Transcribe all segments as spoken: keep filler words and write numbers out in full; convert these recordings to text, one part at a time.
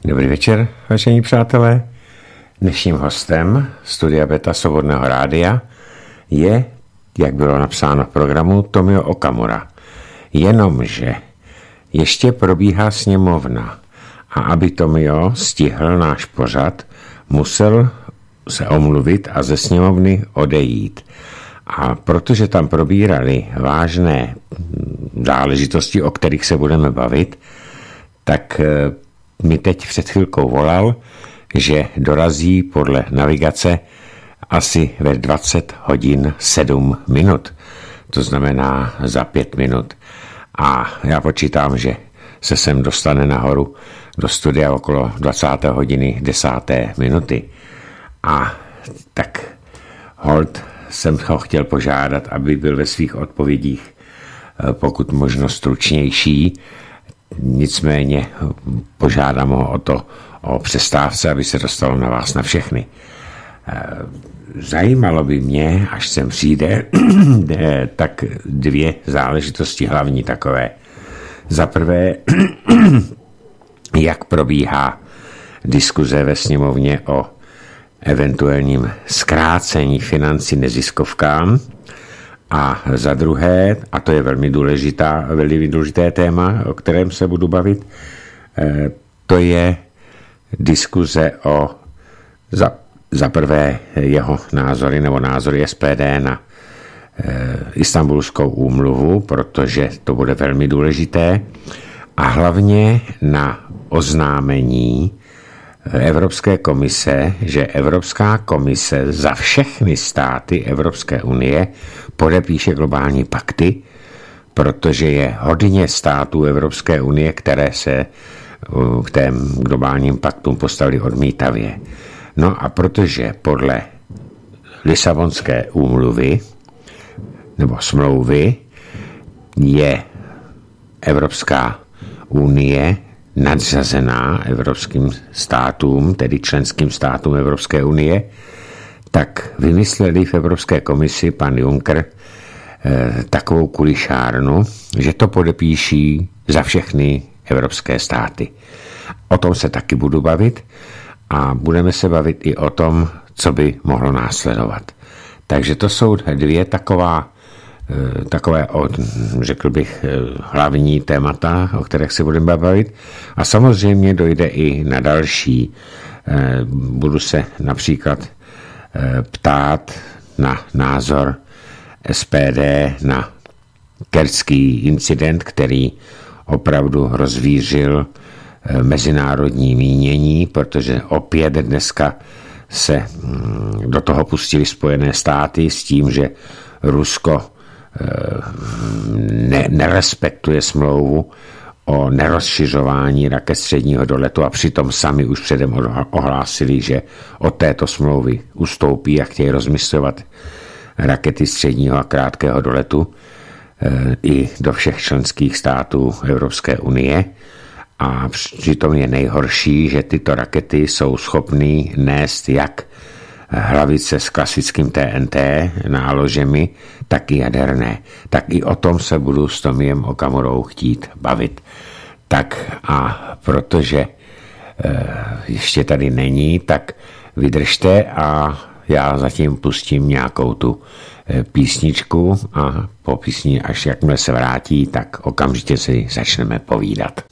Dobrý večer, vážení přátelé. Dnešním hostem Studia Beta Svobodného rádia je, jak bylo napsáno v programu, Tomio Okamura. Jenomže ještě probíhá sněmovna a aby Tomio stihl náš pořad, musel se omluvit a ze sněmovny odejít. A protože tam probírali vážné záležitosti, o kterých se budeme bavit, tak mi teď před chvilkou volal, že dorazí podle navigace asi ve dvacet hodin sedm minut. To znamená za pět minut. A já počítám, že se sem dostane nahoru do studia okolo dvacáté hodiny desáté minuty. A tak hold jsem ho chtěl požádat, aby byl ve svých odpovědích pokud možno stručnější. Nicméně požádám ho o to, o přestávce, aby se dostalo na vás na všechny. Zajímalo by mě, až sem přijde, tak dvě záležitosti hlavní takové. Za prvé, jak probíhá diskuze ve sněmovně o eventuálním zkrácení financí neziskovkám. A za druhé, a to je velmi důležitá, velmi důležité téma, o kterém se budu bavit, to je diskuze o za, za prvé jeho názory nebo názory S P D na Istanbulskou úmluvu, protože to bude velmi důležité, a hlavně na oznámení Evropské komise, že Evropská komise za všechny státy Evropské unie podepíše globální pakty, protože je hodně států Evropské unie, které se k těm globálním paktům postavili odmítavě. No a protože podle Lisabonské úmluvy nebo smlouvy je Evropská unie nadřazená evropským státům, tedy členským státům Evropské unie, tak vymysleli v Evropské komisi pan Juncker eh, takovou kulišárnu, že to podepíší za všechny evropské státy. O tom se taky budu bavit a budeme se bavit i o tom, co by mohlo následovat. Takže to jsou dvě taková takové, řekl bych, hlavní témata, o kterých se budeme bavit. A samozřejmě dojde i na další. Budu se například ptát na názor S P D na kerčský incident, který opravdu rozvířil mezinárodní mínění, protože opět dneska se do toho pustili Spojené státy s tím, že Rusko ne, nerespektuje smlouvu o nerozšiřování raket středního doletu a přitom sami už předem ohlásili, že od této smlouvy ustoupí a chtějí rozmyslovat rakety středního a krátkého doletu i do všech členských států Evropské unie. A přitom je nejhorší, že tyto rakety jsou schopný nést jak hlavice s klasickým T N T náložemi, tak i jaderné. Tak i o tom se budu s Tomiem Okamurou chtít bavit. Tak a protože e, ještě tady není, tak vydržte a já zatím pustím nějakou tu e, písničku a po písni, až jakmile se vrátí, tak okamžitě si začneme povídat.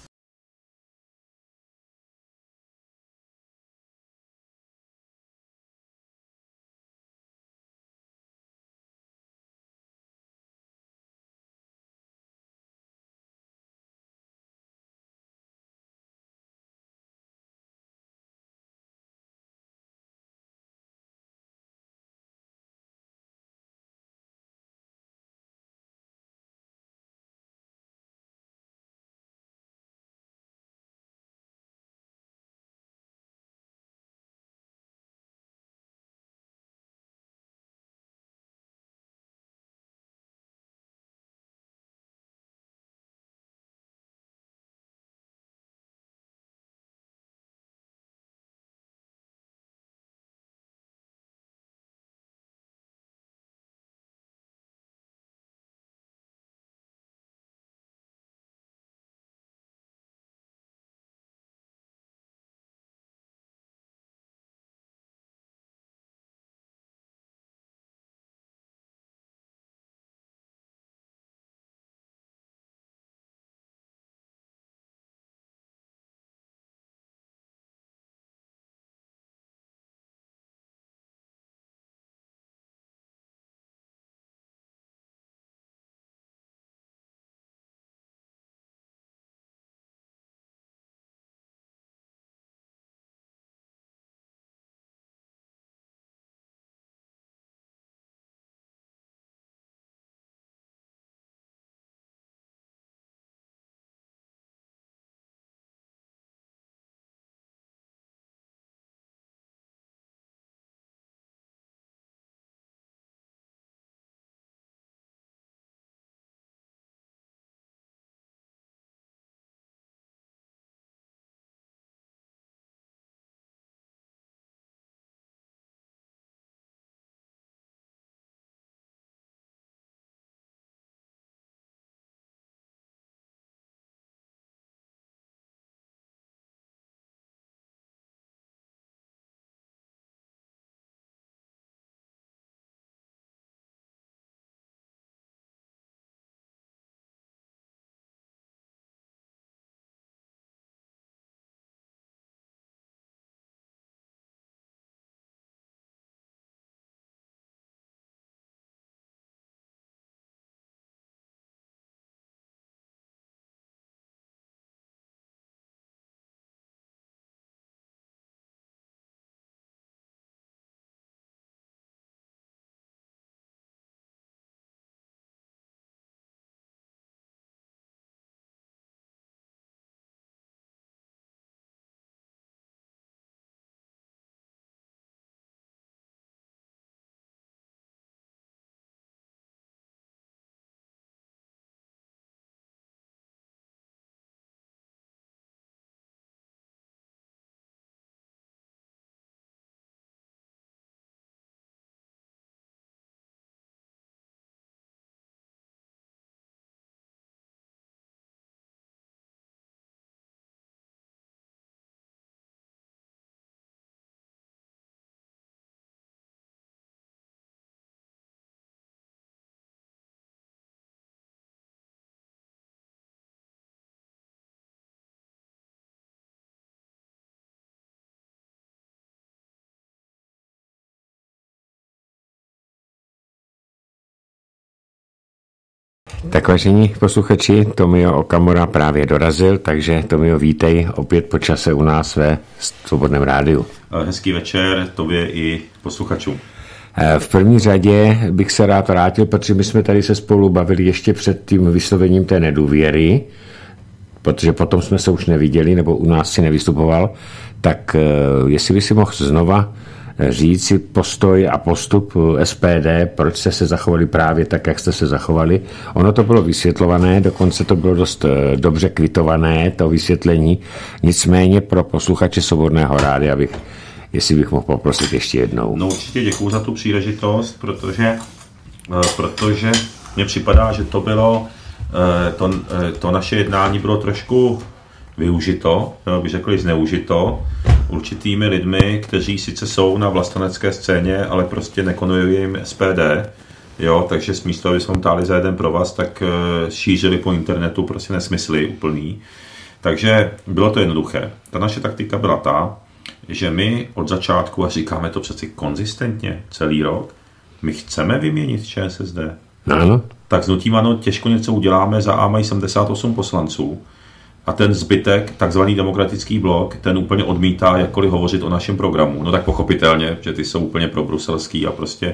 Tak vážení posluchači, Tomio Okamura právě dorazil, takže Tomio, vítej opět po čase u nás ve Svobodném rádiu. Hezký večer tobě i posluchačům. V první řadě bych se rád vrátil, protože my jsme tady se spolu bavili ještě před tím vyslovením té nedůvěry, protože potom jsme se už neviděli, nebo u nás si nevystupoval, tak jestli by si mohl znova říct si postoj a postup S P D, proč jste se zachovali právě tak, jak jste se zachovali. Ono to bylo vysvětlované, dokonce to bylo dost dobře kvitované, to vysvětlení. Nicméně pro posluchače Svobodného rádia, abych, jestli bych mohl poprosit ještě jednou. No určitě děkuju za tu příležitost, protože, protože mně připadá, že to bylo, to, to naše jednání bylo trošku využito, bych řekl i zneužito, určitými lidmi, kteří sice jsou na vlastenecké scéně, ale prostě nekonují jim S P D, jo, takže místo, aby jsme táhli za jeden provaz, tak šířili po internetu prostě nesmysly úplný. Takže bylo to jednoduché. Ta naše taktika byla ta, že my od začátku, a říkáme to přeci konzistentně celý rok, my chceme vyměnit ČSSD. Ano. Tak s hnutím ANO těžko něco uděláme, za A mají sedmdesát osm poslanců. A ten zbytek, takzvaný demokratický blok, ten úplně odmítá jakkoliv hovořit o našem programu. No tak pochopitelně, že ty jsou úplně probruselský a prostě,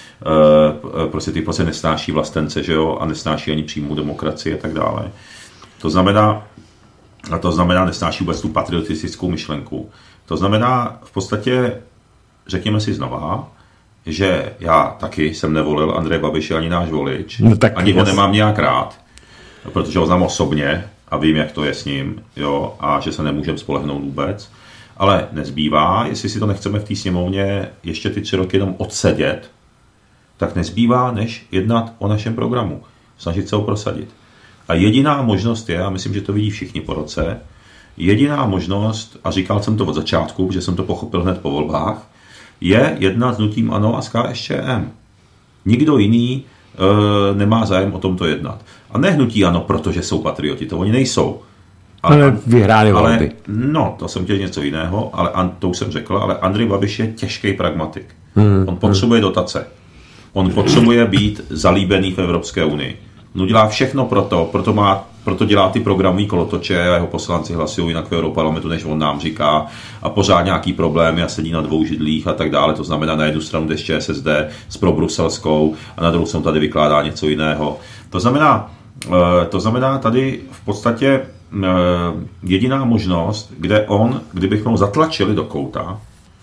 e, prostě ty prostě nesnáší vlastence, že jo, a nesnáší ani přímou demokracii a tak dále. To znamená, a to znamená, nesnáší vůbec tu patriotistickou myšlenku. To znamená, v podstatě, řekněme si znova, že já taky jsem nevolil Andreje Babiše ani náš volič, no ani ho nemám nějak rád, protože ho znám osobně, a vím, jak to je s ním, jo, a že se nemůžeme spolehnout vůbec. Ale nezbývá, jestli si to nechceme v té sněmovně ještě ty tři roky jenom odsedět, tak nezbývá, než jednat o našem programu. Snažit se ho prosadit. A jediná možnost je, a myslím, že to vidí všichni po roce, jediná možnost, a říkal jsem to od začátku, že jsem to pochopil hned po volbách, je jednat s hnutím ANO a s K S Č M. Nikdo jiný e, nemá zájem o tomto jednat. A ne hnutí ANO, protože jsou patrioti, to oni nejsou. Ale, ale vyhráli volby. No, to jsem chtěl něco jiného, ale to už jsem řekl, ale Andrej Babiš je těžký pragmatik. Hmm, On potřebuje hmm. dotace. On potřebuje být zalíbený v Evropské unii. On dělá všechno proto, proto, má, proto dělá ty programové kolotoče a jeho poslanci hlasují jinak v Europarlamentu, než on nám říká, a pořád nějaký problémy a sedí na dvou židlích a tak dále. To znamená, na jednu stranu jde ČSSD s probruselskou a na druhou stranu tady vykládá něco jiného. To znamená, to znamená tady v podstatě jediná možnost, kde on, kdybychom ho zatlačili do kouta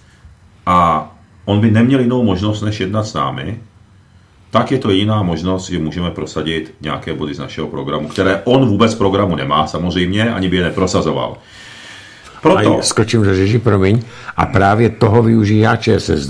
a on by neměl jinou možnost, než jednat s námi, tak je to jediná možnost, že můžeme prosadit nějaké body z našeho programu, které on vůbec programu nemá samozřejmě, ani by je neprosazoval. Proto... A skočím do řeči, promiň. A právě toho využívá ČSSD,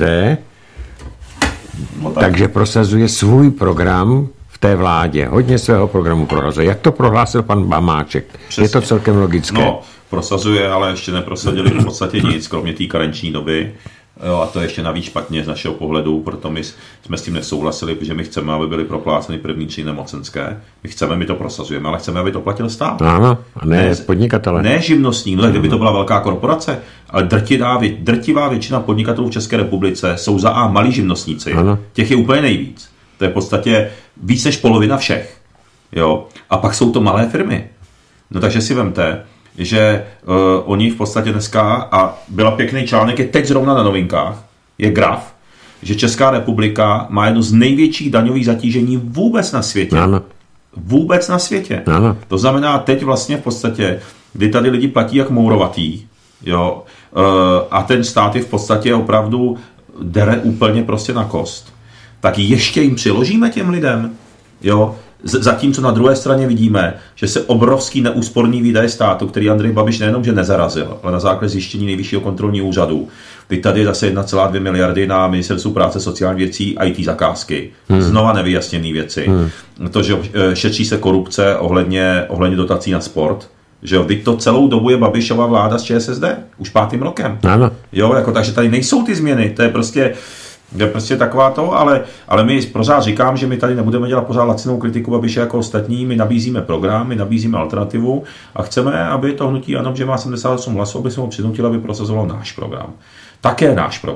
no tak. Takže prosazuje svůj program v té vládě. Hodně svého programu prohlasuje. Jak to prohlásil pan Hamáček? Přesně. Je to celkem logické. No, prosazuje, ale ještě neprosadili v podstatě nic, kromě té karenční doby. Jo, a to je ještě navíc špatně z našeho pohledu, proto my jsme s tím nesouhlasili, protože my chceme, aby byly propláceny první tři nemocenské. My chceme, my to prosazujeme, ale chceme, aby to platil stát. Ano, a ne, ne podnikatele. Ne živnostník, no, kdyby to byla velká korporace, ale drtivá, drtivá většina podnikatelů v České republice jsou za A malí živnostníci. Ano. Těch je úplně nejvíc. To je v podstatě víc než polovina všech. Jo? A pak jsou to malé firmy. No takže si vemte, že uh, oni v podstatě dneska, a byla pěkný článek, je teď zrovna na Novinkách, je graf, že Česká republika má jedno z největších daňových zatížení vůbec na světě. Ano. Vůbec na světě. Ano. To znamená teď vlastně v podstatě, kdy tady lidi platí jak mourovatý, jo, uh, a ten stát je v podstatě opravdu dere úplně prostě na kost, tak ještě jim přiložíme těm lidem, jo. Zatímco na druhé straně vidíme, že se obrovský neúsporný výdaje státu, který Andrej Babiš nejenom, že nezarazil, ale na základě zjištění Nejvyššího kontrolního úřadu. Teď tady je zase jedna celá dvě miliardy na Ministerstvu práce, sociálních věcí, í té zakázky. Hmm. Znova nevyjasněné věci. Hmm. To, že šetří se korupce ohledně, ohledně dotací na sport. Že jo, teď to celou dobu je Babišova vláda s ČSSD. Už pátým rokem. Ano. Jo, jako, takže tady nejsou ty změny. To je prostě... Je prostě taková to, ale, ale my pořád říkám, že my tady nebudeme dělat pořád lacinou kritiku Babiše jako ostatní, my nabízíme program, my nabízíme alternativu a chceme, aby to hnutí ANO, že má sedmdesát osm hlasů, aby se ho přinutilo, aby prosazoval náš program. Také náš program.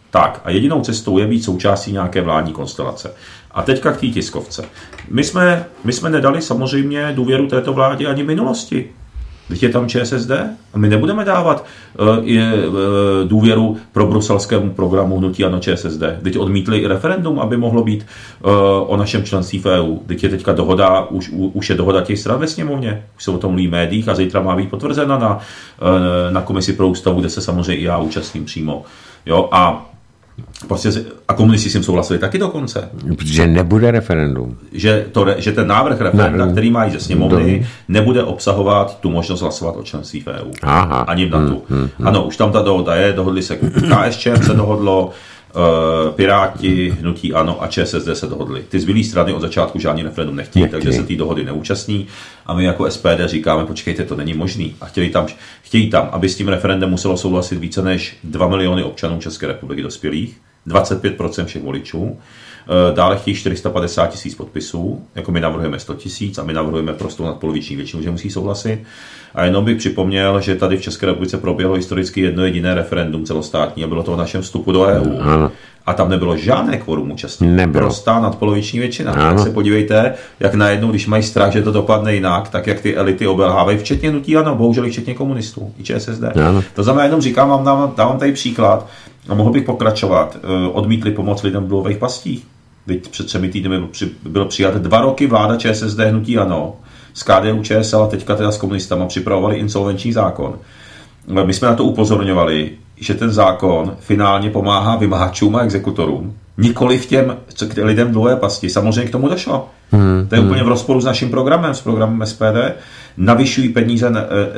Tak a jedinou cestou je být součástí nějaké vládní konstelace. A teďka k té tiskovce. My jsme, my jsme nedali samozřejmě důvěru této vládě ani v minulosti. Teď je tam ČSSD a my nebudeme dávat uh, je, uh, důvěru pro bruselskému programu hnutí ANO ČSSD. Teď odmítli i referendum, aby mohlo být uh, o našem členství v E U. Teď je teďka dohoda, už, už je dohoda těch stran ve sněmovně. Už se o tom mluví v médiích a zítra má být potvrzena na, uh, na komisi pro ústavu, kde se samozřejmě i já účastním přímo. Jo, a Prostě, a komunisti s tím souhlasili taky dokonce. Že nebude referendum. Že, to, že ten návrh referenda, ne, který má jít ze sněmovny, nebude obsahovat tu možnost hlasovat o členství v E U. Aha. Ani v NATO. Hmm, hmm, hmm. Ano, už tam ta dohoda je, dohodli se K S Č M se dohodlo, uh, Piráti, hnutí ANO a ČSSD se dohodli. Ty zbylý strany od začátku žádný referendum nechtějí, Nechtěj. takže se té dohody neúčastní. A my jako S P D říkáme, počkejte, to není možný. A chtějí tam, chtějí tam, aby s tím referendem muselo souhlasit více než dva miliony občanů České republiky dospělých, dvacet pět procent všech voličů. Dále chtějí čtyři sta padesát tisíc podpisů, jako my navrhujeme sto tisíc a my navrhujeme prostou nadpoloviční většinu, že musí souhlasit. A jenom bych připomněl, že tady v České republice proběhlo historicky jedno jediné referendum celostátní a bylo to o našem vstupu do E U. Ano. A tam nebylo žádné kvorum účastníků. Prostá nadpoloviční většina. Ano. Tak se podívejte, jak najednou, když mají strach, že to dopadne jinak, tak jak ty elity obelhávají, včetně hnutí ANO, bohužel i včetně komunistů, i ČSSD. Ano. To znamená, jenom říkám vám, dávám, dávám tady příklad a mohl bych pokračovat. Odmítli pomoc lidem v dluhových pastích. Teď před třemi týdny byl přijat dva roky vláda ČSSD hnutí ANO s K D U Č S L a teďka teda s komunistama připravovali insolvenční zákon. My jsme na to upozorňovali, že ten zákon finálně pomáhá vymahačům a exekutorům, nikoli v těm lidem v dluhové pasti. Samozřejmě k tomu došlo. Hmm, to je hmm. úplně v rozporu s naším programem, s programem S P D. Navyšují peníze,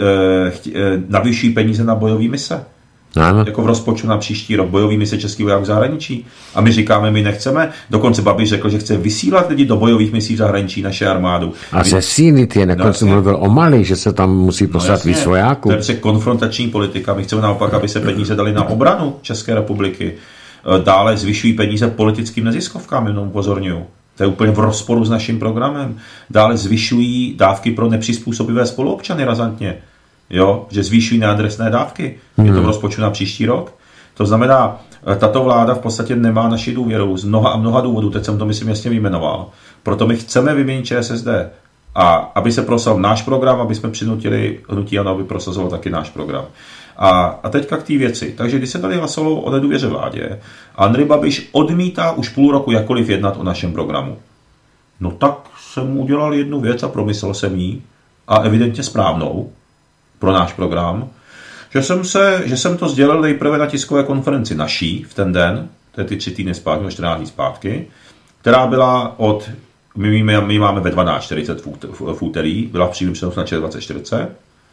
navyšují peníze na bojové mise. Ano. Jako v rozpočtu na příští rok bojový mise český voják v zahraničí. A my říkáme, my nechceme. Dokonce Babiš řekl, že chce vysílat lidi do bojových misí v zahraničí, naše armádu. A zesílit je, nakonec no, mluvil o Mali, že se tam musí poslat no, víc vojáků. To je konfrontační politika. My chceme naopak, aby se peníze dali na obranu České republiky. Dále zvyšují peníze politickým neziskovkám, jenom upozorňuju. To je úplně v rozporu s naším programem. Dále zvyšují dávky pro nepřizpůsobivé spoluobčany razantně. Jo, že zvýšují neadresné dávky. Hmm. Je to v rozpočtu na příští rok. To znamená, tato vláda v podstatě nemá naši důvěru z mnoha a mnoha důvodů. Teď jsem to, myslím, jasně vyjmenoval. Proto my chceme vyměnit ČSSD. A aby se prosazoval náš program, aby jsme přinutili hnutí ANO, aby prosazoval taky náš program. A, a teďka k té věci. Takže když se tady hlasovalo o nedůvěře vládě, Andrej Babiš odmítá už půl roku jakkoliv jednat o našem programu. No tak jsem udělal jednu věc a promyslel jsem ji. A evidentně správnou pro náš program, že jsem, se, že jsem to sdělil nejprve na tiskové konferenci naší v ten den, to je ty tři týdny zpátky, no čtrnáct dní zpátky, která byla od, my, my, my máme ve dvanáct čtyřicet v úterý, byla v přímém přenosu na dvacet čtyřicet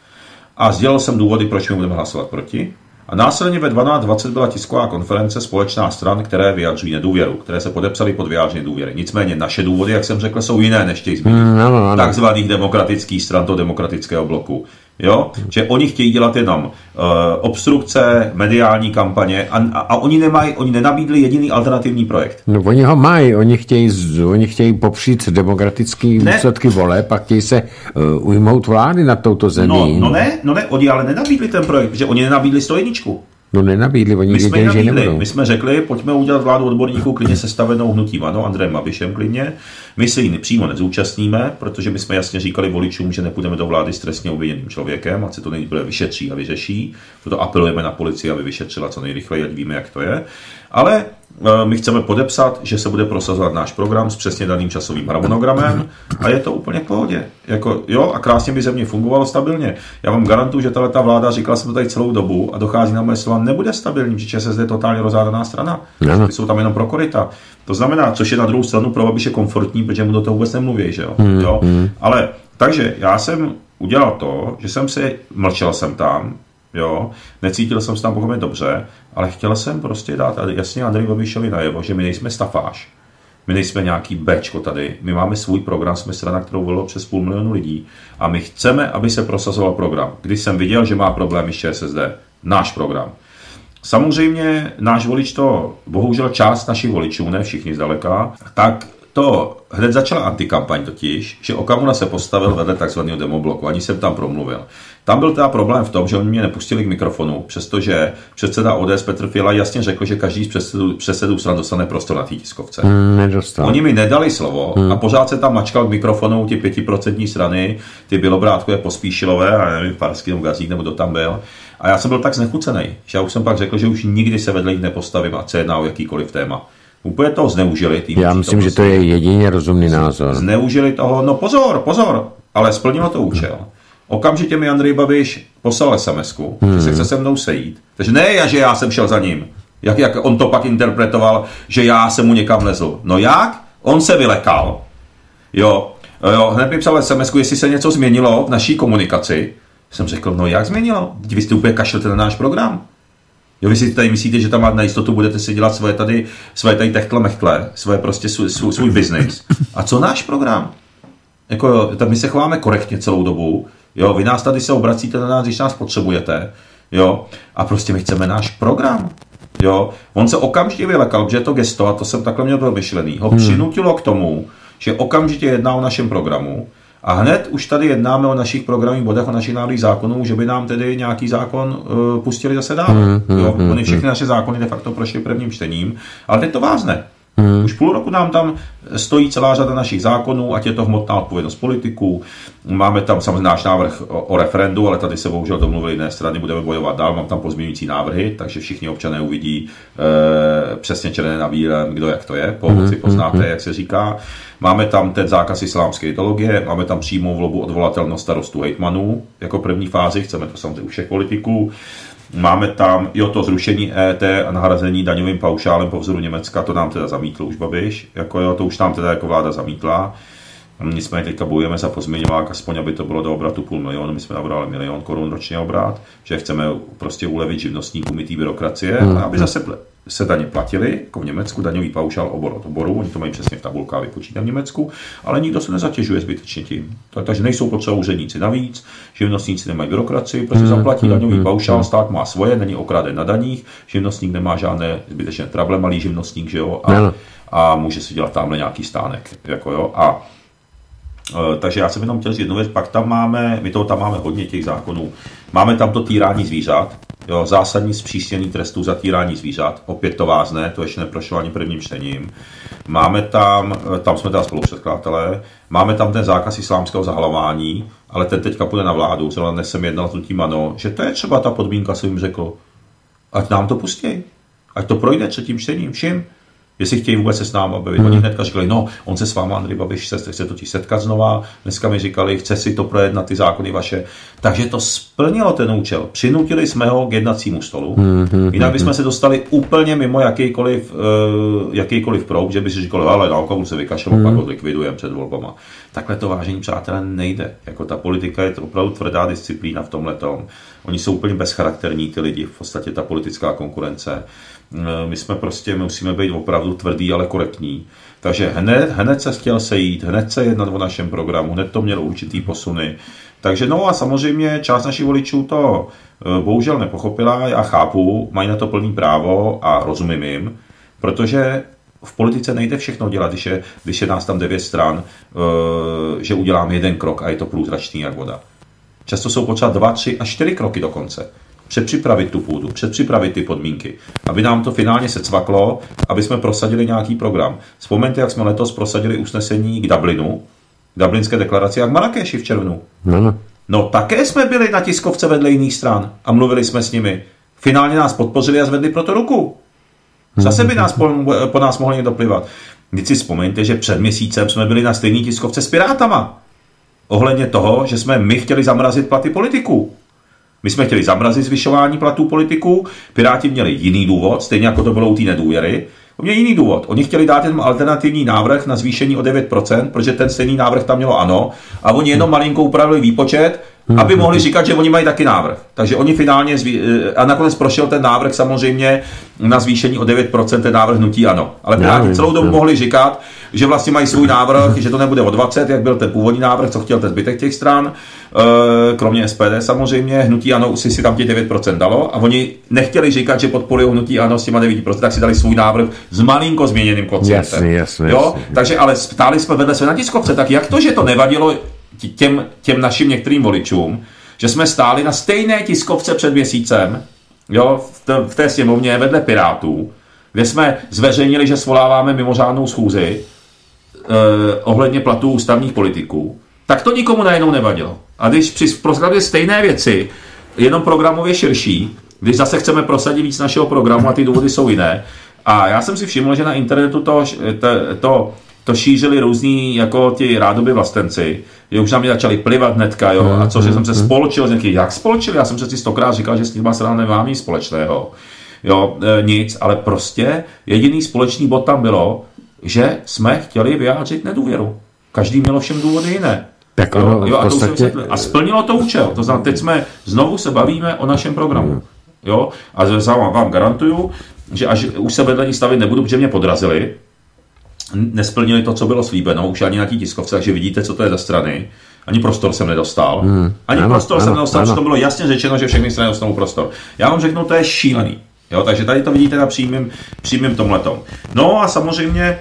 a sdělil jsem důvody, proč my budeme hlasovat proti. A následně ve dvanáct dvacet byla tisková konference společná stran, které vyjadřují nedůvěru, které se podepsaly pod vyjádření důvěry. Nicméně naše důvody, jak jsem řekl, jsou jiné než těch zmíněných. Mm, ano, ano. Takzvaných demokratických stran toho demokratického bloku. Jo? Že oni chtějí dělat jenom uh, obstrukce, mediální kampaně a, a, a oni nemají, oni nenabídli jediný alternativní projekt. No oni ho mají, oni chtějí, oni chtějí popřít demokratický ne. výsledky voleb a chtějí se uh, ujmout vlády nad touto zemí. No, no ne, no ne, oni ale nenabídli ten projekt, protože oni nenabídli sto jedna. No nenabídli, oni my jsme věděli, že nebudou. My jsme řekli, pojďme udělat vládu odborníků klidně sestavenou hnutím ANO, Andrejem Babišem klidně. My se ji přímo nezúčastníme, protože my jsme jasně říkali voličům, že nepůjdeme do vlády s trestně obviněným člověkem, ať se to nejprve vyšetří a vyřeší. Proto apelujeme na policii, aby vyšetřila co nejrychleji, ať víme, jak to je. Ale my chceme podepsat, že se bude prosazovat náš program s přesně daným časovým harmonogramem a je to úplně v pohodě. Jako, jo, a krásně by země fungovalo stabilně. Já vám garantuju, že tato vláda, říkala jsem to tady celou dobu a dochází na moje slova, nebude stabilní, protože ČSSD je totálně rozhádaná strana. Ty jsou tam jenom pro koryta. To znamená, což je na druhou stranu pro Babiše komfortní, protože mu do toho vůbec nemluví, že jo. Hmm, jo? Hmm. Ale takže já jsem udělal to, že jsem si mlčel jsem tam, jo, necítil jsem se tam pochopit dobře, ale chtěl jsem prostě dát jasně Andreji Babišovi najevo, že my nejsme stafáž, my nejsme nějaký béčko tady, my máme svůj program, jsme strana, kterou volilo přes půl milionu lidí a my chceme, aby se prosazoval program. Když jsem viděl, že má problémy s ČSSD, náš program. Samozřejmě náš volič to, bohužel část našich voličů, ne všichni zdaleka, tak to hned začala antikampaň totiž, že Okamura se postavil vedle takzvaného demobloku, ani jsem tam promluvil. Tam byl teda problém v tom, že oni mě nepustili k mikrofonu, přestože předseda O D S Petr Fiala jasně řekl, že každý z předsedů, předsedů stran dostane prostor na té tiskovce. Hmm, nedostal. Oni mi nedali slovo hmm. a pořád se tam mačkal k mikrofonu ti pětiprocentní strany, ty Bělobrádkové, Pospíšilové, a nevím, Farský nebo Gazík, nebo kdo tam byl. A já jsem byl tak znechucený, že já už jsem pak řekl, že už nikdy se vedle jich nepostavím a se jedná o jakýkoliv téma. Úplně toho zneužili. Tým, já myslím, že to je jedině rozumný názor. Zneužili toho, no pozor, pozor, ale splnilo to účel. Okamžitě mi Andrej Babiš poslal es em esku, hmm. že se chce se mnou sejít. Takže ne, že já jsem šel za ním. Jak, jak on to pak interpretoval, že já jsem mu někam lezl. No jak? On se vylekal. Jo, jo, hned mi psal es em esku, jestli se něco změnilo v naší komunikaci. Jsem řekl, no jak změnilo? Vy jste úplně kašlete na náš program. Jo, vy si tady myslíte, že tam máte na jistotu, budete si dělat svoje tady, svoje tady techtle mechtle, svoje prostě svůj, svůj, svůj biznis. A co náš program? Jako jo, tak my se chováme korektně celou dobu, jo, vy nás tady se obracíte na nás, když nás potřebujete, jo, a prostě my chceme náš program, jo. On se okamžitě vylekal, že to gesto, a to jsem takhle měl myšlený, ho přinutilo k tomu, že okamžitě jedná o našem programu. A hned už tady jednáme o našich programových bodech, o našich návrhých zákonů, že by nám tedy nějaký zákon uh, pustili zase dál. Mm, mm, jo? Oni všechny naše zákony de facto prošly prvním čtením, ale teď to vázne. Mm. Už půl roku nám tam stojí celá řada našich zákonů, ať je to hmotná odpovědnost politiků. Máme tam samozřejmě náš návrh o, o referendu, ale tady se bohužel domluvili jiné strany, budeme bojovat dál. Mám tam pozměňující návrhy, takže všichni občané uvidí e, přesně černé na bílém, kdo jak to je. Po ovoci poznáte, mm. jak se říká. Máme tam ten zákaz islámské ideologie, máme tam přímou volbu odvolatelnost starostů hejtmanů jako první fázi, chceme to samozřejmě u všech politiků. Máme tam jo, to zrušení E T a nahrazení daňovým paušálem po vzoru Německa, to nám teda zamítl už Babiš, jako jo, to už nám teda jako vláda zamítla. Nicméně teďka bojujeme za pozměňovák, aspoň aby to bylo do obratu půl milionu, my jsme nabrali milion korun ročně obrat, že chceme prostě ulevit živnostníkům i té byrokracie, hmm. aby zase se daně platily, jako v Německu, daňový paušál obor od oboru, oni to mají přesně v tabulkách vypočítat v Německu, ale nikdo se nezatěžuje zbytečně tím. Takže nejsou potřeba úředníci navíc, živnostníci nemají byrokracii, prostě zaplatí daňový paušál, stát má svoje, není okraden na daních, živnostník nemá žádné zbytečné trable, malý živnostník, že jo, a, a může si dělat tamhle nějaký stánek, jako jo, a takže já jsem jenom chtěl říct jednu věc, pak tam máme, my toho tam máme hodně těch zákonů, máme tam to týrání zvířat, jo, zásadní zpřísnění trestů za týrání zvířat, opět to vázne, to ještě neprošlo ani prvním čtením. Máme tam, tam jsme teda spolupředkladatelé, máme tam ten zákaz islámského zahalování, ale ten teďka půjde na vládu, zrovna dnes jsem jednal s hnutím ANO, že to je třeba ta podmínka, jsem jim řekl, ať nám to pustí, ať to projde třetím čtením, všim. Jestli chtějí vůbec se s námi bavit. Oni hnedka říkali, no, on se s váma, Andrej Babiš, se chce totiž setkat znova. Dneska mi říkali, chce si to projednat, ty zákony vaše. Takže to splnilo ten účel. Přinutili jsme ho k jednacímu stolu. Jinak bychom se dostali úplně mimo jakýkoliv, uh, jakýkoliv proud, že by si říkali, ale na Okamuru se vykašlou, pak ho likvidujeme před volbama. Takhle to, vážení přátelé, nejde. Jako ta politika je to opravdu tvrdá disciplína v tomhletom. Oni jsou úplně bezcharakterní, ty lidi, v podstatě ta politická konkurence. My jsme prostě, my musíme být opravdu tvrdý, ale korektní. Takže hned, hned se chtěl sejít, hned se jednat o našem programu, hned to mělo určitý posuny. Takže no a samozřejmě část našich voličů to bohužel nepochopila, já chápu, mají na to plný právo a rozumím jim, protože v politice nejde všechno dělat, když je, když je nás tam devět stran, že uděláme jeden krok a je to průzračný jak voda. Často jsou potřeba dva, tři a čtyři kroky dokonce. Předpřipravit tu půdu, předpřipravit ty podmínky, aby nám to finálně secvaklo, aby jsme prosadili nějaký program. Vzpomeňte, jak jsme letos prosadili usnesení k Dublinu, k Dublinské deklaraci a k Marrakeši v červnu. No, no. no také jsme byli na tiskovce vedle jiných stran a mluvili jsme s nimi. Finálně nás podpořili a zvedli pro to ruku. Zase by nás po, po nás mohli někdo plivat. Vždyť si vzpomeňte, že před měsícem jsme byli na stejné tiskovce s Pirátama. Ohledně toho, že jsme my chtěli zamrazit platy politiků. My jsme chtěli zamrazit zvyšování platů politiků, Piráti měli jiný důvod, stejně jako to bylo u té nedůvěry. Oni měli jiný důvod. Oni chtěli dát jenom alternativní návrh na zvýšení o devět procent, protože ten stejný návrh tam mělo ANO, a oni jenom malinko upravili výpočet aby mohli říkat, že oni mají taky návrh. Takže oni finálně, zví... a nakonec prošel ten návrh samozřejmě na zvýšení o devět procent, ten návrh hnutí ANO. Ale Piráti celou dobu mohli říkat, že vlastně mají svůj návrh, že to nebude o dvacet, jak byl ten původní návrh, co chtěl ten zbytek těch stran, kromě S P D samozřejmě, hnutí ANO si, si tam těch devět procent dalo a oni nechtěli říkat, že podporují hnutí ANO s těma devět procent, tak si dali svůj návrh s malinko změněným kocientem. Jasně, jasně, jo? Takže ale ptali jsme vedle své na tiskovce, tak jak to, že to nevadilo těm, těm našim některým voličům, že jsme stáli na stejné tiskovce před měsícem, jo, v, t- v té sněmovně vedle Pirátů, kde jsme zveřejnili, že svoláváme mimořádnou schůzi eh, ohledně platů ústavních politiků, tak to nikomu najednou nevadilo. A když při prosadě stejné věci, jenom programově širší, když zase chceme prosadit víc našeho programu a ty důvody jsou jiné, a já jsem si všiml, že na internetu to, to, to to šířili různí jako ti rádoby vlastenci, že už na mě začali plivat hnedka, jo, a co, že jsem se spolčil, řekli, jak spolčil, já jsem přeci stokrát říkal, že s nima strana nemám nic společného, jo, e, nic, ale prostě jediný společný bod tam bylo, že jsme chtěli vyjádřit nedůvěru. Každý měl všem důvody jiné. Tak ono, jo, jo, a, podstatě... a splnilo to účel, to znamená, teď jsme znovu se bavíme o našem programu, jo, a vám, vám garantuju, že až už se vedle ní stavit nebudu, protože mě podrazili, nesplnili to, co bylo slíbeno, už ani na té tiskovce, takže vidíte, co to je za strany. Ani prostor jsem nedostal. Hmm. Ani ano, prostor ano, jsem nedostal, protože to bylo jasně řečeno, že všechny strany dostanou prostor. Já vám řeknu, to je šílený. Jo, takže tady to vidíte na přímým, přímým tomhletom. No a samozřejmě e,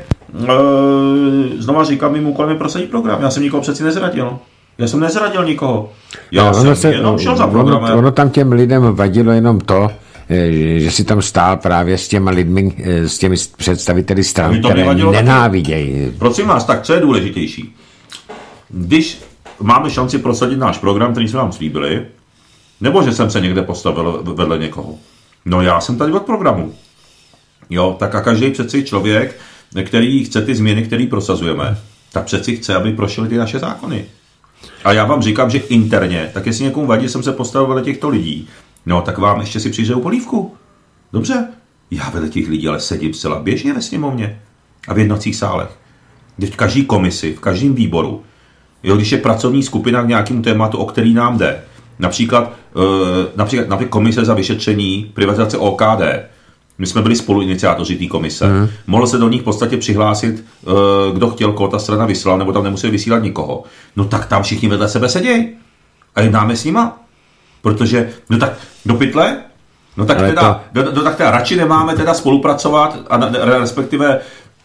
znova říkám, mým úkolem je prosadit program. Já jsem nikoho přeci nezradil. Já jsem nezradil nikoho. Já no, jsem se, jenom šel za programem. Ono, ono tam těm lidem vadilo jenom to, že si tam stál právě s těma lidmi, s těmi představiteli stran, které nenávidějí. Prosím vás, tak co je důležitější? Když máme šanci prosadit náš program, který jsme vám slíbili, nebo že jsem se někde postavil vedle někoho? No já jsem tady od programu. Jo, tak a každý přeci člověk, který chce ty změny, které prosazujeme, tak přeci chce, aby prošly ty naše zákony. A já vám říkám, že interně, tak jestli někomu vadí, jsem se postavil vedle těchto lidí, no tak vám ještě si přijřeju polívku. Dobře, já vedle těch lidí ale sedím zcela běžně ve sněmovně a v jednacích sálech. V každý komisi, v každém výboru. Jo, když je pracovní skupina k nějakému tématu, o který nám jde. Například, uh, například, například komise za vyšetření privatizace O K D. My jsme byli spoluiniciátoři té komise. Mm. Mohl se do nich v podstatě přihlásit, uh, kdo chtěl, koho ta strana vyslala, nebo tam nemuseli vysílat nikoho. No tak tam všichni vedle sebe sedějí. A jednáme s nima. Protože, no tak do pytle, no tak teda, to... do, do, tak teda radši nemáme teda spolupracovat a respektive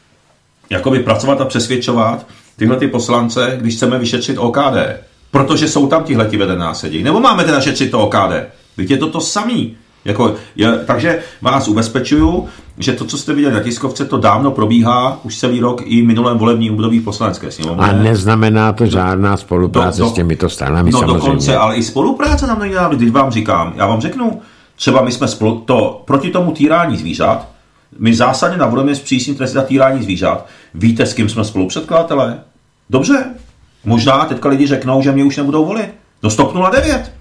jakoby pracovat a přesvědčovat tyhle ty poslance, když chceme vyšetřit O K D. Protože jsou tam tihleti vedle nás sedí. Nebo máme teda šetřit to O K D. Víte, je to to samý. Jako, je, takže vás ubezpečuju, že to, co jste viděli na tiskovce, to dávno probíhá už celý rok i minulém volebním období v poslanecké sněmovně. A neznamená to žádná spolupráce do, do, s těmito stranami, no samozřejmě. No dokonce, ale i spolupráce nám není dávno, když vám říkám. Já vám řeknu, třeba my jsme spolu, to, proti tomu týrání zvířat, my zásadně navrhujeme zpřísnit trest za týrání zvířat. Víte, s kým jsme spolupředkladatelé? Dobře, možná teďka lidi řeknou, že mě už nebudou volit. No stop nula devět.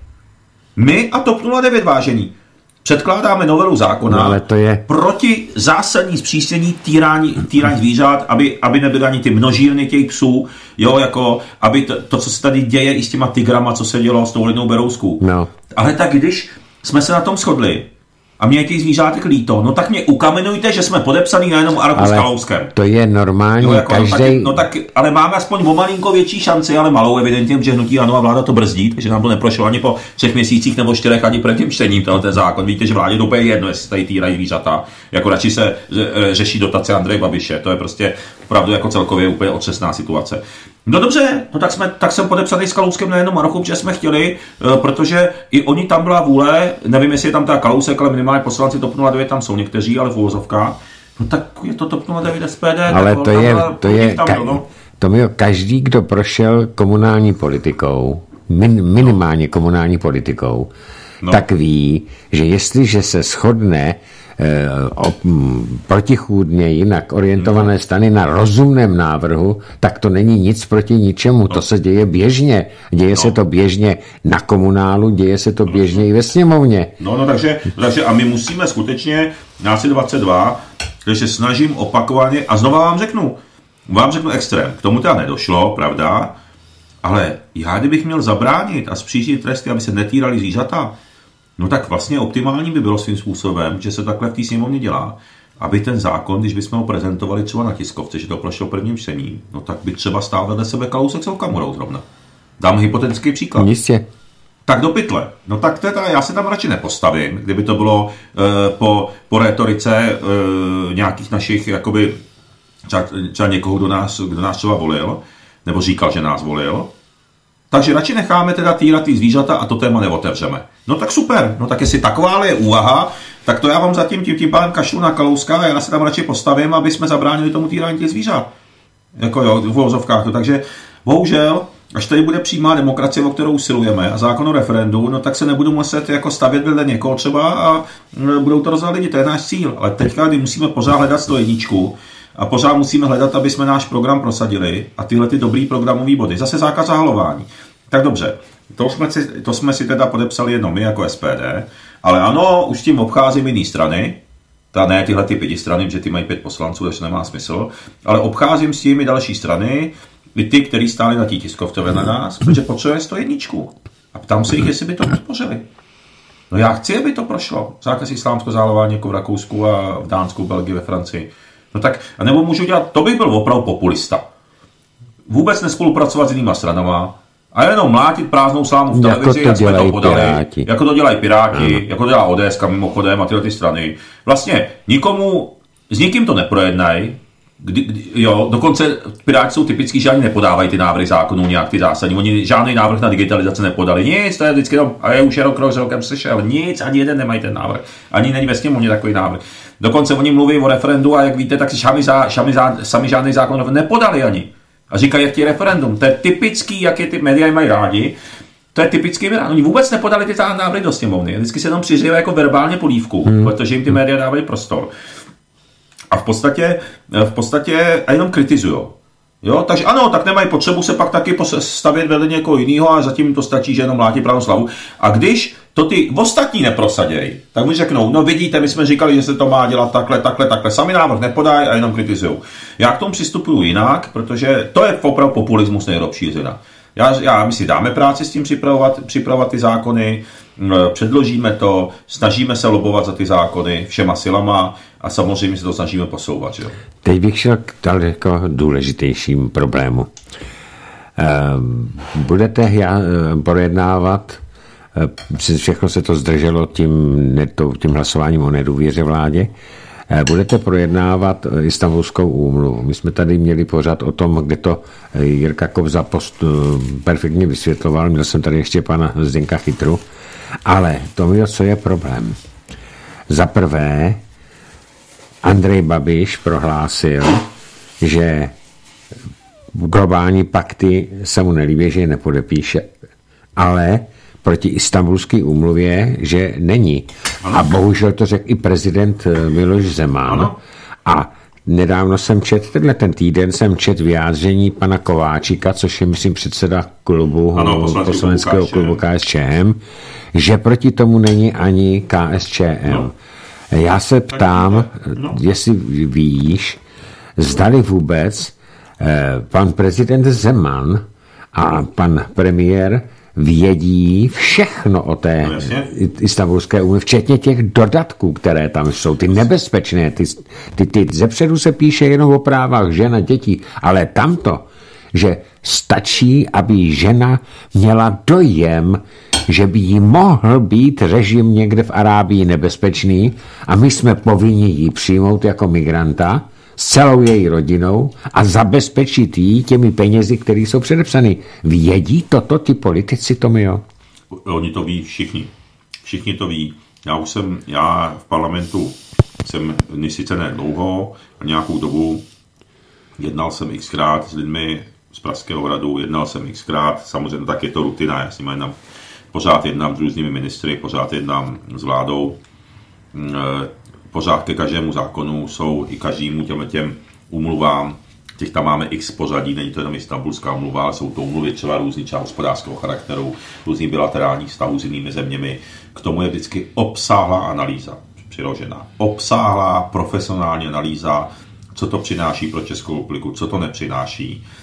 My a TOP nula devět, vážení. Předkládáme novelu zákona no, ale to je... proti zásadní zpřísnění týrání, týrání zvířat, aby, aby nebyly ani ty množírny těch psů, jo, jako, aby to, to, co se tady děje i s těma tygrama, co se dělo s tou lidnou Berouskou. No. Ale tak když jsme se na tom shodli a mě těch zvířátek líto, no tak mě ukamenujte, že jsme podepsaný na jenom Arku s Kalouskem. To je normální, jo, jako, každý... no, tak, no tak, ale máme aspoň o malinko větší šanci, ale malou evidentně, že hnutí ANO a vláda to brzdí, takže nám to neprošlo ani po třech měsících nebo čtyřech ani prvním čtením ten zákon. Víte, že vládě to úplně jedno, jestli tady týrají zvířata. Jako radši se řeší dotace Andreje Babiše. To je prostě opravdu jako celkově úplně otřesná situace. No dobře, no tak, jsme, tak jsem podepsaný s Kalouskem na jednom roku, protože jsme chtěli, protože i oni tam byla vůle, nevím, jestli je tam ta Kalousek, ale minimálně poslanci TOP nula devět tam jsou někteří, ale v uvozovkách. No tak je to TOP nula devět S P D. Ale to je, to je, tam, ka- no. to mi každý, kdo prošel komunální politikou, min, minimálně komunální politikou, no. tak ví, že jestliže se shodne protichůdně jinak orientované strany na rozumném návrhu, tak to není nic proti ničemu. No. To se děje běžně. Děje no. se to běžně na komunálu, děje se to běžně no. i ve sněmovně. No, no takže, takže a my musíme skutečně nási dvacet dva, takže se snažím opakovaně a znova vám řeknu, vám řeknu extrém. K tomu teda nedošlo, pravda, Ale já, kdybych měl zabránit a zpřísnit tresty, aby se netýrali zvířata, no tak vlastně optimální by bylo svým způsobem, že se takhle v té sněmovně dělá, aby ten zákon, když bychom ho prezentovali třeba na tiskovce, že to prošlo prvním čtení, no tak by třeba stál vedle sebe Kalousek s Okamurou zrovna. Dám hypotetický příklad. Jistě. Tak do pytle. No tak teda já se tam radši nepostavím, kdyby to bylo uh, po, po rétorice uh, nějakých našich, jakoby, třeba, třeba někoho, kdo nás, kdo nás třeba volil, nebo říkal, že nás volil. Takže radši necháme teda týrat ty zvířata a to téma neotevřeme. No tak super, no tak jestli taková je úvaha, tak to já vám zatím tím, tím pádem kašlu na Kalouska a já se tam radši postavím, aby jsme zabránili tomu týrání těch zvířat. Jako jo, v uvozovkách to. Takže bohužel, až tady bude přímá demokracie, o kterou usilujeme, a zákon o referendu, no tak se nebudu muset jako stavět vedle někoho třeba a budou to rozhodovat lidi, to je náš cíl. Ale teďka, kdy musíme pořád hledat sto jedničku a pořád musíme hledat, aby jsme náš program prosadili a tyhle ty dobrý programový body. Zase zákaz zahalování. Tak dobře, to jsme, si, to jsme si teda podepsali jenom my jako S P D, ale ano, už tím obcházím jiný strany, ta ne tyhle ty pěti strany, že ty mají pět poslanců, takže nemá smysl, ale obcházím s tím i další strany, i ty, kteří stáli na té tiskovce na nás, protože potřebuje sto jedničku. A ptám se jich, jestli by to podpořili. No já chci, aby to prošlo. Zákaz islámského zálování jako v Rakousku a v Dánsku, v Belgii, ve Francii. No tak, a nebo můžu dělat, to bych byl opravdu populista. Vůbec nespolupracovat s jinýma stranama a jenom mlátit prázdnou slámu v televizi, jak jsme to podali, piráti. Jako to dělají Piráti, ano. Jako to dělá O D S mimochodem a tyhle ty strany. Vlastně nikomu, s nikým to neprojednají. Kdy, kdy, jo, dokonce Piráti jsou typický, že ani nepodávají ty návrhy zákonů nějak ty zásadní. Oni žádný návrh na digitalizaci nepodali. Nic, to je vždycky jenom, a je už rok, rok, rokem slyšel. Nic, ani jeden nemají ten návrh. Ani není ve sněmovně takový návrh. Dokonce oni mluví o referendu a jak víte, tak si sami, zá, sami, zá, sami žádný zákon nepodali ani. A říkají, jak ti referendum. To je typický, jak je ty média mají rádi. To je typický, oni vůbec nepodali ty návrhy do sněmovny. Vždycky se jenom přiřili jako verbálně polívku, hmm. protože jim ty média dávají prostor. A v podstatě, v podstatě a jenom kritizujou. Jo, takže ano, tak nemají potřebu se pak taky stavět vedle někoho jiného a zatím to stačí, že jenom mlátí právou slavu. A když to ty ostatní neprosadějí, tak mi řeknou, no vidíte, my jsme říkali, že se to má dělat takhle, takhle, takhle. Sami návrh nepodají a jenom kritizují. Já k tomu přistupuju jinak, protože to je opravdu populismus nejlepší zina. Já, já my si dáme práci s tím připravovat, připravovat ty zákony, předložíme to, snažíme se lobovat za ty zákony všema silama a samozřejmě se to snažíme posouvat. Jo? Teď bych šel k daleko důležitějším problému. Budete projednávat, přes všechno se to zdrželo tím, tím hlasováním o nedůvěře vládě, budete projednávat Istanbulskou úmluvu. My jsme tady měli pořád o tom, kde to Jirka Kobza post perfektně vysvětloval. Měl jsem tady ještě pana Zdenka Chytru. Ale to je, co je problém. Za prvé, Andrej Babiš prohlásil, že globální pakty se mu nelíbí, že je nepodepíše, ale proti Istanbulské úmluvě, že není. Ano. A bohužel to řekl i prezident Miloš Zeman. Ano. A nedávno jsem čet, tenhle ten týden jsem čet vyjádření pana Kováčika, což je, myslím, předseda klubu, ano, poslaneckého klubu K S Č M, že proti tomu není ani K S Č M. No. Já se ptám, no. jestli víš, zdali vůbec eh, pan prezident Zeman a pan premiér vědí všechno o té no, Istanbulské úmluvě, včetně těch dodatků, které tam jsou, ty nebezpečné, ty, ty, ty zepředu se píše jenom o právách žen a dětí, ale tamto, že stačí, aby žena měla dojem, že by jí mohl být režim někde v Arábii nebezpečný a my jsme povinni ji přijmout jako migranta s celou její rodinou a zabezpečit jí těmi penězi, které jsou předepsány. Vědí toto ty politici, Tomio? Oni to ví všichni. Všichni to ví. Já už jsem, já v parlamentu jsem sice ne dlouho, nějakou dobu jednal jsem xkrát s lidmi z Pražského hradu, jednal jsem xkrát, samozřejmě tak je to rutina, já s nimi jednám, pořád jednám s různými ministry, pořád jednám s vládou, pořád ke každému zákonu jsou i každému těm těm úmluvám, těch tam máme x pořadí, není to jenom Istanbulská úmluva, ale jsou to úmluvy třeba různý třeba hospodářského charakteru, různý bilaterální vztahů s jinými zeměmi. K tomu je vždycky obsáhlá analýza přiložená. Obsáhlá profesionální analýza, co to přináší pro Českou republiku, co to nepřináší.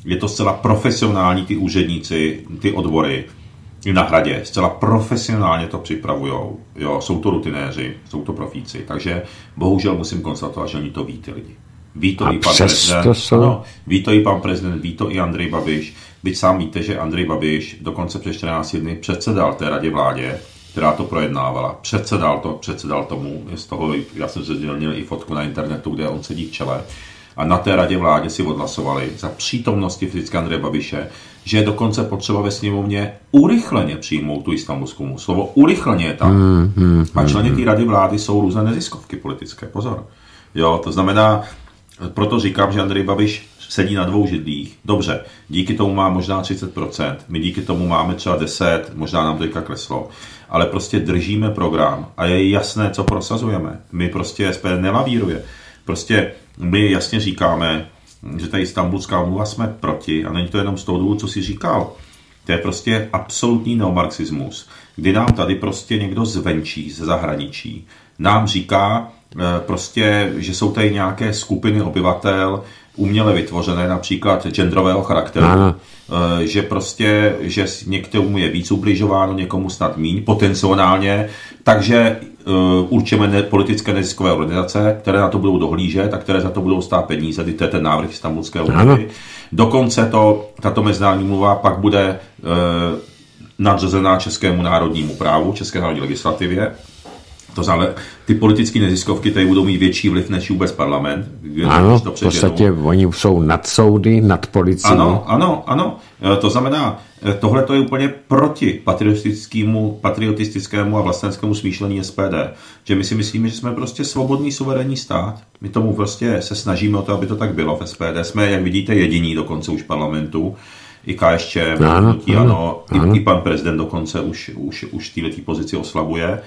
je to zcela profesionální, ty úředníci, ty odbory i na Hradě, zcela profesionálně to připravujou. Jo, jsou to rutinéři, jsou to profíci, takže bohužel musím konstatovat, že oni to ví ty lidi. Ví to, i pan, prezident, jsou... ano, ví to i pan prezident, ví to i Andrej Babiš. Byť sám víte, že Andrej Babiš dokonce před čtrnácti dny předsedal té radě vládě, která to projednávala. Předsedal, to, předsedal tomu, z toho, já jsem zdělil i fotku na internetu, kde on sedí v čele. A na té radě vládě si odhlasovali za přítomnosti fyzicky Andreje Babiše, že je dokonce potřeba ve sněmovně urychleně přijmout tu istanbulskou. Slovo urychleně je tam. Mm, mm, a členy té rady vlády jsou různé neziskovky politické. Pozor. Jo, to znamená, proto říkám, že Andrej Babiš sedí na dvou židlích. Dobře, díky tomu má možná třicet procent, my díky tomu máme třeba deset, možná nám to teďka kreslo, ale prostě držíme program a je jasné, co prosazujeme. My prostě S P D nelavíruje. Prostě my jasně říkáme, že ta Istanbulská úmluva jsme proti a není to jenom z toho důvodu, co si říkal. To je prostě absolutní neomarxismus, kdy nám tady prostě někdo zvenčí, ze zahraničí, nám říká prostě, že jsou tady nějaké skupiny obyvatel uměle vytvořené, například genderového charakteru, ano. Že prostě, že některému je víc ubližováno, někomu snad míň, potenciálně, takže uh, určíme ne, politické neziskové organizace, které na to budou dohlížet a které za to budou stát peníze, to je ten návrh Istanbulské úmluvy. Dokonce to, tato mezinárodní úmluva pak bude uh, nadřazená českému národnímu právu, české národní legislativě. To znamená, ty politické neziskovky tady budou mít větší vliv než vůbec parlament. Ano, v podstatě oni jsou nad soudy, nad policií. Ano, ano, ano. To znamená, tohle to je úplně proti patriotistickému, patriotistickému a vlastenskému smýšlení S P D. Že my si myslíme, že jsme prostě svobodný, suverénní stát. My tomu prostě se snažíme o to, aby to tak bylo v S P D. Jsme, jak vidíte, jediní dokonce už v parlamentu. I K S Č M, ano, ano, ano, ano. I, i pan prezident dokonce už, už, už v této pozici oslabuje.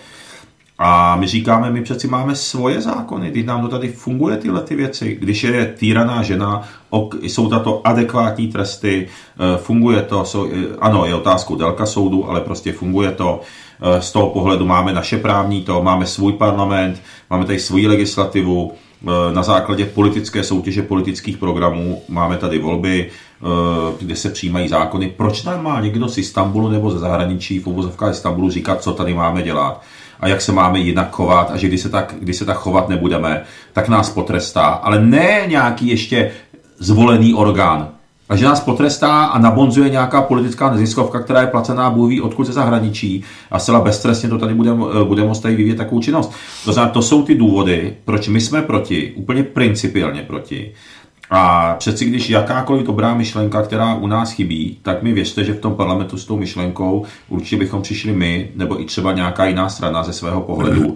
A my říkáme, my přeci máme svoje zákony, když nám to tady funguje tyhle ty věci, když je týraná žena, jsou tato adekvátní tresty, funguje to, ano, je otázkou délka soudu, ale prostě funguje to, z toho pohledu máme naše právní to, máme svůj parlament, máme tady svoji legislativu, na základě politické soutěže politických programů máme tady volby, kde se přijímají zákony. Proč nám má někdo z Istanbulu nebo ze zahraničí v uvozovkách Istanbulu říkat, co tady máme dělat a jak se máme jinak chovat a že když se tak, když se tak chovat nebudeme, tak nás potrestá, ale ne nějaký ještě zvolený orgán. A že nás potrestá a nabonzuje nějaká politická neziskovka, která je placená Bůh ví odkud ze zahraničí a zcela beztrestně to tady budeme bude moct tady vyvíjet takovou činnost. To znamená, to jsou ty důvody, proč my jsme proti, úplně principiálně proti. A přeci když jakákoliv dobrá myšlenka, která u nás chybí, tak mi věřte, že v tom parlamentu s tou myšlenkou určitě bychom přišli my, nebo i třeba nějaká jiná strana ze svého pohledu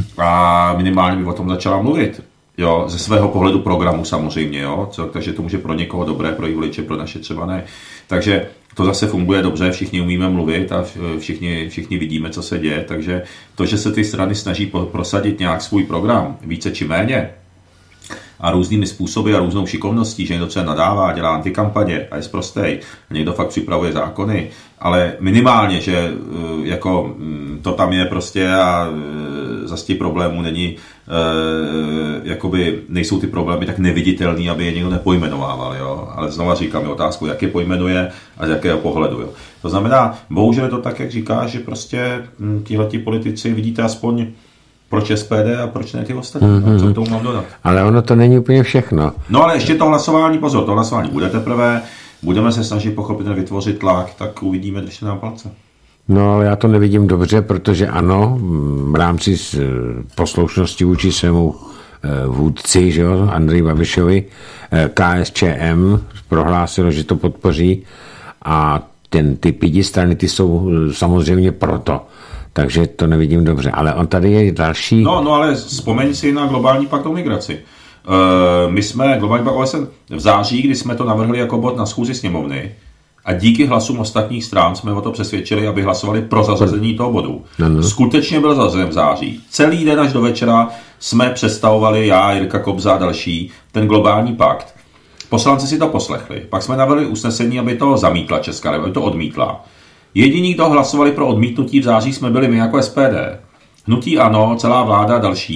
a minimálně by o tom začala mluvit. Jo, ze svého pohledu programu samozřejmě, jo, co, takže to může pro někoho dobré, pro jejich voliče, pro naše třeba ne. Takže to zase funguje dobře, všichni umíme mluvit a všichni, všichni vidíme, co se děje, takže to, že se ty strany snaží prosadit nějak svůj program, více či méně, a různými způsoby a různou šikovností, že někdo třeba nadává, dělá antikampaně a je sprostej, a někdo fakt připravuje zákony, ale minimálně, že jako to tam je prostě a zase těch problémů není, jakoby nejsou ty problémy tak neviditelný, aby je někdo nepojmenovával, jo? Ale znova říkám, je otázku, jak je pojmenuje a z jakého pohledu, jo? To znamená, bohužel je to tak, jak říkáš, že prostě tihleti politici, vidíte aspoň proč S P D a proč ne ty ostatní? Mm-hmm. Co k tomu mám dodat? Ale ono to není úplně všechno. No ale ještě to hlasování, pozor, to hlasování bude teprve, budeme se snažit pochopitelně vytvořit tlak, tak uvidíme, když se nám palce. No ale já to nevidím dobře, protože ano, v rámci poslušnosti vůči svému vůdci, že jo, Andreji Babišovi, K S Č M prohlásilo, že to podpoří a ten, ty pidi strany, ty jsou samozřejmě proto. Takže to nevidím dobře. Ale on tady je další... No, no ale vzpomeň si na globální pakt o migraci. Uh, my jsme globální pakt O S N v září, kdy jsme to navrhli jako bod na schůzi sněmovny a díky hlasům ostatních stran jsme o to přesvědčili, aby hlasovali pro zařazení toho bodu. Ano. Skutečně byl zařazen v září. Celý den až do večera jsme představovali, já, Jirka Kobza a další, ten globální pakt. Poslanci si to poslechli. Pak jsme navrhli usnesení, aby to zamítla Česká republika, aby to odmítla. Jediní, kdo hlasovali pro odmítnutí v září, jsme byli my jako S P D. Hnutí ANO, celá vláda a další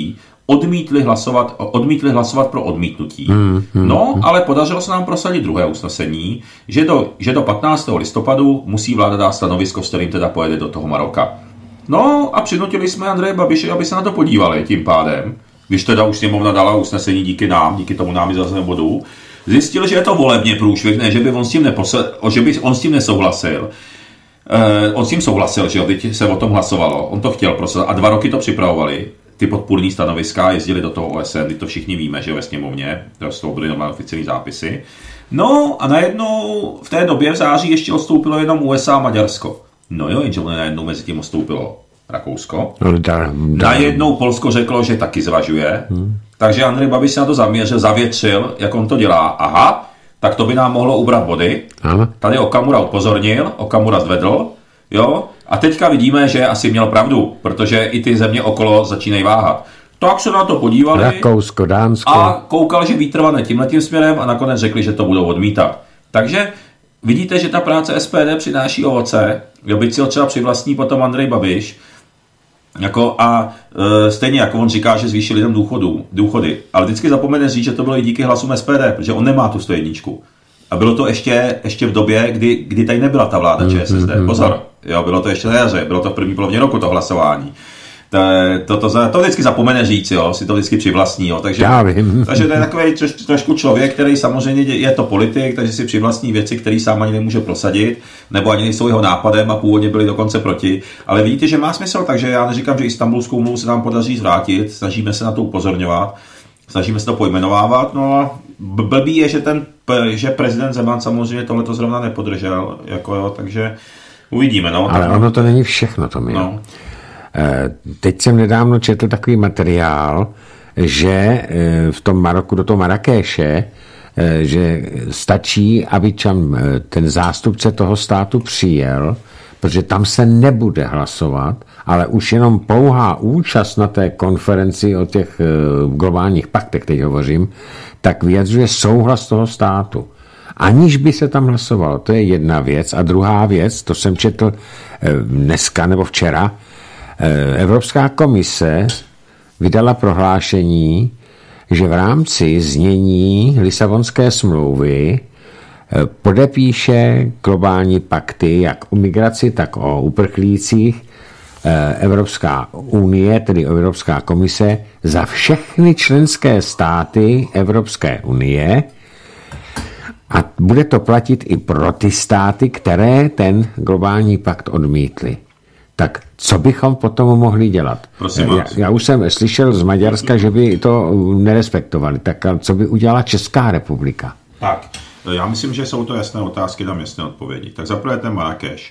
odmítli hlasovat, odmítli hlasovat pro odmítnutí. Hmm, hmm, no, ale podařilo se nám prosadit druhé usnesení, že do, že do patnáctého listopadu musí vláda dát stanovisko, s kterým teda pojede do toho Maroka. No a přinutili jsme Andreje Babiše, aby se na to podívali tím pádem, když teda už sněmovna dala usnesení díky nám, díky tomu námi zařazenému bodu, zjistil, že je to volebně průšvih, ne, že by on s tím, neposl- že by on s tím nesouhlasil. Eh, on s tím souhlasil, že jo, teď se o tom hlasovalo, on to chtěl prosadit a dva roky to připravovali, ty podpůrní stanoviska, jezdili do toho O S N, to všichni víme, že ve sněmovně, to byly normální oficiální zápisy. No a najednou v té době v září ještě odstoupilo jenom U S A a Maďarsko. No jo, jenže najednou mezi tím odstoupilo Rakousko. Najednou Polsko řeklo, že taky zvažuje, hmm. takže Andrej Babiš se na to zaměřil, zavětřil, jak on to dělá. Aha, tak to by nám mohlo ubrat body. Aha. Tady Okamura upozornil, Okamura zvedl, jo, a teďka vidíme, že asi měl pravdu, protože i ty země okolo začínají váhat. Tak se na to podívali. Rakousko, Dánsko. A koukal, že vítr vane tímhletím směrem a nakonec řekli, že to budou odmítat. Takže vidíte, že ta práce S P D přináší ovoce, jo, byť si ho třeba přivlastní potom Andrej Babiš, jako a e, stejně jako on říká, že zvýšil lidem důchodu, důchody, ale vždycky zapomene říct, že to bylo i díky hlasům S P D, protože on nemá tu sto jedna. A bylo to ještě, ještě v době, kdy, kdy tady nebyla ta vláda Č S S D. Pozor, jo, bylo to ještě na jaře, bylo to v první polovině roku to hlasování. To, to, to, to vždycky zapomene říct, jo, si to vždycky přivlastní, jo, takže, takže to je takový troš, trošku člověk, který samozřejmě je to politik, takže si přivlastní věci, který sám ani nemůže prosadit, nebo ani nejsou jeho nápadem a původně byli dokonce proti, ale vidíte, že má smysl, takže já neříkám, že Istanbulskou úmluvu se nám podaří zvrátit, snažíme se na to upozorňovat, snažíme se to pojmenovávat, no a blbý je, že ten, že prezident Zeman samozřejmě tohleto zrovna nepodržel, jako jo, takže uvidíme, no. Ale ono to není všechno, to mě. No. Teď jsem nedávno četl takový materiál, že v tom Maroku, do toho Marrakéše, že stačí, aby tam ten zástupce toho státu přijel, protože tam se nebude hlasovat, ale už jenom pouhá účast na té konferenci o těch globálních paktech, teď hovořím, tak vyjadřuje souhlas toho státu. Aniž by se tam hlasovalo. To je jedna věc. A druhá věc, to jsem četl dneska nebo včera, Evropská komise vydala prohlášení, že v rámci znění Lisabonské smlouvy podepíše globální pakty jak o migraci, tak o uprchlících Evropská unie, tedy Evropská komise, za všechny členské státy Evropské unie a bude to platit i pro ty státy, které ten globální pakt odmítly. Tak co bychom potom mohli dělat? Já, já už jsem slyšel z Maďarska, že by to nerespektovali. Tak co by udělala Česká republika? Tak, já myslím, že jsou to jasné otázky, dám jasné odpovědi. Tak zaprvé ten Marrakeš.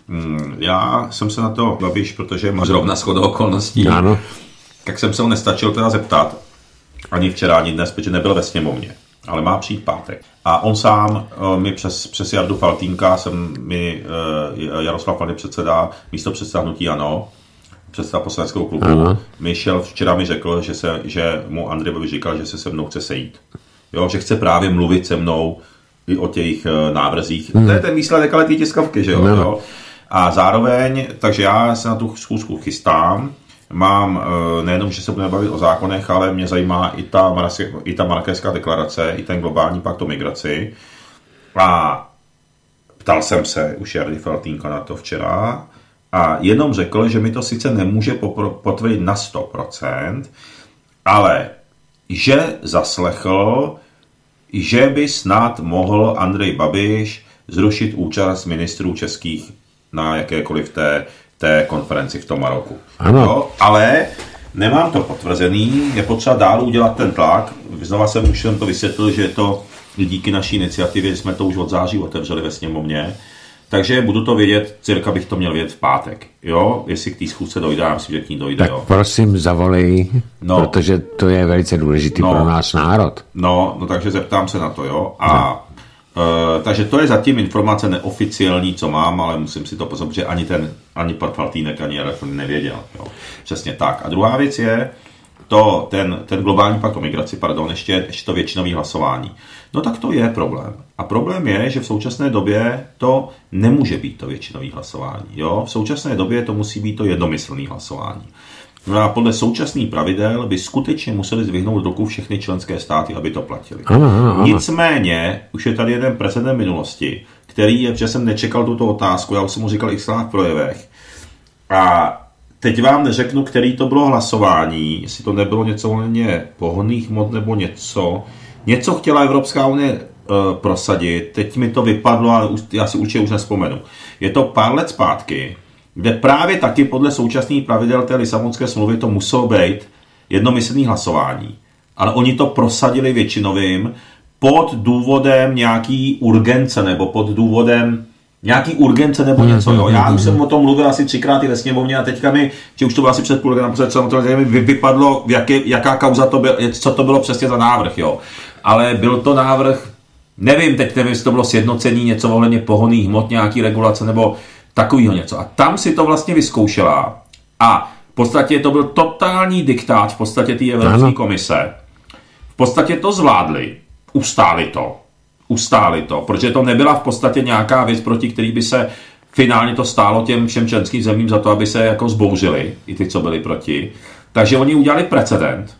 Já jsem se na to Babiš, protože má zrovna shodou okolností, ano. Tak jsem se ho nestačil teda zeptat. Ani včera, ani dnes, protože nebyl ve sněmovně. Ale má přijít pátek. A on sám mi přes, přes Jardu Faltýnka, jsem mi Jaroslav Faltýnek předseda, místo předseda hnutí ANO, předseda poslaneckého klubu, ano. mi šel, včera mi řekl, že, se, že mu Andrej Babiš říkal, že se se mnou chce sejít. Jo, že chce právě mluvit se mnou i o těch návrzích. Hmm. To je ten výsledek, ale ty tiskovky, že jo, jo. A zároveň, takže já se na tu schůzku chystám. Mám nejenom, že se budeme bavit o zákonech, ale mě zajímá i ta, i ta Marrakešská deklarace, i ten globální pakt o migraci. A ptal jsem se už Jardy Faltýnka na to včera a jenom řekl, že mi to sice nemůže potvrdit na sto procent, ale že zaslechl, že by snad mohl Andrej Babiš zrušit účast ministrů českých na jakékoliv té té konferenci v tom Maroku. Ano. Jo, ale nemám to potvrzený, je potřeba dál udělat ten tlak. Znova jsem už jsem to vysvětlil, že je to díky naší iniciativě, jsme to už od září otevřeli ve sněmovně, takže budu to vědět, cirka bych to měl vědět v pátek. Jo, jestli k té schůzce dojde, já myslím, že k ní dojde. Tak jo. Prosím, zavolej, no. Protože to je velice důležitý no. pro náš národ. No, no takže zeptám se na to, jo. A no. Uh, takže to je zatím informace neoficiální, co mám, ale musím si to pozorovat, že ani ten, ani pan Faltýnek, ani Jarek nevěděl. Jo. Přesně tak. A druhá věc je, to, ten, ten globální pakt o migraci, pardon, ještě, ještě to většinové hlasování. No tak to je problém. A problém je, že v současné době to nemůže být to většinové hlasování. Jo? V současné době to musí být to jednomyslné hlasování. No a podle současných pravidel by skutečně museli zvyhnout ruku všechny členské státy, aby to platili. Ano, ano, ano. Nicméně, už je tady jeden precedent minulosti, který je, že jsem nečekal tuto otázku, já už jsem mu říkal xkrát v projevech. A teď vám neřeknu, který to bylo hlasování, jestli to nebylo něco ohledně pohonných hmot nebo něco. Něco chtěla Evropská unie uh, prosadit, teď mi to vypadlo, ale už, já si určitě už nespomenu. Je to pár let zpátky, kde právě taky podle současných pravidel té Lisabonské smlouvy to muselo být jednomyslný hlasování. Ale oni to prosadili většinovým pod důvodem nějaký urgence nebo pod důvodem nějaký urgence nebo něco. Jo. Já už jsem o tom mluvil asi třikrát i ve sněmovně a teďka mi, že už to bylo asi před půl rokem, co mi vypadlo, jaké, jaká kauza to byl, co to bylo přesně za návrh. Jo. Ale byl to návrh, nevím, teď nevím, jestli to bylo sjednocení něco ohledně pohonných hmot, nějaký regulace nebo takovýho něco. A tam si to vlastně vyzkoušela a v podstatě to byl totální diktát v podstatě té Evropské komise. V podstatě to zvládli, ustáli to, ustáli to, protože to nebyla v podstatě nějaká věc, proti který by se finálně to stálo těm všem členským zemím za to, aby se jako zbouřili, i ty, co byli proti. Takže oni udělali precedent,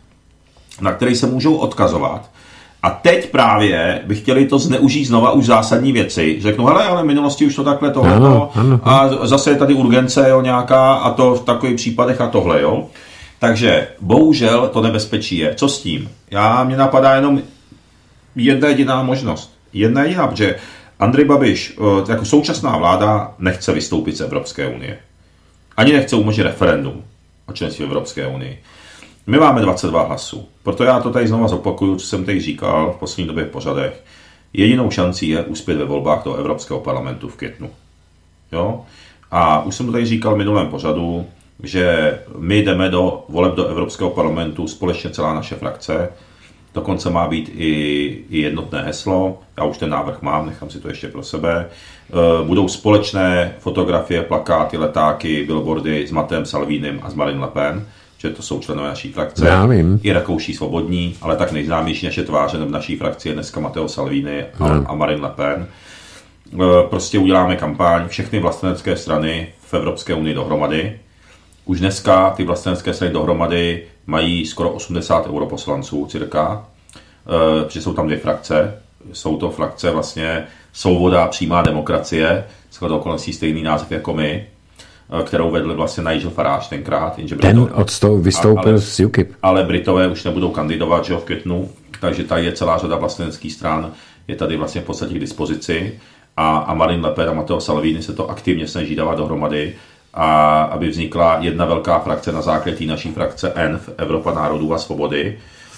na který se můžou odkazovat. A teď právě by chtěli to zneužít znova už zásadní věci. Řeknou, hele, ale v minulosti už to takhle tohle ano, ano. A zase je tady urgence jo, nějaká a to v takových případech a tohle, jo. Takže bohužel to nebezpečí je. Co s tím? Já, mě napadá jenom jedna jediná možnost. Jedna jediná, protože Andrej Babiš, jako současná vláda, nechce vystoupit z Evropské unie. Ani nechce umožnit referendum o členství v Evropské unii. My máme dvacet dva hlasů. Proto já to tady znova zopakuju, co jsem tady říkal v poslední době v pořadech. Jedinou šancí je uspět ve volbách do Evropského parlamentu v květnu. Jo? A už jsem to tady říkal v minulém pořadu, že my jdeme do voleb do Evropského parlamentu společně celá naše frakce. Dokonce má být i, i jednotné heslo. Já už ten návrh mám, nechám si to ještě pro sebe. Budou společné fotografie, plakáty, letáky, billboardy s Matteem Salvinim a s Marine Le Pen, že to jsou členové naší frakce. Já vím. I Rakouší svobodní, ale tak nejznámější naše tváře v naší frakci je dneska Matteo Salvini a, a Marine Le Pen. Prostě uděláme kampaň, všechny vlastenecké strany v Evropské unii dohromady. Už dneska ty vlastenecké strany dohromady mají skoro osmdesát europoslanců cirka, protože jsou tam dvě frakce. Jsou to frakce vlastně Svoboda a přímá demokracie, shodou okolností stejný název jako my, kterou vedl vlastně Nigel Farage tenkrát. Jenže Ten Brito, odstou, vystoupil ale, z U K I P. Ale Britové už nebudou kandidovat, že v květnu, takže tady je celá řada vlasteneckých stran, je tady vlastně v podstatě k dispozici a, a Marine Le Pen a Matteo Salvini se to aktivně snaží dávat dohromady, a aby vznikla jedna velká frakce na základě naší frakce E N F, Evropa národů a svobody.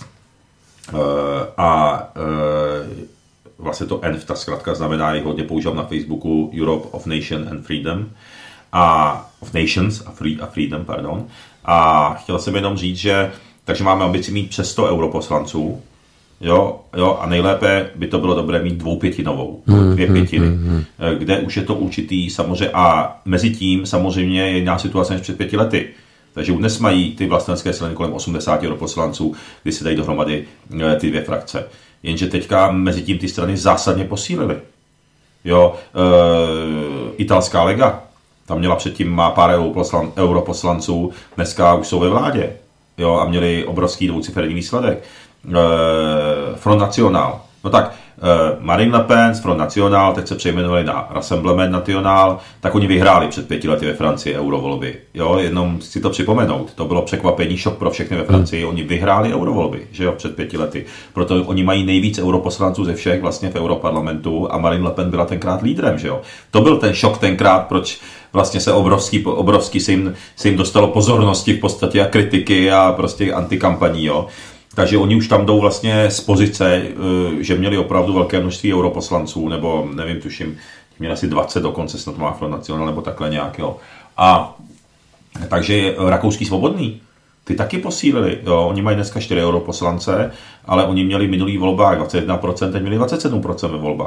A vlastně to E N F, ta zkratka znamená, jak hodně používám na Facebooku, Europe of Nation and Freedom. A of Nations a, free, a Freedom, pardon. A chtěl jsem jenom říct, že takže máme ambici mít přes sto europoslanců, jo, jo, a nejlépe by to bylo dobré mít dvoupětinovou, dvě pětiny, mm, mm, mm. kde už je to určitý samozřejmě a mezi tím samozřejmě je jiná situace než před pěti lety. Takže už dnes mají ty vlastenecké strany kolem osmdesát europoslanců, kdy se dají dohromady ty dvě frakce. Jenže teďka mezi tím ty strany zásadně posílily. Jo, e, italská Lega, tam měla předtím má pár europoslanců, dneska už jsou ve vládě, jo, a měli obrovský dvouciferný výsledek. E, Front National. No tak, e, Marine Le Pen z Front National, teď se přejmenovali na Rassemblement National, tak oni vyhráli před pěti lety ve Francii eurovolby. Jo, jenom si to připomenout, to bylo překvapení, šok pro všechny ve Francii, oni vyhráli eurovolby, že jo, před pěti lety. Proto oni mají nejvíc europoslanců ze všech vlastně v Europarlamentu a Marine Le Pen byla tenkrát lídrem, že jo. To byl ten šok tenkrát, proč vlastně se obrovský, obrovský se jim, se jim dostalo pozornosti v podstatě a kritiky a prostě antikampaní, jo. Takže oni už tam jdou vlastně z pozice, že měli opravdu velké množství europoslanců, nebo nevím, tuším, měli asi dvacet dokonce, snad má Front National, nebo takhle nějakého. A takže rakouský svobodný, ty taky posílili, jo, oni mají dneska čtyři europoslance, ale oni měli minulý volbách dvacet jedna procent, teď měli dvacet sedm procent ve volbách.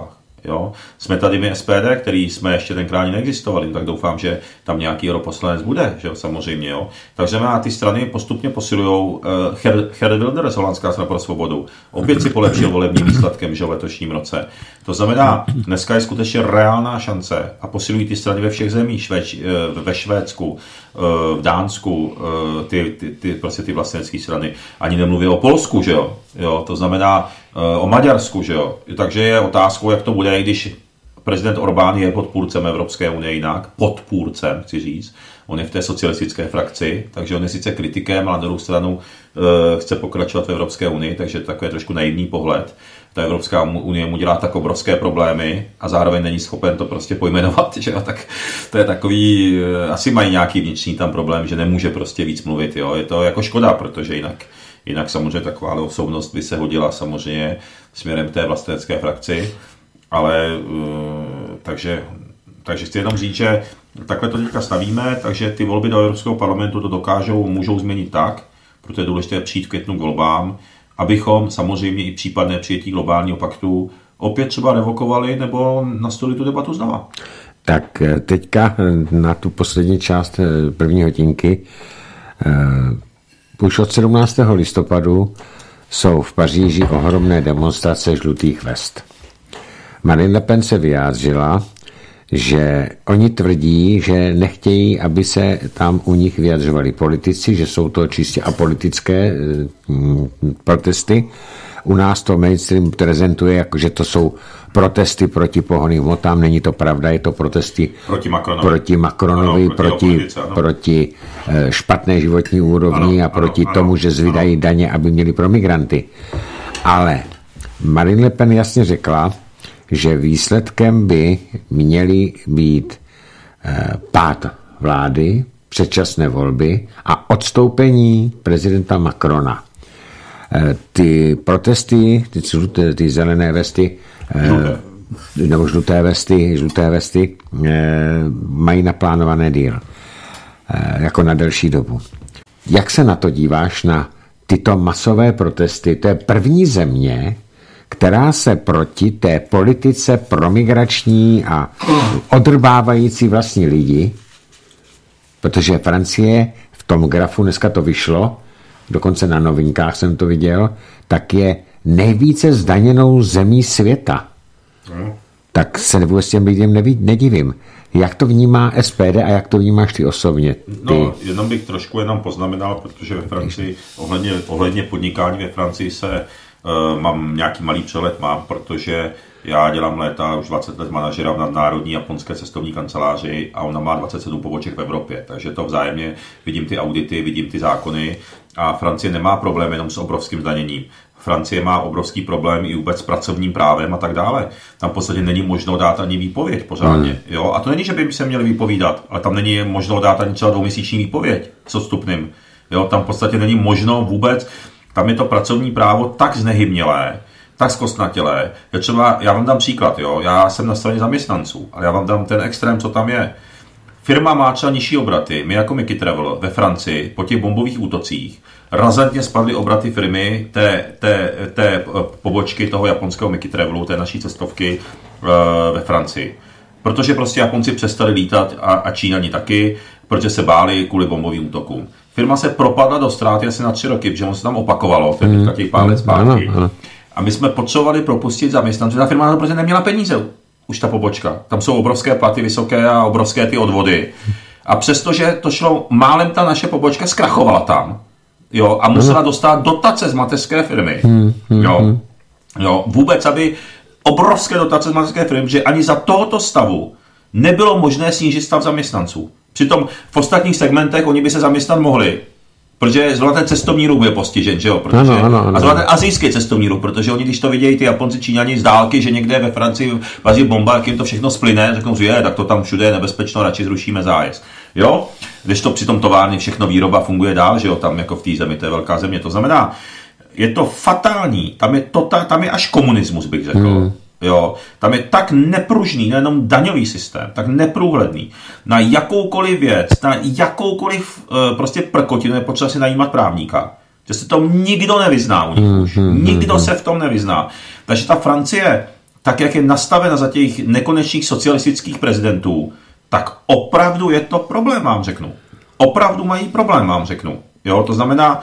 Jo? Jsme tady my S P D, který jsme ještě tenkrát neexistovali, tak doufám, že tam nějaký europoslanec bude, že jo? Samozřejmě. Jo? Takže na ty strany postupně posilujou. Geert Wilders, Holandská strana pro svobodu, opět si polepšil volebním výsledkem, že v letošním roce. To znamená, dneska je skutečně reálná šance a posilují ty strany ve všech zemích, Švéč, ve Švédsku, v Dánsku, ty, ty, ty, prostě ty vlastenecké strany. Ani nemluví o Polsku, že jo? Jo? To znamená o Maďarsku, že jo? Takže je otázkou, jak to bude, když prezident Orbán je podpůrcem Evropské unie jinak, podpůrcem, chci říct. On je v té socialistické frakci, takže on je sice kritikem, ale na druhou stranu e, chce pokračovat v Evropské unii, takže takový trošku naivní pohled. Ta Evropská unie mu dělá tak obrovské problémy a zároveň není schopen to prostě pojmenovat, že jo? Tak to je takový, e, asi mají nějaký vnitřní tam problém, že nemůže prostě víc mluvit, jo? Je to jako škoda, protože jinak, jinak samozřejmě taková osobnost by se hodila samozřejmě směrem k té vlastenecké frakci, ale e, takže Takže chci jenom říct, že takhle to teďka stavíme, takže ty volby do Evropského parlamentu to dokážou, můžou změnit tak, proto je důležité přijít v květnu k volbám, abychom samozřejmě i případné přijetí globálního paktu opět třeba revokovali nebo nastolili tu debatu znova. Tak teďka na tu poslední část první hodinky. Už od sedmnáctého listopadu jsou v Paříži ohromné demonstrace žlutých vest. Marine Le Pen se vyjádřila, že oni tvrdí, že nechtějí, aby se tam u nich vyjadřovali politici, že jsou to čistě apolitické mm, protesty. U nás to mainstream prezentuje, jako že to jsou protesty proti pohonným hmotám, není to pravda, je to protesty proti Macronovi, proti, Macronovi, ano, proti, proti, proti špatné životní úrovni ano, a proti ano, tomu, že zvydají ano. daně, aby měli pro migranty. Ale Marine Le Pen jasně řekla, že výsledkem by měly být eh, pád vlády, předčasné volby a odstoupení prezidenta Macrona. Eh, ty protesty, ty, ty zelené vesty, eh, nebo žluté vesty, žluté vesty eh, mají naplánované díl eh, jako na delší dobu. Jak se na to díváš, na tyto masové protesty? To je první země, která se proti té politice promigrační a odrbávající vlastní lidi, protože Francie v tom grafu, dneska to vyšlo, dokonce na novinkách jsem to viděl, tak je nejvíce zdaněnou zemí světa. Hmm. Tak se vůbec těm lidem nedivím. Jak to vnímá S P D a jak to vnímáš ty osobně? Ty... No, jenom bych trošku jenom poznamenal, protože ve Francii, ohledně, ohledně podnikání ve Francii se Uh, mám nějaký malý přehled, mám, protože já dělám léta, už dvacet let manažera v nadnárodní japonské cestovní kanceláři a ona má dvacet sedm poboček v Evropě, takže to vzájemně vidím ty audity, vidím ty zákony a Francie nemá problém jenom s obrovským zdaněním. Francie má obrovský problém i vůbec s pracovním právem a tak dále. Tam v podstatě není možno dát ani výpověď pořádně. Hmm. Jo? A to není, že by se měli vypovídat, ale tam není možno dát ani třeba dvouměsíční výpověď s odstupným. Jo? Tam v podstatě není možno vůbec. Tam je to pracovní právo tak znehybnělé, tak zkostnatělé, že třeba, já vám dám příklad, jo, já jsem na straně zaměstnanců, ale já vám dám ten extrém, co tam je. Firma má třeba nižší obraty, my jako Mickey Travel ve Francii po těch bombových útocích razantně spadly obraty firmy té, té, té pobočky toho japonského Mickey Travelu, té naší cestovky uh, ve Francii. Protože prostě Japonci přestali lítat a, a Číňani taky, protože se báli kvůli bombovým útokům. Firma se propadla do ztráty asi na tři roky, protože on se tam opakovalo, to je teďka těch pár let zpátky. A my jsme potřebovali propustit zaměstnance, ta firma prostě neměla peníze, už ta pobočka. Tam jsou obrovské platy vysoké a obrovské ty odvody. A přestože to šlo, málem ta naše pobočka zkrachovala tam, jo, a musela dostat dotace z mateřské firmy, jo, jo, vůbec, aby obrovské dotace z mateřské firmy, že ani za tohoto stavu nebylo možné snížit stav zaměstnanců. Přitom v ostatních segmentech oni by se zaměstnat mohli, protože zrovna ten cestovní ruch je postižen, že jo? Protože, ano, ano, ano. A zrovna ten asijský cestovní ruch, protože oni, když to vidějí ty Japonci, Číňani z dálky, že někde ve Francii vazí bomba, jak jim to všechno splyne, řeknou si, je, tak to tam všude je nebezpečno, radši zrušíme zájezd. Jo? Když to při tom továrny všechno výroba funguje dál, že jo, tam jako v té zemi, to je velká země, to znamená, je to fatální, tam je, tota, tam je až komunismus, bych řekl. Hmm. Jo, tam je tak nepružný, nejenom daňový systém, tak neprůhledný. Na jakoukoliv věc, na jakoukoliv uh, prostě prkotinu je potřeba si najímat právníka. Že se to nikdo nevyzná u nich už. Nikdo se v tom nevyzná. Takže ta Francie tak jak je nastavena za těch nekonečných socialistických prezidentů, tak opravdu je to problém, vám řeknu. Opravdu mají problém, vám řeknu. Jo, to znamená,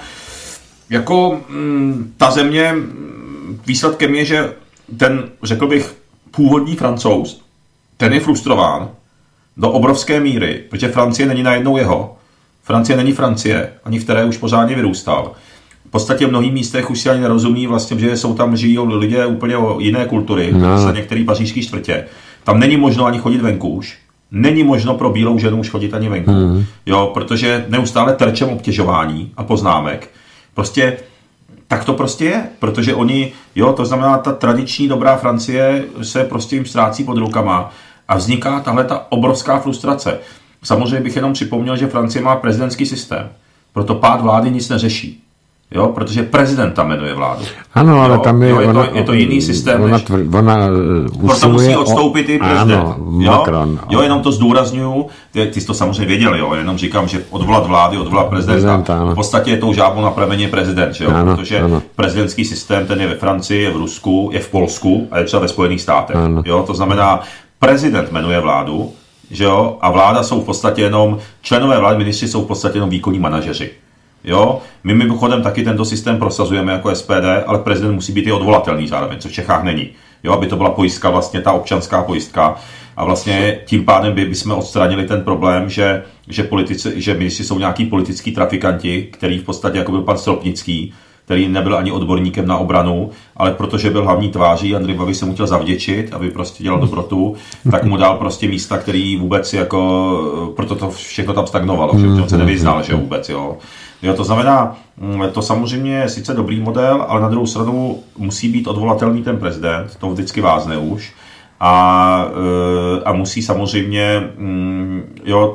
jako mm, ta země, výsledkem je, že ten, řekl bych, původní Francouz, ten je frustrován do obrovské míry, protože Francie není najednou jeho. Francie není Francie, ani v které už pořádně vyrůstal. V podstatě v mnohých místech už si ani nerozumí vlastně, že jsou tam žijí lidé úplně o jiné kultury, no. Některé pařížské čtvrtě. Tam není možno ani chodit venku už. Není možno pro bílou ženu už chodit ani venku. Mm. Jo, protože neustále terčem obtěžování a poznámek. Prostě tak to prostě je, protože oni, jo, to znamená, ta tradiční dobrá Francie se prostě jim ztrácí pod rukama a vzniká tahle ta obrovská frustrace. Samozřejmě bych jenom připomněl, že Francie má prezidentský systém, proto pád vlády nic neřeší. Jo, protože prezident tam jmenuje vládu. Ano, ale jo, tam je, jo, je, ona, to, je to jiný systém. Ona, než, ona proto musí odstoupit o, i prezident. Ano, Macron. Jo, jo, jenom to zdůrazňuju, ty, ty jsi to samozřejmě věděl, jo, jenom říkám, že odvolat vlády, odvolat prezidenta. prezidenta v podstatě je tou žábou na plemeně prezident, jo, ano, protože ano. prezidentský systém, ten je ve Francii, je v Rusku, je v Polsku a je třeba ve Spojených státech. Ano. Jo, to znamená, prezident jmenuje vládu, že jo, a vláda jsou v podstatě jenom, členové vlády, ministři jsou v podstatě jenom výkonní manažeři. Jo, my mimochodem taky tento systém prosazujeme jako S P D, ale prezident musí být i odvolatelný zároveň, co v Čechách není. Jo, aby to byla pojistka, vlastně ta občanská pojistka. A vlastně tím pádem by bychom odstranili ten problém, že, že, politici, že ministři jsou nějaký politický trafikanti, který v podstatě, jako byl pan Stropnický, který nebyl ani odborníkem na obranu, ale protože byl hlavní tváří, Andrej Babiš se mu chtěl zavděčit, aby prostě dělal dobrotu, tak mu dal prostě místa, který vůbec jako, proto to všechno tam stagnovalo, že on se nevyznal, že vůbec, jo. Jo, to znamená, to samozřejmě je sice dobrý model, ale na druhou stranu musí být odvolatelný ten prezident, to vždycky vázne už, a, a musí samozřejmě, jo,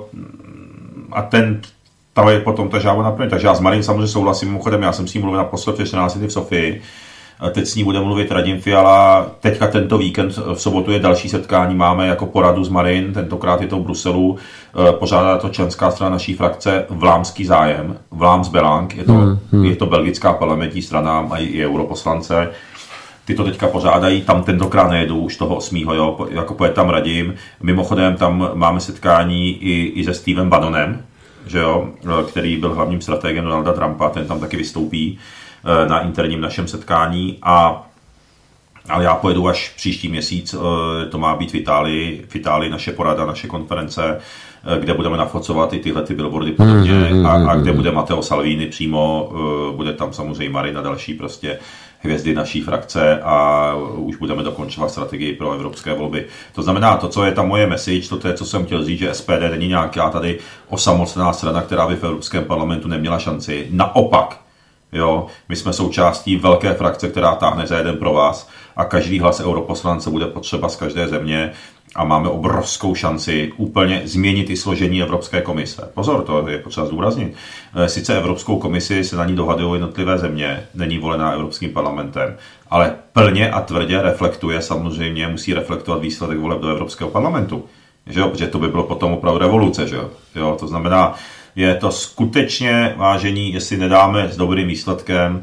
a ten, tam je potom ta žába naplně. Takže já s Marin samozřejmě souhlasím, mimochodem, já jsem s ním mluvil naposled v čtrnácti dny v Sofii, teď s ní bude mluvit Radim Fiala, teďka tento víkend v sobotu je další setkání, máme jako poradu s Marin, tentokrát je to v Bruselu, pořádá to členská strana naší frakce Vlámský zájem, Vláms Belang, je to, hmm, hmm. je to belgická parlamentní strana, mají i europoslance, ty to teďka pořádají, tam tentokrát nejedu už toho osmého jo, jako pojet tam Radim, mimochodem tam máme setkání i, i se Stevem Bannonem, že jo, který byl hlavním strategem Donalda Trumpa, ten tam taky vystoupí na interním našem setkání, a, ale já pojedu až příští měsíc, to má být v Itálii, v Itálii naše porada, naše konference, kde budeme nafocovat i tyhle ty billboardy podobně, a, a kde bude Matteo Salvini přímo, bude tam samozřejmě Marin a další prostě hvězdy naší frakce a už budeme dokončovat strategii pro evropské volby. To znamená, to, co je ta moje message, to je, co jsem chtěl říct, že S P D není nějaká tady osamocená strana, která by v Evropském parlamentu neměla šanci. Naopak, jo, my jsme součástí velké frakce, která táhne za jeden pro vás a každý hlas europoslance bude potřeba z každé země a máme obrovskou šanci úplně změnit i složení Evropské komise. Pozor, to je potřeba zdůraznit. Sice Evropskou komisi se na ní dohadují jednotlivé země, není volená Evropským parlamentem, ale plně a tvrdě reflektuje, samozřejmě musí reflektovat výsledek voleb do Evropského parlamentu. Že jo? Protože to by bylo potom opravdu revoluce. Že jo? Jo? To znamená, je to skutečně, vážení, jestli nedáme s dobrým výsledkem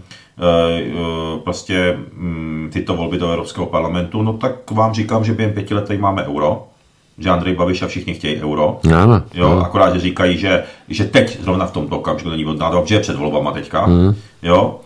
prostě tyto volby do Evropského parlamentu, no tak vám říkám, že během pěti let máme euro, že Andrej Babiš a všichni chtějí euro, ano, jo, ano. Akorát, že říkají, že, že teď zrovna v tomto okamžiku není vhodná doba, že je před volbama teďka, hmm. jo,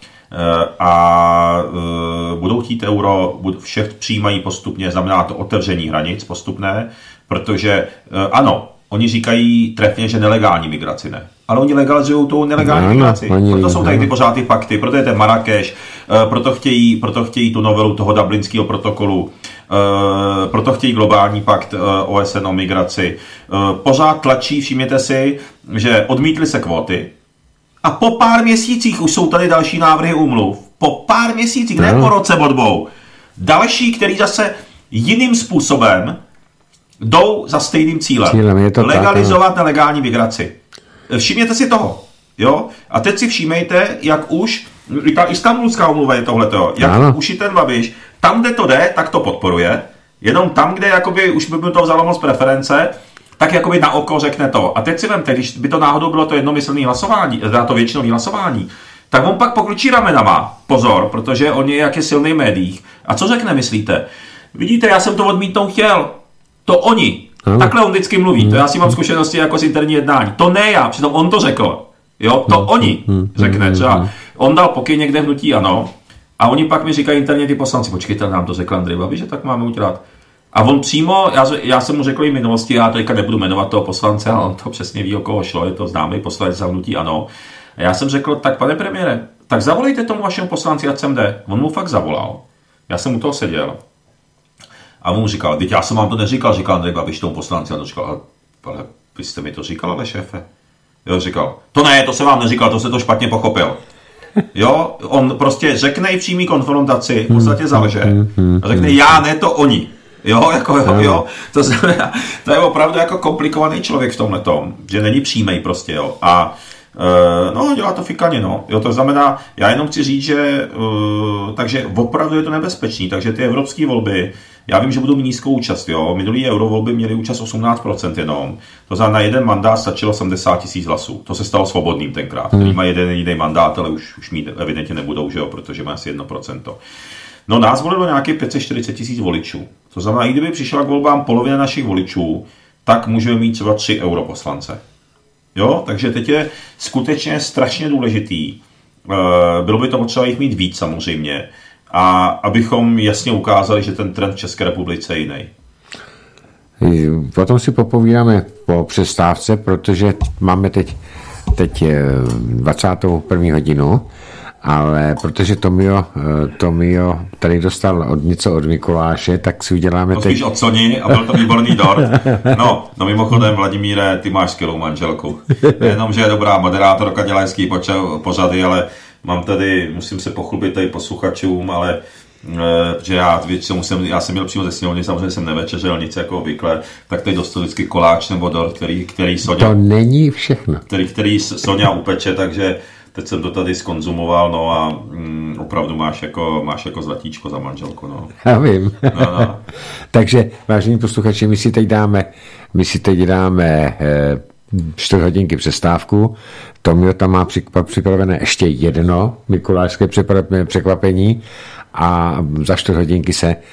a budou chtít euro, všech přijímají postupně, znamená to otevření hranic postupné, protože ano, oni říkají trefně, že nelegální migraci ne. Ale oni legalizují tu nelegální no, migraci. No, proto jsou tady ty pořád ty pakty, proto je ten Marrakeš, proto chtějí, proto chtějí tu novelu toho Dublinského protokolu, proto chtějí globální pakt O S N o migraci. Pořád tlačí, všimněte si, že odmítly se kvóty a po pár měsících už jsou tady další návrhy úmluv. Po pár měsících, ne po roce od dvou. Další, který zase jiným způsobem jdou za stejným cílem. cílem je to legalizovat tak, nelegální migraci. Všimněte si toho. Jo? A teď si všímejte, jak už, ta Istanbulská úmluva je tohleto, jak ano. už i ten Babiš, tam, kde to jde, tak to podporuje, jenom tam, kde jakoby, už by mu to vzalo moc preference, tak jakoby na oko řekne to. A teď si vemte, když by to náhodou bylo to jednomyslné hlasování, teda to většinové hlasování, tak on pak poklučí ramenama. Pozor, protože on je jak je silný v médiích. A co řekne, myslíte? vidíte, já jsem to odmítnout chtěl. To oni. Hmm. Takhle on vždycky mluví. Hmm. To já si mám zkušenosti jako z interní jednání. To ne já, přitom on to řekl. Jo, to hmm. oni řekne. Třeba on dal pokyn někde hnutí ano a oni pak mi říkají interně ty poslanci, počkejte, nám to řekl Andrej Babiš, že tak máme udělat. A on přímo, já, já jsem mu řekl i v minulosti, já teďka nebudu jmenovat toho poslance, ale on to přesně ví, o koho šlo, je to známý poslanec za hnutí ano. A já jsem řekl, tak pane premiére, tak zavolejte tomu vašemu poslanci, ať sem jde. On mu fakt zavolal. Já jsem u toho seděl. A on mu říkal, teď já jsem vám to neříkal, říkal Andrej Babiš tomu poslanci. A on říkal, ale, ale vy jste mi to říkal, ale šéfe. Jo, říkal, to ne, to jsem vám neříkal, to se to špatně pochopil. Jo, on prostě řekne i přímý konfrontaci, v podstatě zalže. A řekne, já, ne, to oni. Jo, jako jo, jo. To znamená, to je opravdu jako komplikovaný člověk v tomhletom, že není přímej prostě, jo. A Uh, no, dělá to fikaně, no. Jo, to znamená, já jenom chci říct, že uh, takže opravdu je to nebezpečný, takže ty evropské volby, já vím, že budou mít nízkou účast, jo. Minulý eurovolby měly účast osmnáct procent jenom. To znamená, na jeden mandát stačilo sedmdesát tisíc hlasů. To se stalo svobodným tenkrát. Hmm. Který má jeden jiný mandát, ale už, už mít evidentně nebudou, že jo, protože má asi jedno procento. No, nás volilo nějakých pět set čtyřicet tisíc voličů. To znamená, i kdyby přišla k volbám polovina našich voličů, tak můžeme mít třeba tři europoslance. Jo, takže teď je skutečně strašně důležitý. Bylo by to potřeba jich mít víc samozřejmě. A abychom jasně ukázali, že ten trend v České republice je jiný. Potom si popovídáme po přestávce, protože máme teď, teď dvacátou první hodinu, ale protože Tomio, Tomio tady dostal od něco od Mikuláše, tak si uděláme to teď... spíš od Soni a byl to výborný dort. No, no mimochodem, Vladimíre, ty máš skvělou manželku. Nejenom, že je dobrá moderátorka, dělá hezký pořady, ale mám tady, musím se pochlubit tady posluchačům, ale že já většinou jsem, já jsem měl přímo ze sněmovny, samozřejmě jsem nevečeřel nic jako obvykle, tak tady dostal vždycky koláč nebo dort, který, který Sonja... To není všechno. Který, který Sonja upeče, takže teď jsem to tady skonzumoval, no a mm, opravdu máš jako, máš jako zlatíčko za manželku, no. Já vím. No, no. Takže, vážení posluchači, my si teď dáme, my si teď dáme eh, čtyři hodinky přestávku. Tomio tam má připravené ještě jedno mikulášské překvapení a za čtyři hodinky se e,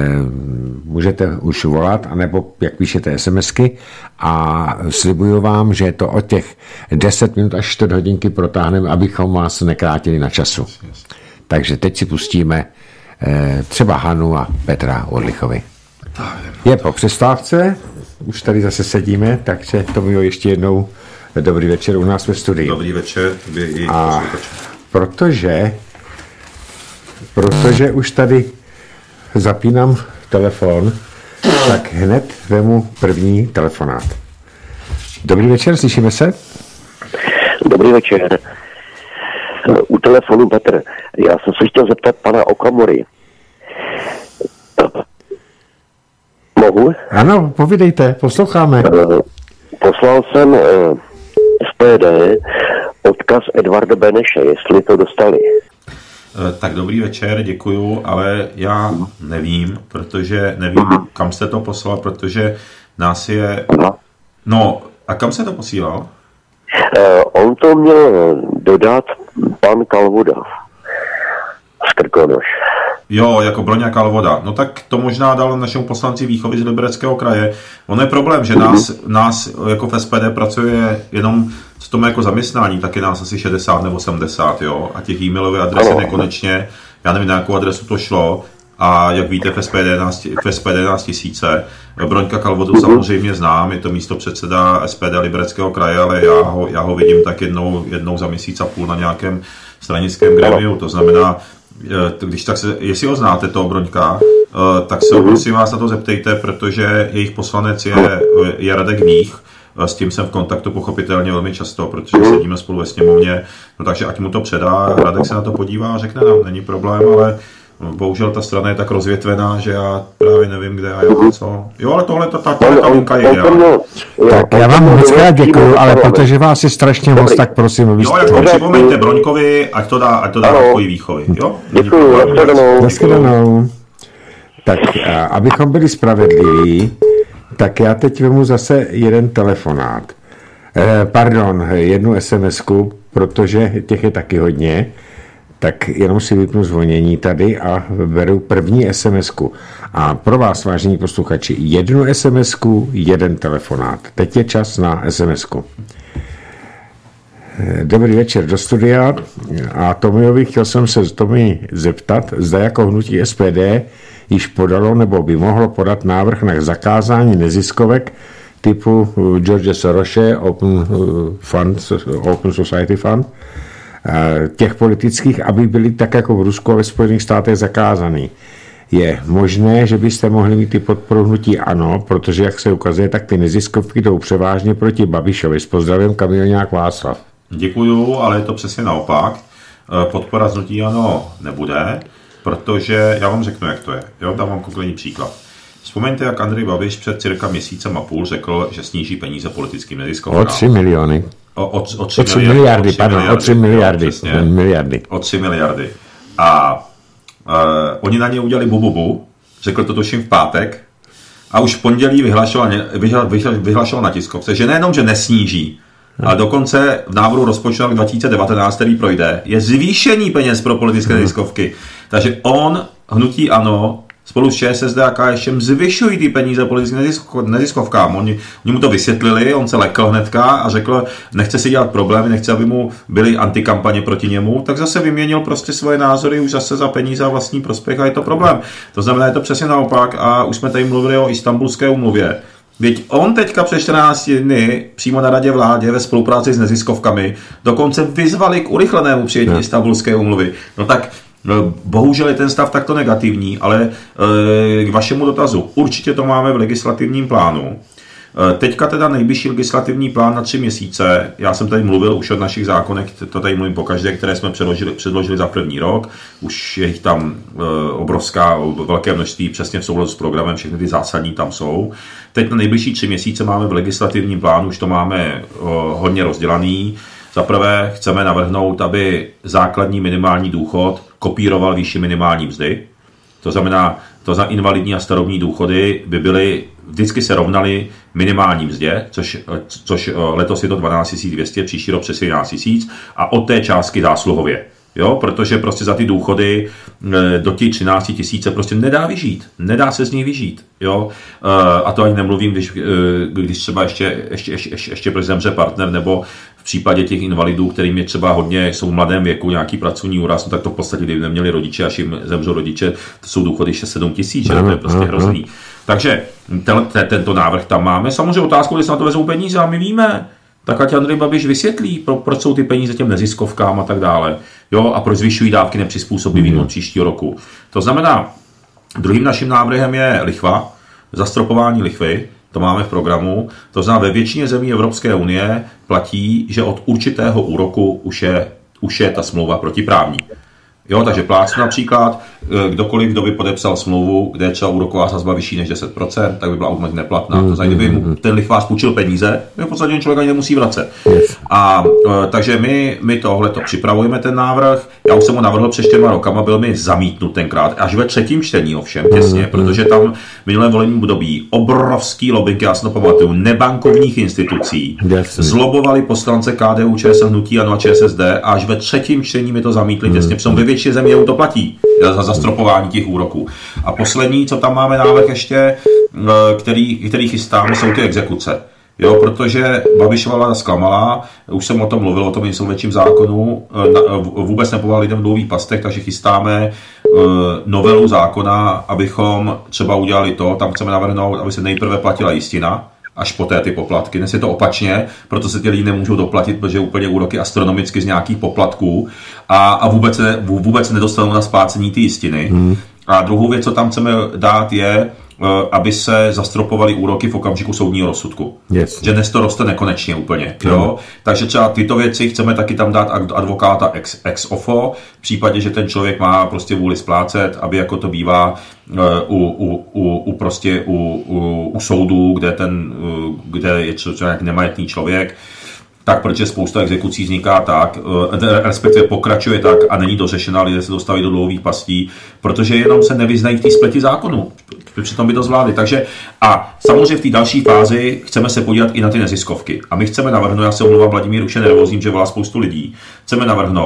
můžete už volat, anebo jak píšete SMSky a slibuju vám, že to od těch deset minut až čtyři hodinky protáhneme, abychom vás nekrátili na času. Takže teď si pustíme e, třeba Hanu a Petra Orlichovi. Je po přestávce, už tady zase sedíme, takže to bylo ještě jednou dobrý večer u nás ve studiu. Dobrý večer. I a protože protože už tady zapínám telefon, tak hned vemu první telefonát. Dobrý večer, slyšíme se? Dobrý večer. U telefonu Petr. Já jsem se chtěl zeptat pana Okamury. Mohu? Ano, povídejte, posloucháme. Poslal jsem S P D odkaz Edvarda Beneše, jestli to dostali. Tak dobrý večer, děkuju, ale já nevím, protože nevím, kam jste to poslal, protože nás je... No, a kam se to posílal? Uh, on to měl dodat pan Kalvoda z Krkonoš. Jo, jako Broňa Kalvoda. No tak to možná dal našemu poslanci Víchovi z Libereckého kraje. On je problém, že nás, nás jako v S P D pracuje jenom co tomu jako zaměstnání, tak je nás asi šedesát nebo sedmdesát, jo. A těch e-mailové adresy ano. Nekonečně, já nevím, na jakou adresu to šlo. A jak víte, v S P D nás, v S P D nás tisíce. Broňka Kalvodu uh-huh. samozřejmě znám, je to místopředseda S P D Libereckého kraje, ale já ho, já ho vidím tak jednou, jednou za měsíc a půl na nějakém stranickém gremiu. To znamená, když tak se, jestli ho znáte, toho Broňka, tak se prosím vás na to zeptejte, protože jejich poslanec je, je Radek Vích, s tím jsem v kontaktu pochopitelně velmi často, protože sedíme spolu ve sněmovně, no takže ať mu to předá, Radek se na to podívá a řekne nám, není problém, ale bohužel ta strana je tak rozvětvená, že já právě nevím, kde a jak co. Jo, ale tohle ta, ta, ta, ta linka je. Tak já vám moc krát děkuju, ale protože vás je strašně moc, tak prosím, abyste... Jo, jak to připomeňte Broňkovi, ať to dá, ať to dá Radkovi Víchovi, jo? Děkuju, nashledanou. Tak, a, abychom byli spravedliví, tak já teď vemu zase jeden telefonát. Eh, pardon, jednu SMSku, protože těch je taky hodně. tak jenom si vypnu zvonění tady a beru první SMSku. A pro vás, vážení posluchači, jednu SMSku, jeden telefonát. Teď je čas na SMSku. Dobrý večer do studia. A Tomiovi chtěl jsem se Tomi zeptat, zda jako hnutí S P D již podalo nebo by mohlo podat návrh na zakázání neziskovek typu George Sorose, Open Fund, Open Society Fund, těch politických, aby byly tak jako v Rusku a ve Spojených státech zakázaný. Je možné, že byste mohli mít ty podporu hnutí ANO, protože, jak se ukazuje, tak ty neziskovky jdou převážně proti Babišovi. S pozdravím, kamionák Václav. Děkuju, ale je to přesně naopak. Podpora z hnutí ANO nebude, protože já vám řeknu, jak to je. Jo, dám vám konkrétní příklad. Vzpomeňte, jak Andrej Babiš před cirka měsícem a půl řekl, že sníží peníze politickým neziskovkám. O tři miliony. O, o, o tři, o tři miliardy, miliardy, o tři pardon, miliardy, o tři miliardy. Jo, miliardy. O tři miliardy. A uh, oni na ně udělali bububu, řekl to tuším v pátek, a už v pondělí vyhlašoval, vyhlašoval, vyhlašoval na tiskovce, že nejenom, že nesníží, hmm. ale dokonce v návrhu rozpočtu na dva tisíce devatenáct, který projde, je zvýšení peněz pro politické hmm. neziskovky. Takže on, hnutí ANO, spolu s ČSSD a K S Č M zvyšují ty peníze politickým neziskovkám. Oni, oni mu to vysvětlili, on se lekl hnedka a řekl, nechce si dělat problémy, nechce, aby mu byly antikampaně proti němu, tak zase vyměnil prostě svoje názory už zase za peníze a vlastní prospěch a je to problém. To znamená, je to přesně naopak a už jsme tady mluvili o Istanbulské úmluvě. Věď on teďka před čtrnácti dny přímo na radě vládě ve spolupráci s neziskovkami dokonce vyzvali k urychlenému přijetí no. Istanbulské úmluvy. No tak bohužel je ten stav takto negativní, ale k vašemu dotazu, určitě to máme v legislativním plánu. Teďka teda nejbližší legislativní plán na tři měsíce, já jsem tady mluvil už o našich zákonech, to tady mluvím pokaždé, které jsme předložili, předložili za první rok, už je jich tam obrovská, velké množství, přesně v souladu s programem, všechny ty zásadní tam jsou. Teď na nejbližší tři měsíce máme v legislativním plánu, už to máme hodně rozdělaný. Za prvé chceme navrhnout, aby základní minimální důchod kopíroval výši minimální mzdy. To znamená, to za invalidní a starobní důchody by byly, vždycky se rovnaly minimální mzdě, což, což letos je to dvanáct tisíc dvě stě, příští rok přes jedenáct tisíc a od té částky zásluhově. Jo, protože prostě za ty důchody do těch třináct tisíc prostě nedá vyžít. Nedá se z nich vyžít. Jo? A to ani nemluvím, když, když třeba ještě, ještě, ještě, ještě zemře partner, nebo v případě těch invalidů, kterým je třeba hodně, jsou v mladém věku, nějaký pracovní úraz, no tak to v podstatě, kdyby neměli rodiče, až jim zemřou rodiče, to jsou důchody šest sedm tisíc, to je prostě hrozný. Takže ten, ten, tento návrh tam máme. Samozřejmě otázkou, jestli na to vezmou peníze, a my víme. Tak ať Andrej Babiš vysvětlí, pro, proč jsou ty peníze těm neziskovkám a tak dále. Jo, a proč zvyšují dávky nepřizpůsobivým od příštího roku. To znamená, druhým naším návrhem je lichva, zastropování lichvy, to máme v programu. To znamená, ve většině zemí Evropské unie platí, že od určitého úroku už je, už je ta smlouva protiprávní. Jo, takže plátce například, kdokoliv, kdo by podepsal smlouvu, kde je třeba úroková sazba vyšší než deset procent, tak by byla automaticky neplatná. To znamená, kdyby mu ten lichvář půjčil peníze, v podstatě člověk ani nemusí vracet. Yes. A takže my, my tohle to připravujeme, ten návrh. Já už jsem ho navrhl před čtyřma rokama, byl mi zamítnut tenkrát, až ve třetím čtení ovšem těsně, mm, protože tam v minulém volebním období obrovský lobbinky, já si to pamatuju, nebankovních institucí, yes. zlobovali poslance K D U, Č S L, hnutí ANO a Č S S D, a až ve třetím čtení mi to zamítli mm, těsně, protože ve většině zemí to platí za zastropování těch úroků. A poslední, co tam máme návrh ještě, který, který chystáme, jsou ty exekuce. Jo, protože Babišova vláda zklamala, už jsem o tom mluvil, o tom insolvenčním zákonu, vůbec nepomohla lidem v dlouhých pastech, takže chystáme novelu zákona, abychom třeba udělali to, tam chceme navrhnout, aby se nejprve platila jistina, až poté ty poplatky. Dnes je to opačně, proto se ty lidi nemůžou doplatit, protože úplně úroky astronomicky z nějakých poplatků a, a vůbec, se, vůbec nedostanou na splácení ty jistiny. Hmm. A druhou věc, co tam chceme dát, je, aby se zastropovaly úroky v okamžiku soudního rozsudku. Yes. Že dnes to roste nekonečně úplně. Mm. Jo? Takže třeba tyto věci chceme taky tam dát advokáta ex, ex ofo, v případě, že ten člověk má prostě vůli splácet, aby jako to bývá u, u, u, u, prostě u, u, u soudu, kde, ten, kde je člověk nemajetný člověk, tak protože spousta exekucí vzniká tak, respektive pokračuje tak a není dořešená, lidé se dostávají do dlouhých pastí, protože jenom se nevyznají v té spleti zákonu. Přitom by to zvládli. Takže a samozřejmě v té další fázi chceme se podívat i na ty neziskovky. A my chceme navrhnout, já se omlouvám, Vladimír, už je nervózním, že volá spoustu lidí, chceme navrhnout,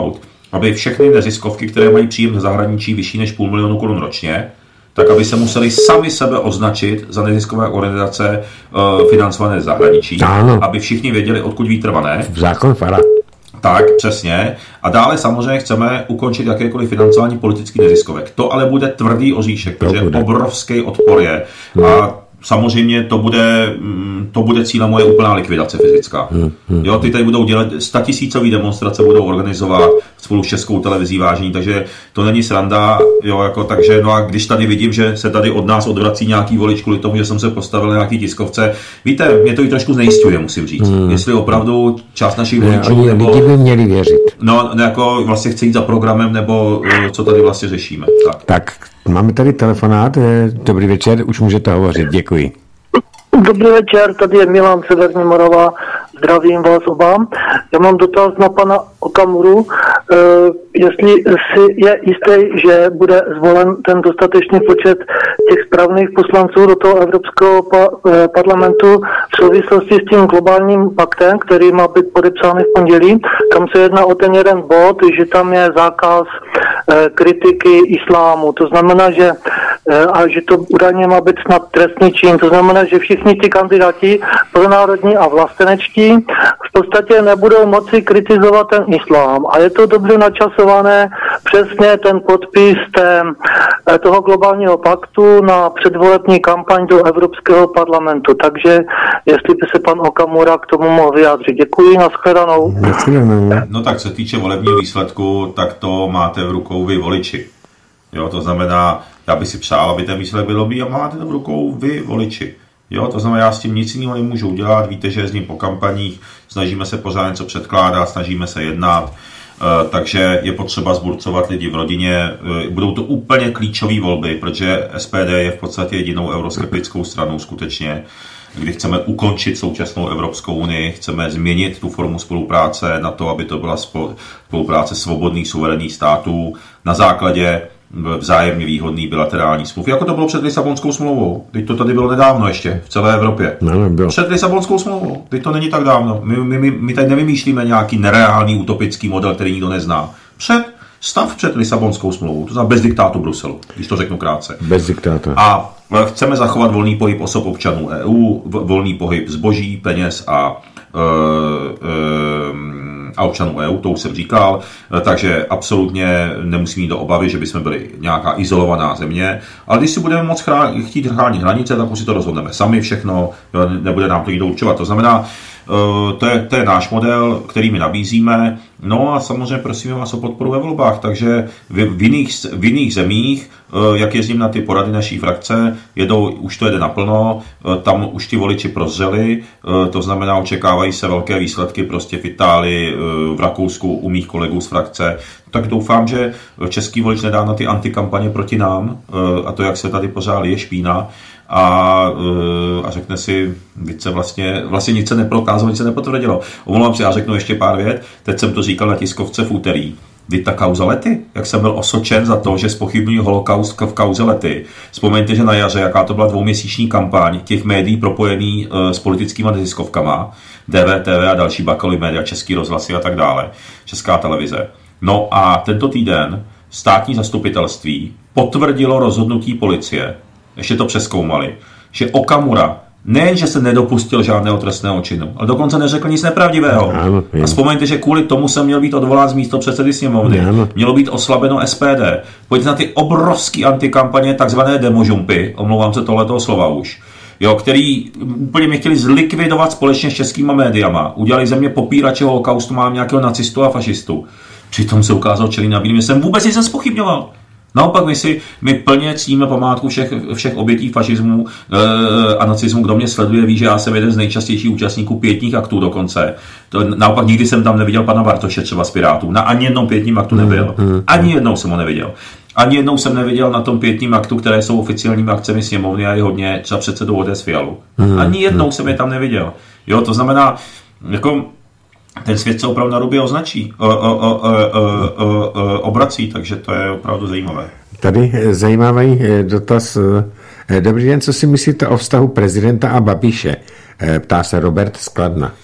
aby všechny neziskovky, které mají příjem ze zahraničí vyšší než půl milionu korun ročně, tak aby se museli sami sebe označit za neziskové organizace uh, financované z zahraničí, ano. Aby všichni věděli, odkud vítr vane. Zákon Fara. Tak, přesně. A dále samozřejmě chceme ukončit jakékoliv financování politických neziskovek. To ale bude tvrdý oříšek, protože obrovský odpor je. A samozřejmě to bude, to bude cílem moje úplná likvidace fyzická. Hmm, hmm. Jo, ty tady budou dělat statisícový demonstrace, budou organizovat spolu s Českou televizí, vážení, takže to není sranda, jo, jako, takže, no a když tady vidím, že se tady od nás odvrací nějaký volič kvůli tomu, že jsem se postavil na nějaký tiskovce, víte, mě to i trošku znejistuje, musím říct. Hmm. Jestli opravdu část našich voličů, ne, nebo, lidi by měli věřit. No, jako vlastně chce jít za programem, nebo co tady vlastně řešíme. Tak. tak. Máme tady telefonát. Dobrý večer, už můžete hovořit. Děkuji. Dobrý večer, tady je Milan, Severní Morava. Zdravím vás oba. Já mám dotaz na pana Okamuru. E, jestli si je jistý, že bude zvolen ten dostatečný počet těch správných poslanců do toho Evropského pa- parlamentu v souvislosti s tím globálním paktem, který má být podepsány v pondělí. Tam se jedná o ten jeden bod, že tam je zákaz e, kritiky islámu. To znamená, že e, a že to údajně má být snad trestný čin. To znamená, že všichni ti kandidáti pronárodní a vlastenečtí v podstatě nebudou moci kritizovat ten islám. A je to dobře načasované přesně ten podpis té, toho globálního paktu na předvolební kampaň do Evropského parlamentu. Takže jestli by se pan Okamura k tomu mohl vyjádřit. Děkuji, nashledanou. No tak co týče volebního výsledku, tak to máte v rukou vy voliči. Jo, to znamená, já bych si přál, aby ten výsledek byl dobrý a máte to v rukou vy voliči. Jo, to znamená, já s tím nic jiného nemůžu udělat, víte, že jezdím po kampaních, snažíme se pořád něco předkládat, snažíme se jednat, e, takže je potřeba zburcovat lidi v rodině, e, budou to úplně klíčové volby, protože S P D je v podstatě jedinou euroskeptickou stranou skutečně, kdy chceme ukončit současnou Evropskou unii, chceme změnit tu formu spolupráce na to, aby to byla spolupráce svobodných suverénních států na základě vzájemně výhodný bilaterální smluv. Jako to bylo před Lisabonskou smlouvou. Teď to tady bylo nedávno ještě v celé Evropě. No, před Lisabonskou smlouvou. Teď to není tak dávno. My, my, my, my tady nevymýšlíme nějaký nereálný utopický model, který nikdo nezná. Před stav před Lisabonskou smlouvou. To znamená bez diktátu Bruselu, když to řeknu krátce. Bez diktátu. A chceme zachovat volný pohyb osob občanů E U, volný pohyb zboží, peněz a uh, uh, a občanů E U, to už jsem říkal, takže absolutně nemusíme jít do obavy, že bychom byli nějaká izolovaná země, ale když si budeme moc chránit, chtít chránit hranice, tak už si to rozhodneme sami všechno, nebude nám to nikdo určovat. To znamená, to je, to je náš model, který my nabízíme, no a samozřejmě prosíme vás o podporu ve volbách, takže v, v, jiných, v jiných zemích, jak jezdím na ty porady naší frakce, jedou, už to jede naplno, tam už ti voliči prozřeli, to znamená, očekávají se velké výsledky prostě v Itálii, v Rakousku, u mých kolegů z frakce, tak doufám, že český volič nedá na ty antikampaně proti nám, a to, jak se tady pořád je špína, a, a řekne si, víc se vlastně, vlastně nic se neprokázalo, nic se nepotvrdilo. Omlouvám si, já řeknu ještě pár vět, teď jsem to říkal na tiskovce v úterý. Vy ta kauza Lety, jak jsem byl osočen za to, že zpochybňují holokaust v kauze Lety. Vzpomeňte, že na jaře, jaká to byla dvouměsíční kampaň těch médií propojený uh, s politickýma neziskovkama, D V T V a další Bakaly média, Český rozhlasy a tak dále, Česká televize. No a tento týden státní zastupitelství potvrdilo rozhodnutí policie, ještě to přezkoumali, že Okamura nejen, že se nedopustil žádného trestného činu, ale dokonce neřekl nic nepravdivého. Ano, a vzpomeňte, že kvůli tomu jsem měl být odvolán z místopředsedy sněmovny. Ano. Mělo být oslabeno S P D. Pojďte na ty obrovské antikampaně, takzvané demožumpy, omlouvám se tohletoho slova už, jo, který úplně mě chtěli zlikvidovat společně s českýma médiama. Udělali ze mě popírače holokaustu, mám nějakého nacistu a fašistu. Přitom se ukázal čelý na bílým, že jsem vůbec nic nespochybňoval. Naopak my si, my plně ctíme památku všech, všech obětí fašismu e, a nacismu. Kdo mě sleduje, ví, že já jsem jeden z nejčastějších účastníků pětních aktů dokonce. To, naopak nikdy jsem tam neviděl pana Bartoše třeba z Pirátů. Na ani jednom pětním aktu nebyl. Ani jednou jsem ho neviděl. Ani jednou jsem neviděl na tom pětním aktu, které jsou oficiálními akcemi sněmovny a je hodně třeba předsedou O D S Fialu. Ani jednou jsem je tam neviděl. Jo, to znamená, jako ten svět se opravdu na rubě označí, o, o, o, o, o, o, obrací, takže to je opravdu zajímavé. Tady zajímavý dotaz. Dobrý den, co si myslíte o vztahu prezidenta a Babiše? Ptá se Robert z Kladna.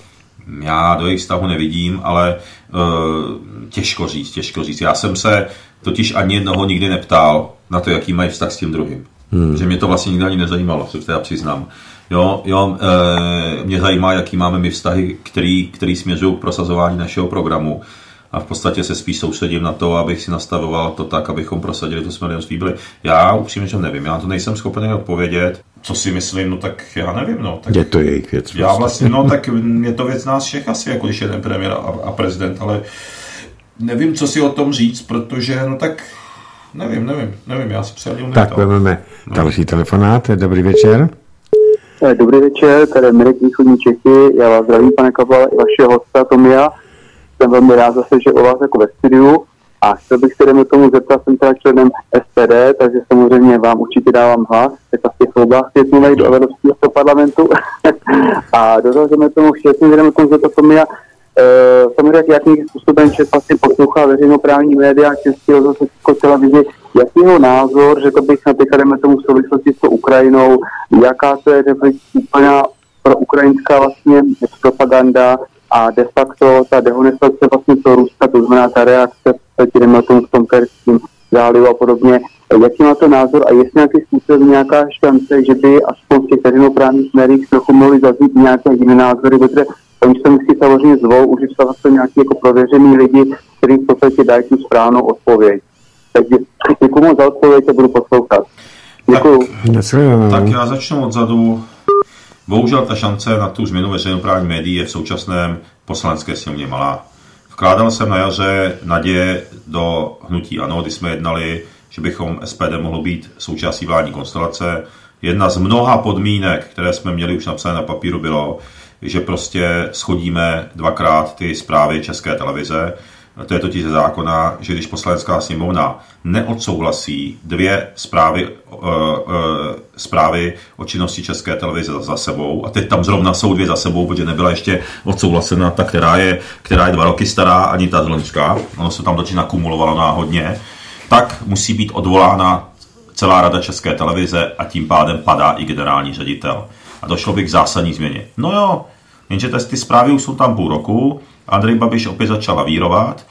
Já do jejich vztahu nevidím, ale uh, těžko říct, těžko říct. Já jsem se totiž ani jednoho nikdy neptal na to, jaký mají vztah s tím druhým. Hmm. Že mě to vlastně nikdy ani nezajímalo, se teda přiznám. Jo, jo, e, mě zajímá, jaký máme my vztahy, který, který směřují k prosazování našeho programu. A v podstatě se spíš soustředím na to, abych si nastavoval to tak, abychom prosadili to smrdelství byli. Já upřímně, že nevím, já to nejsem schopen odpovědět. Co si myslím, no tak já nevím, no. Tak je to jejich věc. Já vlastně, no tak je to věc nás všech asi, jako když jeden premiér a, a prezident, ale nevím, co si o tom říct, protože, no tak, nevím, nevím, nevím, já si přijadil Tak vezmeme no. další telefonát, dobrý večer. Dobrý večer, tady je Mirek Východní Čechy, já vás zdravím, pane Kabale, i vašeho hosta Tomia. Jsem velmi rád zase, že o vás jako ve studiu a chtěl bych se jdeme tomu zeptat, jsem teda členem S P D, takže samozřejmě vám určitě dávám hlas, teďka v těch volbách světlnej do Evropského parlamentu a dozrazíme tomu všechny, jdeme tomu zeptat Tomia, e, samozřejmě jakým způsobem Čes vlastně poslouchá veřejnoprávní média, Český rozhlas, Českou televizi, jaký jeho názor, že to bych například jdeme tomu v souvislosti s tou Ukrajinou, jaká to je úplná pro ukrajinská vlastně propaganda a de facto ta dehonestace vlastně toho Ruska, to znamená ta reakce, jdeme tomu v tom Perském zálivu a podobně. Jaký má to názor a jestli nějaký způsob nějaká šance, že by aspoň v těch veřejnoprávních médiích trochu mohli zaznít nějaké jiné názory, protože oni se musí samozřejmě zvou, už jsou vlastně nějaký jako prověřený lidi, kteří v podstatě dají tu správnou odpověď. Takže děkuji moc za odpověď a budu poslouchat. Děkuju. Tak, tak já začnu odzadu. Bohužel ta šance na tu změnu veřejnoprávních médií je v současném poslanecké sněmovně malá. Vkládal jsem na jaře naděje do hnutí ANO, kdy jsme jednali, že bychom S P D mohlo být součástí vládní konstelace. Jedna z mnoha podmínek, které jsme měli už napsané na papíru, bylo, že prostě shodíme dvakrát ty zprávy České televize. To je totiž ze zákona, že když poslanecká sněmovna neodsouhlasí dvě zprávy, uh, uh, zprávy o činnosti České televize za sebou, a teď tam zrovna jsou dvě za sebou, protože nebyla ještě odsouhlasena ta, která je, která je dva roky stará, ani ta zloňská, ono se tam totiž nakumulovalo náhodně, tak musí být odvolána celá rada České televize a tím pádem padá i generální ředitel. A došlo by k zásadní změně. No jo, jenže ty zprávy už jsou tam půl roku, Andrej Babiš opět začal lavírovat,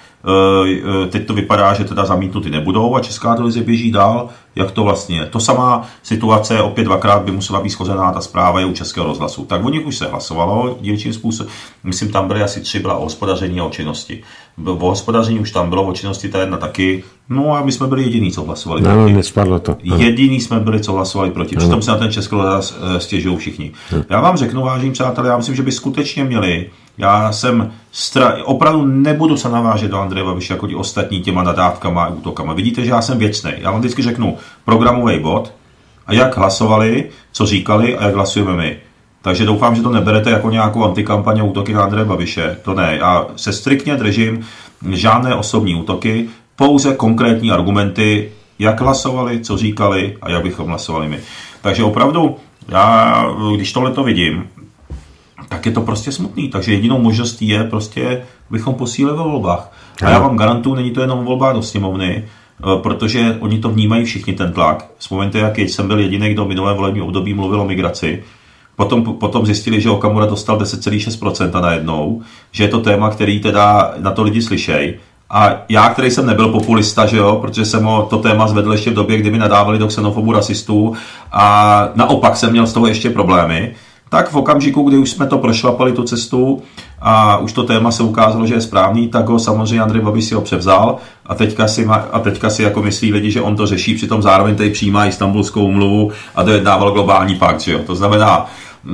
teď to vypadá, že teda zamítnuty nebudou a Česká televize běží dál, jak to vlastně je. To samá situace, opět dvakrát by musela být shozená ta zpráva je u Českého rozhlasu. Tak o nich už se hlasovalo dílčím způsobem, myslím tam byly asi tři, byla o hospodaření a o činnosti. O hospodaření už tam bylo, o činnosti ta jedna taky, no a my jsme byli jediní, co hlasovali no, proti. Nespadlo to. No. Jediní jsme byli, co hlasovali proti, přitom se na ten Český rozhlas stěžují všichni. No. Já vám řeknu, vážení přátelé, já myslím, že by skutečně měli. Já jsem stra... opravdu nebudu se navážet do Andreje Babiše jako ti ostatní těma nadávkama a útokama. Vidíte, že já jsem věcnej. Já vám vždycky řeknu programový bod a jak hlasovali, co říkali a jak hlasujeme my. Takže doufám, že to neberete jako nějakou antikampaň a útoky na Andreje Babiše. To ne. Já se striktně držím žádné osobní útoky, pouze konkrétní argumenty, jak hlasovali, co říkali a jak bychom hlasovali my. Takže opravdu, já, když tohle to vidím, tak je to prostě smutný. Takže jedinou možností je prostě, bychom posílili ve volbách. A já vám garantuju, není to jenom volba do sněmovny, protože oni to vnímají všichni ten tlak. Vzpomeňte, jak jsem byl jediný, kdo v minulém volebním období mluvil o migraci. Potom, potom zjistili, že Okamura dostal deset celá šest procenta najednou, že je to téma, který teda na to lidi slyšejí. A já, který jsem nebyl populista, že jo, protože jsem ho to téma zvedl ještě v době, kdy mi nadávali do xenofobů, rasistů a naopak jsem měl z toho ještě problémy, tak v okamžiku, kdy už jsme to prošlapali tu cestu a už to téma se ukázalo, že je správný, tak ho samozřejmě Andrej Babiš si ho převzal a teďka si, ma, a teďka si jako myslí lidi, že on to řeší, přitom zároveň tady přijímá Istanbulskou úmluvu a dojednával globální pakt, že jo. To znamená,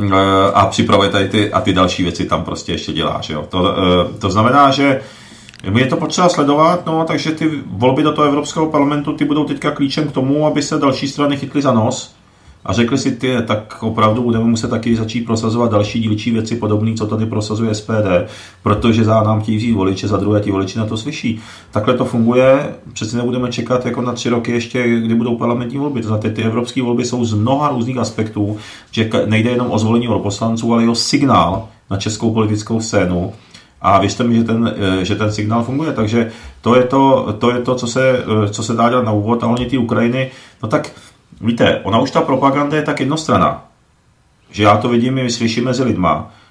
a připravuje tady ty, a ty další věci tam prostě ještě dělá, že jo. To, to znamená, že je to potřeba sledovat, no, takže ty volby do toho Evropského parlamentu, ty budou teďka klíčem k tomu, aby se další strany chytly za nos a řekli si ty, tak opravdu budeme muset taky začít prosazovat další dílčí věci podobné, co tady prosazuje S P D, protože za nám chtějí vzít voliče, za druhé ti voliči na to slyší. Takhle to funguje, přeci nebudeme čekat jako na tři roky ještě, kdy budou parlamentní volby. To znamená, ty evropské volby jsou z mnoha různých aspektů, že nejde jenom o zvolení europoslanců, ale i o signál na českou politickou scénu. A věřte mi, že ten, že ten signál funguje, takže to je to, to, je to co, se, co se dá dělat na úvod a hlavně ty Ukrajiny, no tak víte, ona už ta propaganda je tak jednostranná, že já to vidím i slyším mezi lidma,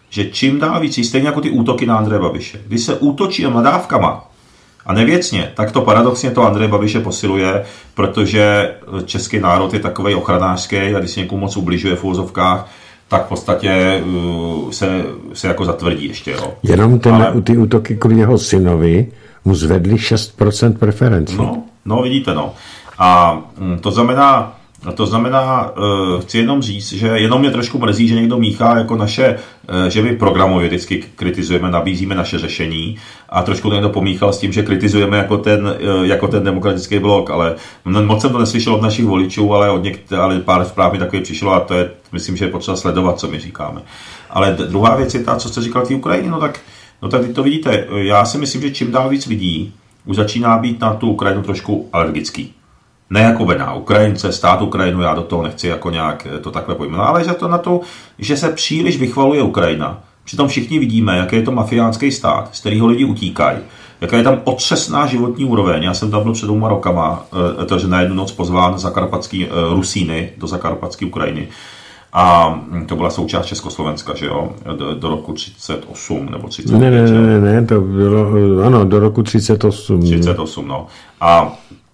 že čím dál víc, stejně jako ty útoky na Andreje Babiše, když se útočí nadávkama a nevěcně, tak to paradoxně to Andreje Babiše posiluje, protože český národ je takovej ochranářský a když se někomu moc ubližuje v úvozovkách, tak v podstatě uh, se, se jako zatvrdí ještě. Jo. Jenom ten, Ale... ty útoky kvůli jeho synovi mu zvedli šest procent preferencí. No, no, vidíte, no. A to znamená, to znamená, uh, chci jenom říct, že jenom mě trošku mrzí, že někdo míchá jako naše, uh, že my programově vždycky kritizujeme, nabízíme naše řešení a trošku někdo pomíchal s tím, že kritizujeme jako ten, uh, jako ten demokratický blok, ale moc jsem to neslyšel od našich voličů, ale od něk- ale pár zpráv mi takový přišlo a to je, myslím, že je potřeba sledovat, co my říkáme. Ale d- druhá věc je ta, co jste říkal v té Ukrajině, no tak, no tak to vidíte, já si myslím, že čím dál víc lidí už začíná být na tu Ukrajinu trošku alergický. Ne jako na Ukrajince, stát Ukrajinu, já do toho nechci jako nějak to takhle pojmenovat, ale že to na to, že se příliš vychvaluje Ukrajina. Přitom všichni vidíme, jaký je to mafiánský stát, z kterého lidi utíkají, jaká je tam otřesná životní úroveň. Já jsem tam byl před dvěma rokama, takže na jednu noc pozván zakarpatský Rusíny do zakarpatské Ukrajiny. A to byla součást Československa, že jo, do, do roku třicet osm nebo třicet pět. Ne, ne, ne, ne, to bylo, ano, do roku třicet osm. třicet osm, no. A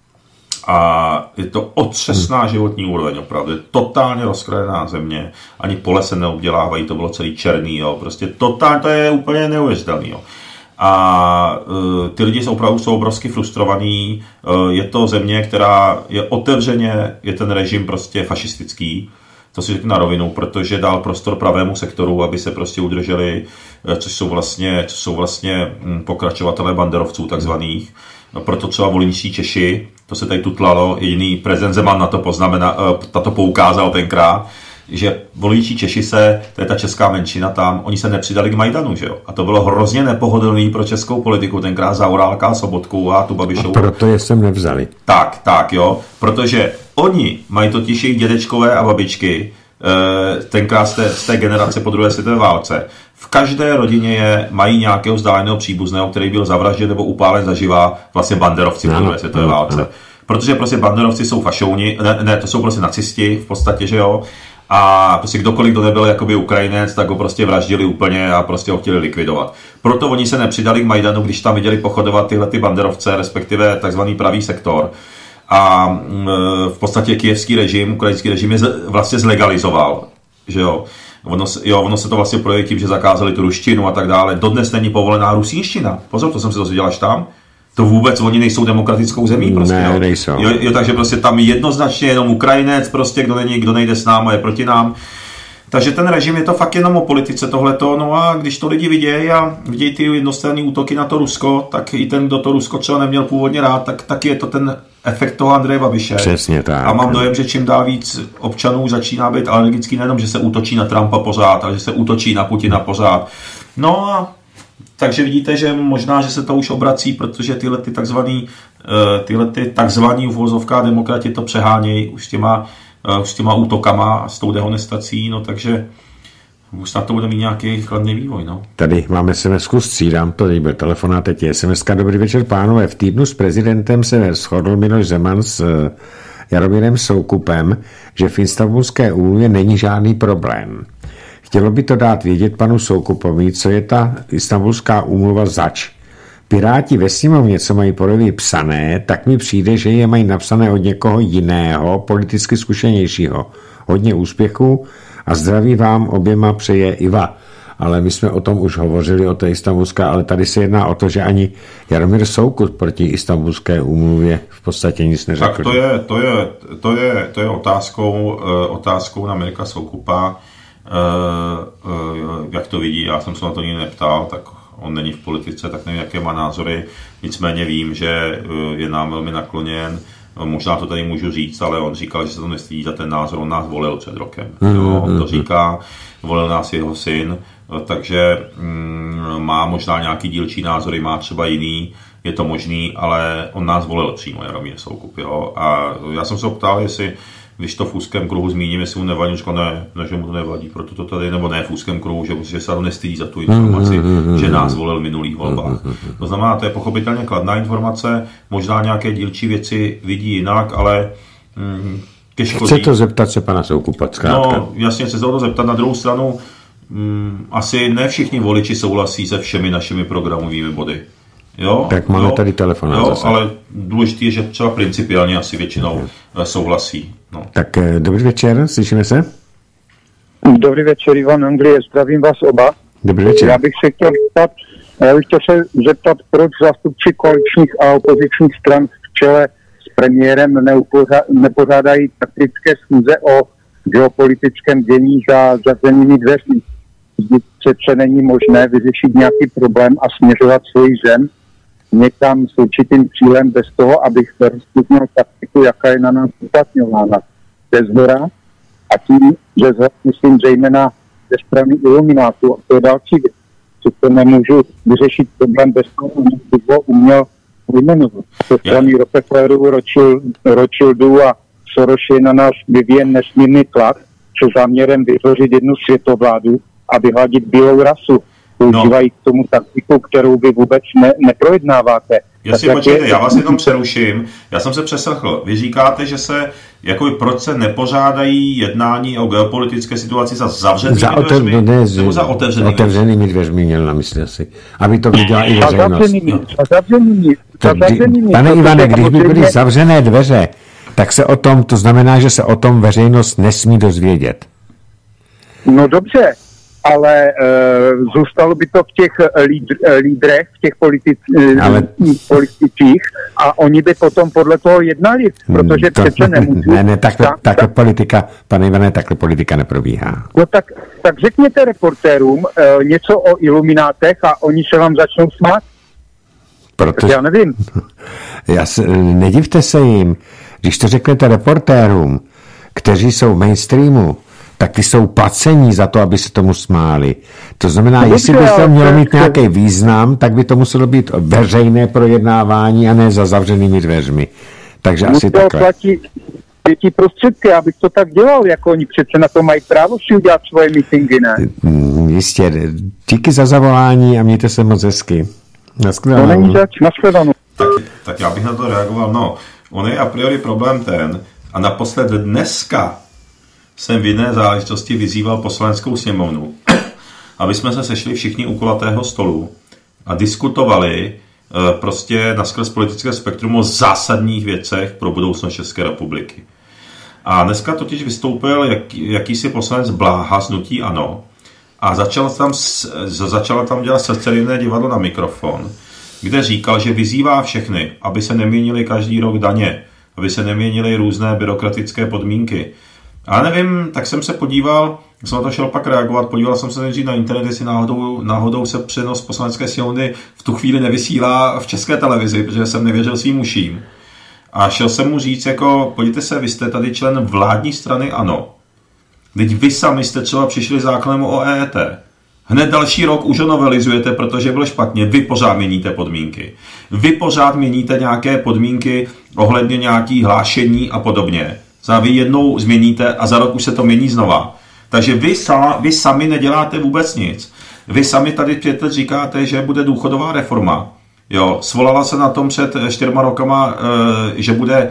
A je to otřesná životní úroveň, opravdu. Je totálně rozkrajená země, ani pole se neobdělávají, to bylo celý černý, jo. Prostě totálně, to je úplně neuvěřitelný, jo. A uh, ty lidi jsou opravdu jsou obrovsky frustrovaní. Uh, je to země, která je otevřeně, je ten režim prostě fašistický, to si řeknu na rovinu, protože dal prostor pravému sektoru, aby se prostě udrželi, což jsou vlastně, což jsou vlastně pokračovatelé banderovců takzvaných. Proto třeba volyňští Češi, to se tady tutlalo, jediný prezident Zeman na to poznamená, na to poukázal tenkrát, že volyňští Češi se, to je ta česká menšina tam, oni se nepřidali k Majdanu, že jo? A to bylo hrozně nepohodlný pro českou politiku, tenkrát Zaorálka, Sobotku a tu Babišovu. A proto je sem nevzali. Tak, tak, jo, protože oni mají totiž jejich dědečkové a babičky, tenkrát z té, z té generace po druhé světové válce. V každé rodině je, mají nějakého vzdáleného příbuzného, který byl zavražděn nebo upálen zaživa vlastně banderovci po druhé světové válce. Protože prostě banderovci jsou fašouni, ne, ne, to jsou prostě nacisti v podstatě, že jo. A prostě kdokoliv, kdo nebyl jakoby Ukrajinec, tak ho prostě vraždili úplně a prostě ho chtěli likvidovat. Proto oni se nepřidali k Majdanu, když tam viděli pochodovat tyhle ty banderovce, respektive takzvaný pravý sektor. A v podstatě kyjevský režim, ukrajinský režim je vlastně zlegalizoval, že jo. Ono, jo, ono se to vlastně projeví tím, že zakázali tu ruštinu a tak dále. Dodnes není povolená rusínština. Pozor, to jsem se dozvěděl až tam. To vůbec, oni nejsou demokratickou zemí prostě. Ne, jo. nejsou. Jo, jo, takže prostě tam jednoznačně jenom Ukrajinec, prostě kdo není, kdo nejde s námi, je proti nám. Takže ten režim je to fakt jenom o politice tohleto, no a když to lidi vidějí a vidějí ty jednostranné útoky na to Rusko, tak i ten, kdo to Rusko třeba neměl původně rád, tak, tak je to ten efekt toho Andreje Babiše. Přesně tak. A mám dojem, že čím dál víc občanů začíná být alergický nejenom, že se útočí na Trumpa pořád, ale že se útočí na Putina pořád. No a takže vidíte, že možná, že se to už obrací, protože tyhle ty takzvaný, tyhle ty takzvaný uvozovká demokrati to přehánějí už s těma s těma útokama a s tou dehonestací, no takže už snad to bude mít nějaký chladný vývoj, no. Tady máme es em esku, střídám to, tady byl telefonát, teď je es em eska. Dobrý večer, pánové. V týdnu s prezidentem se shodl Miloš Zeman s Jaromírem Soukupem, že v Istanbulské úmluvě není žádný problém. Chtělo by to dát vědět panu Soukupovi, co je ta Istanbulská úmluva zač. Piráti ve sněmovně, co mají projevy psané, tak mi přijde, že je mají napsané od někoho jiného, politicky zkušenějšího. Hodně úspěchů a zdraví vám oběma přeje Iva. Ale my jsme o tom už hovořili, o té Istanbulské, ale tady se jedná o to, že ani Jaromír Soukup proti Istanbulské úmluvě v podstatě nic neřekl. Tak to je, to je, to je, to je otázkou, otázkou na Mirka Soukupa, jak to vidí. Já jsem se na to nikdy neptal, tak on není v politice, tak nevím, jaké má názory, nicméně vím, že je nám velmi nakloněn, možná to tady můžu říct, ale on říkal, že se to nestydí za ten názor, on nás volil před rokem, jo, on to říká, volil nás jeho syn, takže mm, má možná nějaký dílčí názory, má třeba jiný, je to možný, ale on nás volil přímo, Jaromír Soukup, jo, a já jsem se ptal, jestli když to v úzkém kruhu zmíním, jestli mu nevadí, říkal, ne, ne, že mu to nevadí, proto to tady, nebo ne v úzkém kruhu, že, že se to nestydí za tu informaci, že nás volil v minulých volbách. To znamená, to je pochopitelně kladná informace, možná nějaké dílčí věci vidí jinak, ale hm, těžko Chce to zeptat se pana Soukupa, zkrátka. No, jasně, chce se to zeptat. Na druhou stranu, mm, asi ne všichni voliči souhlasí se všemi našimi programovými body. Jo? Tak máme jo? tady telefon. Jo, ale důležité je, že třeba principiálně asi většinou souhlasí. No. Tak dobrý večer, slyšíme se? Dobrý večer, Ivan Anglie, zdravím vás oba. Dobrý večer. Já bych se chtěl zeptat, já bych chtěl se zeptat, proč zástupci koaličních a opozičních stran v čele s premiérem nepořádají taktické schůze o geopolitickém dění za zavřenými dveřmi. Vždyť přece není možné vyřešit nějaký problém a směřovat svoji zem někam s určitým cílem bez toho, abych rozputnil taktiku, jaká je na nás uplatňována ze zhora a tím, že myslím zejména ze strany iluminátů a to je další věc. To nemůžu vyřešit problém bez toho, aby ho uměl vyjmenovat. Ze strany yeah. Rockefellerů, Rothschildů a Soros je na nás vyvíjen nesmírný tlak se záměrem vytvořit jednu světovládu a vyhladit bílou rasu. Používají no. k tomu taktiku, kterou vy vůbec ne, neprojednáváte. Jestli počkejte, já vás jenom přeruším. Já jsem se přeslechl. Vy říkáte, že se, jako proč se nepořádají jednání o geopolitické situaci za zavřenými za otev, dveřmi? Ne, nebo za otevřenými, otevřenými dveřmi měl na mysli asi. Aby to viděla i veřejnost. Za zavřenými, no. za zavřenými, za zavřenými. Pane Ivane, když by byly zavřené dveře, tak se o tom, to znamená, že se o tom veřejnost nesmí dozvědět. No dobře, ale e, zůstalo by to v těch lídr, lídrech, v těch politic, ale... politicích a oni by potom podle toho jednali, protože to, přece nemůžu. Ne, ne, takhle, tak, takhle politika, pane Ivane, takhle politika neprobíhá. No tak, tak řekněte reportérům e, něco o iluminátech a oni se vám začnou smát. Protože... Já nevím. Já se, nedivte se jim, když to řeknete reportérům, kteří jsou v mainstreamu, tak ty jsou placení za to, aby se tomu smáli. To znamená, no, jestli by to mělo mít nějaký význam, tak by to muselo být veřejné projednávání a ne za zavřenými dveřmi. Takže asi takhle. Platí pěti prostředky, abych to tak dělal, jako oni přece na to mají právo si udělat svoje meetingy, ne? Jistě. Díky za zavolání a mějte se moc hezky. To není zač, nashledanou. Tak, tak já bych na to reagoval. No, on je a priori problém ten, a naposled dneska jsem v jiné záležitosti vyzýval poslaneckou sněmovnu, aby jsme se sešli všichni u kulatého stolu a diskutovali e, prostě naskrz politické spektrum o zásadních věcech pro budoucnost České republiky. A dneska totiž vystoupil jak, jakýsi poslanec Bláha z hnutí ANO a začal tam, začal tam dělat srdceryvné divadlo na mikrofon, kde říkal, že vyzývá všechny, aby se neměnily každý rok daně, aby se neměnily různé byrokratické podmínky. A nevím, tak jsem se podíval, jsem na to šel pak reagovat, podíval jsem se nejdřív na internet, jestli náhodou, náhodou se přenos poslanecké sněmovny v tu chvíli nevysílá v České televizi, protože jsem nevěřil svým uším. A šel jsem mu říct, jako, podívejte se, vy jste tady člen vládní strany ANO. Teď vy sami jste třeba přišli zákonem o E E T. Hned další rok už ho novelizujete, protože byl špatně. Vy pořád měníte podmínky. Vy pořád měníte nějaké podmínky ohledně nějakých hlášení a podobně. Vy jednou změníte a za rok už se to mění znova. Takže vy, sa, vy sami neděláte vůbec nic. Vy sami tady pět let říkáte, že bude důchodová reforma. Jo, svolala se na tom před čtyřma rokama, že bude,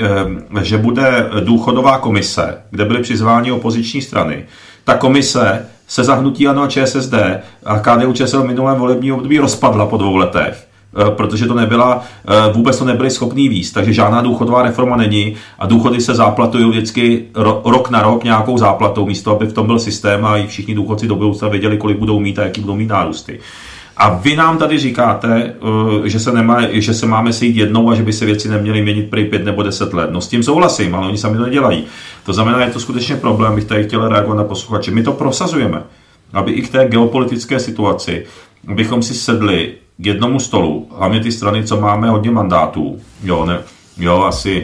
že bude důchodová komise, kde byly přizváni opoziční strany. Ta komise se za hnutí ANO a ČSSD a K D U Č S L v minulém volebním období rozpadla po dvou letech, protože to nebyla, vůbec to nebyli schopní víc, takže žádná důchodová reforma není a důchody se záplatují vždycky ro, rok na rok nějakou záplatou, místo aby v tom byl systém a i všichni důchodci do budoucna věděli, kolik budou mít a jaký budou mít nárůsty. A vy nám tady říkáte, že se, nemá, že se máme sejít jednou a že by se věci neměly měnit prý pět nebo deset let. No s tím souhlasím, ale oni sami to nedělají. To znamená, je to skutečně problém, bych tady chtěl reagovat na posluchače. My to prosazujeme, aby i k té geopolitické situaci, abychom si sedli k jednomu stolu, hlavně ty strany, co máme hodně mandátů, jo, ne, jo asi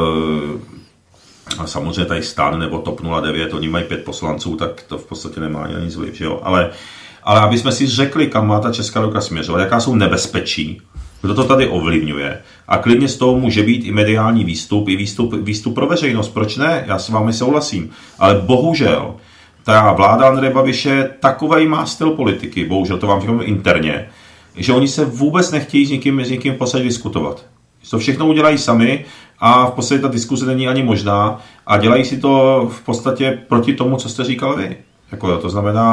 e, samozřejmě tady STAN nebo TOP nula devět, oni mají pět poslanců, tak to v podstatě nemá ani nic vliv, jo, ale Ale aby jsme si řekli, kam má ta Česká republika směřovat, jaká jsou nebezpečí, kdo to tady ovlivňuje. A klidně z toho může být i mediální výstup, i výstup, výstup pro veřejnost. Proč ne? Já s vámi souhlasím. Ale bohužel, ta vláda Andreje Babiše takovej má styl politiky, bohužel to vám říkám interně, že oni se vůbec nechtějí s někým, s někým v podstatě diskutovat. To všechno udělají sami a v podstatě ta diskuse není ani možná a dělají si to v podstatě proti tomu, co jste říkal vy. Jako, to znamená,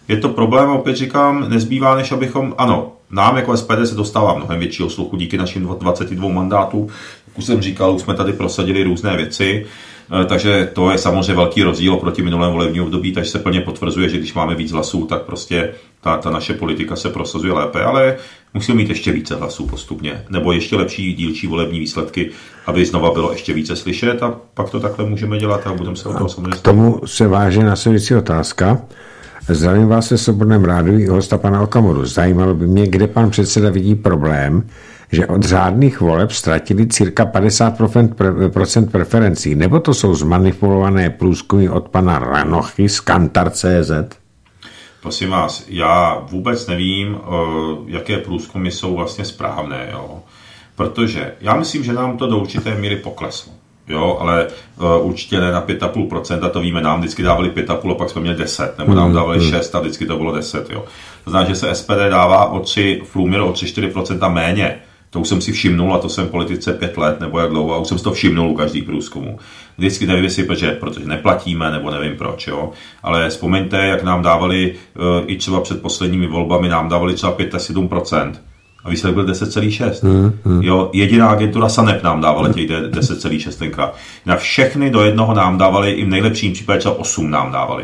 je to problém, opět říkám, nezbývá, než abychom, ano, nám jako S P D se dostává mnohem většího sluchu díky našim dvaceti dvěma mandátům. Jak už jsem říkal, už jsme tady prosadili různé věci, takže to je samozřejmě velký rozdíl oproti minulému volebnímu období, takže se plně potvrzuje, že když máme víc hlasů, tak prostě ta, ta naše politika se prosazuje lépe, ale musíme mít ještě více hlasů postupně, nebo ještě lepší dílčí volební výsledky, aby znova bylo ještě více slyšet a pak to takhle můžeme dělat a budeme se o toho samozřejmě. K tomu se váže následující otázka. Zdravím vás ve Svobodném rádiu i hosta pana Okamuru. Zajímalo by mě, kde pan předseda vidí problém, že od řádných voleb ztratili cirka padesát procent preferencí, nebo to jsou zmanipulované průzkumy od pana Ranochy z Kantar tečka cé zet? Prosím vás, já vůbec nevím, jaké průzkumy jsou vlastně správné, jo? Protože já myslím, že nám to do určité míry pokleslo. Jo, ale uh, určitě ne na pět celá pět procenta, to víme, nám vždycky dávali pět celá pět a pak jsme měli deset, nebo nám dávali šest a vždycky to bylo deset, jo. To znamená, že se S P D dává o tři, v průměru o tři až čtyři procenta méně. To už jsem si všimnul a to jsem v politice pět let, nebo jak dlouho, a už jsem si to všimnul u každých průzkumů. Vždycky nevím, jestli, protože, protože neplatíme, nebo nevím proč, jo. Ale vzpomeňte, jak nám dávali uh, i třeba před posledními volbami, nám dávali třeba pět až sedm procent. A výsledek byl deset celá šest. Hmm, hmm. Jo, jediná agentura Sanep nám dávala těch deset celá šest tenkrát. Na všechny do jednoho nám dávali, i v nejlepším případě třeba osm nám dávali.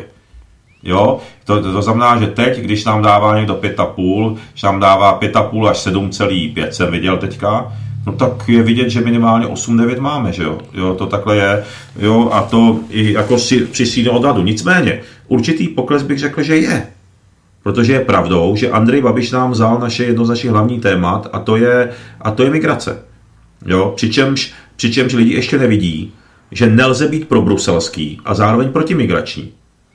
Jo, to, to znamená, že teď, když nám dává někdo pět celá pět, když nám dává pět celá pět až sedm celá pět jsem viděl teďka, no tak je vidět, že minimálně osm devět máme, že jo. Jo, to takhle je. Jo, a to i jako si, při svým odhadu. Nicméně, určitý pokles bych řekl, že je. Protože je pravdou, že Andrej Babiš nám vzal naše jedno z našich hlavních témat a to je, a to je migrace. Jo? Přičemž, přičemž lidi ještě nevidí, že nelze být probruselský a zároveň protimigrační.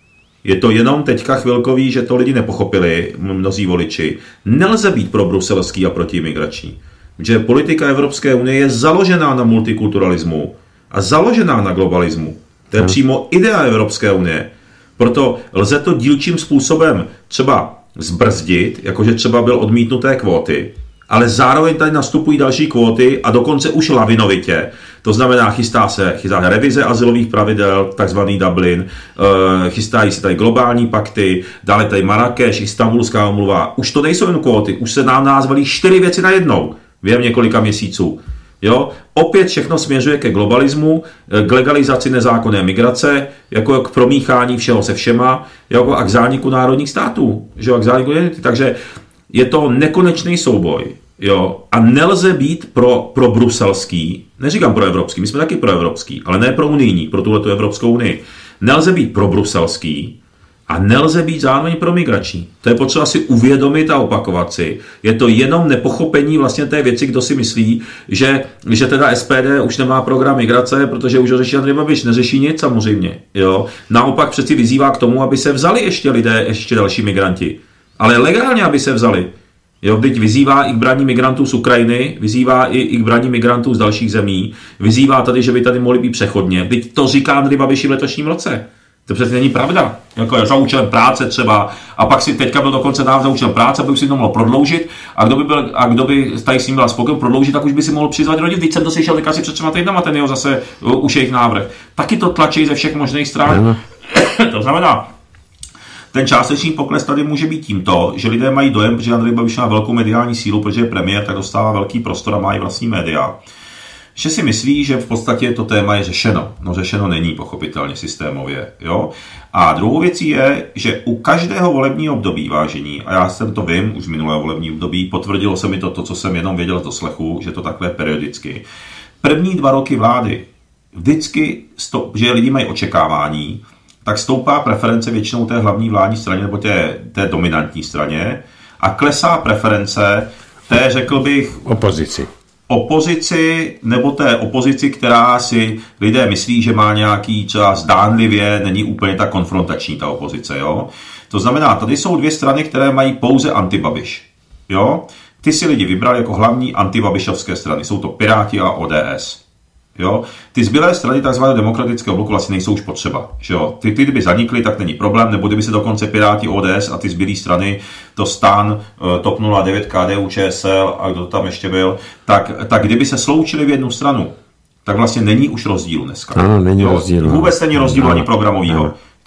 Je to jenom teďka chvilkový, že to lidi nepochopili, mnozí voliči. Nelze být probruselský a protimigrační. Že politika Evropské unie je založená na multikulturalismu a založená na globalismu. To je přímo idea Evropské unie. Proto lze to dílčím způsobem třeba zbrzdit, jakože třeba byl odmítnuté kvóty, ale zároveň tady nastupují další kvóty a dokonce už lavinovitě. To znamená, chystá se, chystá se revize azylových pravidel, takzvaný Dublin, chystají se tady globální pakty, dále tady Marrakeš, Istanbulská umluva. Už to nejsou jen kvóty, už se nám názvali čtyři věci najednou během několika měsíců. Jo? Opět všechno směřuje ke globalismu, k legalizaci nezákonné migrace, jako k promíchání všeho se všema, jako a k zániku národních států. Že? A k zániku identity. Takže je to nekonečný souboj. Jo? A nelze být pro, pro bruselský, neříkám pro evropský, my jsme taky pro evropský, ale ne pro unijní, pro tuhletu Evropskou unii. Nelze být pro bruselský a nelze být zároveň pro migrační. To je potřeba si uvědomit a opakovat si. Je to jenom nepochopení vlastně té věci, kdo si myslí, že, že teda S P D už nemá program migrace, protože už ho řeší Andrej Babiš. Neřeší nic samozřejmě. Jo? Naopak přeci vyzývá k tomu, aby se vzali ještě lidé, ještě další migranti. Ale legálně, aby se vzali. Jo, teď vyzývá i k braní migrantů z Ukrajiny, vyzývá i, i k braní migrantů z dalších zemí, vyzývá tady, že by tady mohli být přechodně. Teď to říká Andrej Babiš v letošním roce. To přece není pravda. Jako je za účelem práce třeba. A pak si teďka byl dokonce dám za účelem práce, aby už si to mohl prodloužit. A kdo by, byl, a kdo by tady s ním byla spokojen prodloužit, tak už by si mohl přizvat rodinu. Teď jsem to slyšel teďka si před třema týdnama, ten jeho zase uh, už jejich návrh. Taky to tlačí ze všech možných stran. To znamená, ten částečný pokles tady může být tímto, že lidé mají dojem, že Andrej Babiš má velkou mediální sílu, protože je premiér, tak dostává velký prostor a má i vlastní média. Že si myslí, že v podstatě to téma je řešeno. No řešeno není pochopitelně systémově. Jo? A druhou věcí je, že u každého volebního období, vážení, a já jsem to vím, už minulého volební období, potvrdilo se mi to, to, co jsem jenom věděl z doslechu, že to takhle periodicky. První dva roky vlády, vždycky, sto, že lidi mají očekávání, tak stoupá preference většinou té hlavní vládní straně nebo té, té dominantní straně a klesá preference té, řekl bych, opozici. opozici nebo té opozici, která si lidé myslí, že má nějaký třeba zdánlivě, není úplně tak konfrontační ta opozice. Jo? To znamená, tady jsou dvě strany, které mají pouze antibabiš. Jo? Ty si lidi vybrali jako hlavní antibabišovské strany. Jsou to Piráti a O D S. Jo? Ty zbylé strany tzv. Demokratického bloku vlastně nejsou už potřeba. Že jo? Ty, ty kdyby zanikly, tak není problém, nebo kdyby se dokonce Piráti, O D S a ty zbylé strany, to STAN, TOP nula devět, K D U Č S L a kdo tam ještě byl, tak, tak kdyby se sloučili v jednu stranu, tak vlastně není už rozdíl dneska. Ano, není jo? rozdíl. Vůbec není rozdíl ano, ani programovýho. ano.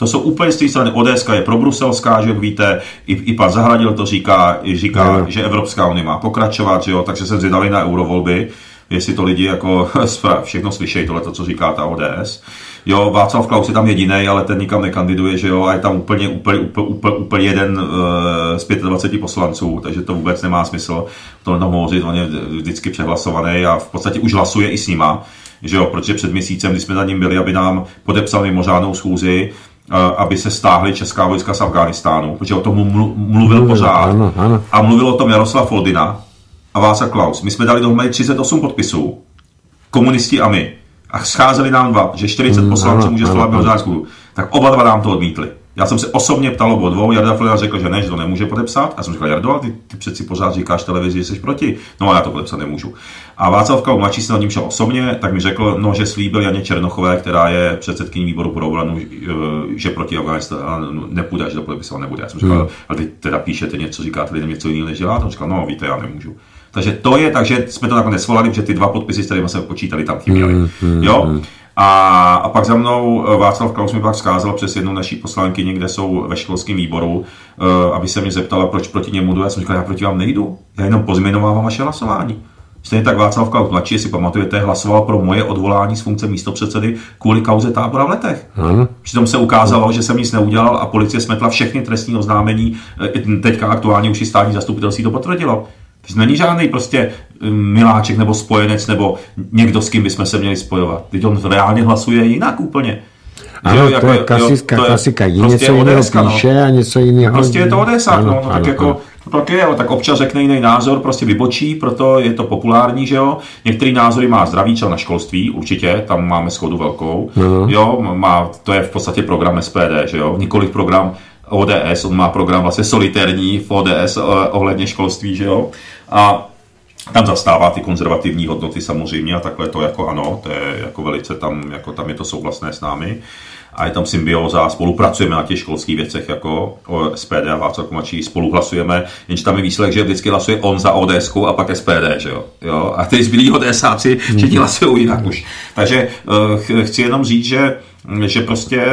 To jsou úplně z té strany. O D S je probruselská, že jak víte, i, i pan Zahradil to říká, říká, no. že Evropská unie má pokračovat, že jo, takže jsem zvědavý na eurovolby, jestli to lidi jako všechno slyšejí, tohle, to, co říká ta O D S. Jo, Václav Klaus je tam jediný, ale ten nikam nekandiduje, že jo, a je tam úplně, úplně, úplně, úplně, úplně jeden uh, z dvaceti pěti poslanců, takže to vůbec nemá smysl to tam hovořit, on je vždycky přehlasovaný a v podstatě už hlasuje i s nima, že jo, protože před měsícem, když jsme na ním byli, aby nám podepsal mimořádnou schůzi, uh, aby se stáhly česká vojska z Afghánistánu, protože o tom mluvil pořád. Ano, ano. A mluvil o tom Jaroslav Foldyna a Václav Klaus. My jsme dali dohromady třicet osm podpisů, komunisti a my. A scházeli nám dva, že čtyřicet poslanců mm, může svolat mimořádnou, tak oba dva nám to odmítli. Já jsem se osobně ptal o dvou, Jarda Foldyna řekl, že ne, že to nemůže podepsat. Já jsem říkal, Jardo, ty, ty přeci pořád říkáš televizi, že jsi proti. No a já to podepsat nemůžu. A Václav Klaus mladší se nad ním šel osobně, tak mi řekl, no, že slíbil Janě Černochové, která je předsedkyní výboru pro obranu, že proti Afghánistánu nepůjde, že to podepisovat nebude. Já jsem říkal, mm. ale ty teda píšete něco, říkáte lidem něco jiného, než děláte. On říkal, no, víte, já nemůžu. Takže to je, takže jsme to nakonec svolali, protože ty dva podpisy, s kterými jsme počítali, tam chyběly. Mm, mm, jo? Mm. A, a pak za mnou Václav Klaus mi pak vzkázal přes jednu naší poslankyni, kde jsou ve školském výboru, uh, aby se mě zeptala, proč proti němu jdu. Já jsem říkal, já proti vám nejdu, já jenom pozměnovávám vaše hlasování. Stejně tak Václav Klaus mladší, jestli pamatujete, hlasoval pro moje odvolání z funkce místopředsedy kvůli kauze Tábora v Letech. Mm. Přitom se ukázalo, že jsem nic neudělal a policie smetla všechny trestní oznámení, teďka aktuálně už i státní zastupitelství to potvrdilo. To není žádný prostě miláček nebo spojenec nebo někdo, s kým bychom se měli spojovat. Teď on reálně hlasuje jinak úplně. Ano, jo, to jako, je klasická, jo, to je klasika. Je prostě něco jiného píše no. a něco jiného. Prostě je to O D S, no, no, ano, tak jako, tak je, tak občas řekne jiný názor, prostě vybočí, proto je to populární, že jo. Některý názory má zdravý čel na školství, určitě, tam máme shodu velkou. Ano. Jo, má, to je v podstatě program S P D, že jo, nikoliv program O D S, on má program vlastně solitérní v O D S ohledně školství, že jo. A tam zastává ty konzervativní hodnoty samozřejmě a takhle to jako ano, to je jako velice tam, jako tam je to souhlasné s námi. A je tam symbioza, spolupracujeme na těch školských věcech jako S P D a Václav mladší, spoluhlasujeme, jenže tam je výsledek, že vždycky hlasuje on za O D S a pak S P D, že jo. jo? A ty zbylí ODSáci, že ti hlasují jinak už. Takže uh, chci jenom říct, že že prostě,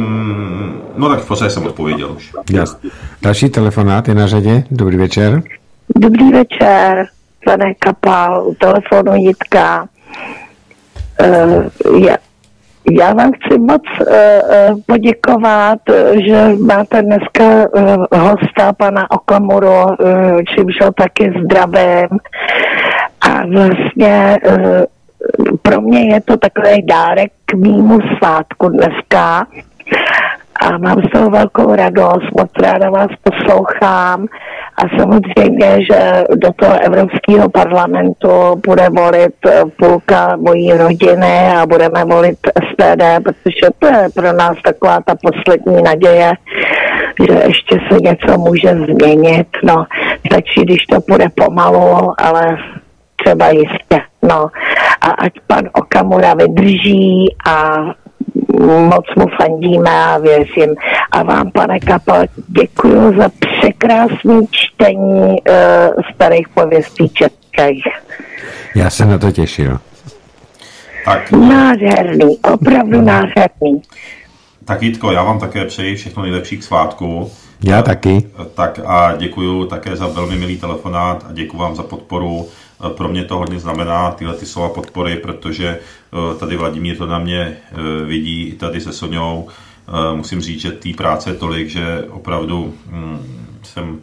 mm, no tak v podstatě jsem odpověděl už. Yes. Další telefonát je na řadě. Dobrý večer. Dobrý večer, pane Kapal, u telefonu Jitka. Uh, já, já vám chci moc uh, poděkovat, že máte dneska uh, hosta, pana Okamuru, uh, čímž ho taky zdravím. A vlastně uh, pro mě je to takový dárek k mýmu svátku dneska a mám z toho velkou radost, moc ráda vás poslouchám a samozřejmě, že do toho Evropského parlamentu bude volit půlka mojí rodiny a budeme volit S P D, protože to je pro nás taková ta poslední naděje, že ještě se něco může změnit, no, stačí, když to bude pomalu, ale třeba jistě, no. A ať pan Okamura vydrží a moc mu fandíme a věřím. A vám, pane Kapal, děkuji za překrásné čtení uh, starých pověstí českých. Já se na to těšil. Tak, nádherný, opravdu nádherný. Tak Jitko, já vám také přeji všechno nejlepší k svátku. Já taky. Tak a děkuji také za velmi milý telefonát a děkuji vám za podporu. Pro mě to hodně znamená tyhle ty slova podpory, protože tady Vladimír to na mě vidí, tady se Soňou. Musím říct, že té práce je tolik, že opravdu hm, jsem...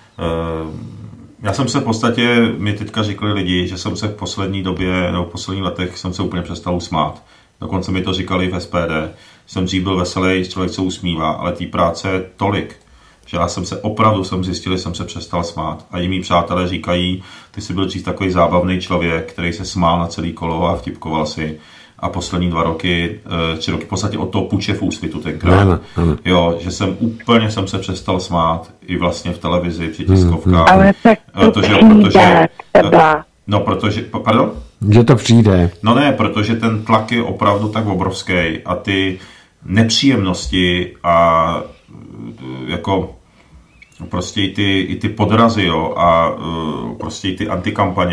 Já jsem se v podstatě, mi teďka říkali lidi, že jsem se v poslední době, nebo v posledních letech jsem se úplně přestal usmát. Dokonce mi to říkali v S P D. Jsem dřív byl veselý, člověk se usmívá, ale té práce je tolik, že já jsem se opravdu, jsem zjistil, že jsem se přestal smát. A i mý přátelé říkají, ty jsi byl dřív takový zábavný člověk, který se smál na celý kolo a vtipkoval si. A poslední dva roky, tři roky v podstatě od toho puče v úsvitu tenkrát. Ano, ano. Jo, že jsem úplně jsem se přestal smát i vlastně v televizi, při tiskovkách. Ale tak to protože, přijde, protože, třeba. No, protože, pardon? Že to přijde. No ne, protože ten tlak je opravdu tak obrovský a ty nepříjemnosti a jako prostě i ty, i ty podrazy, jo, a uh, prostě i ty antikampaně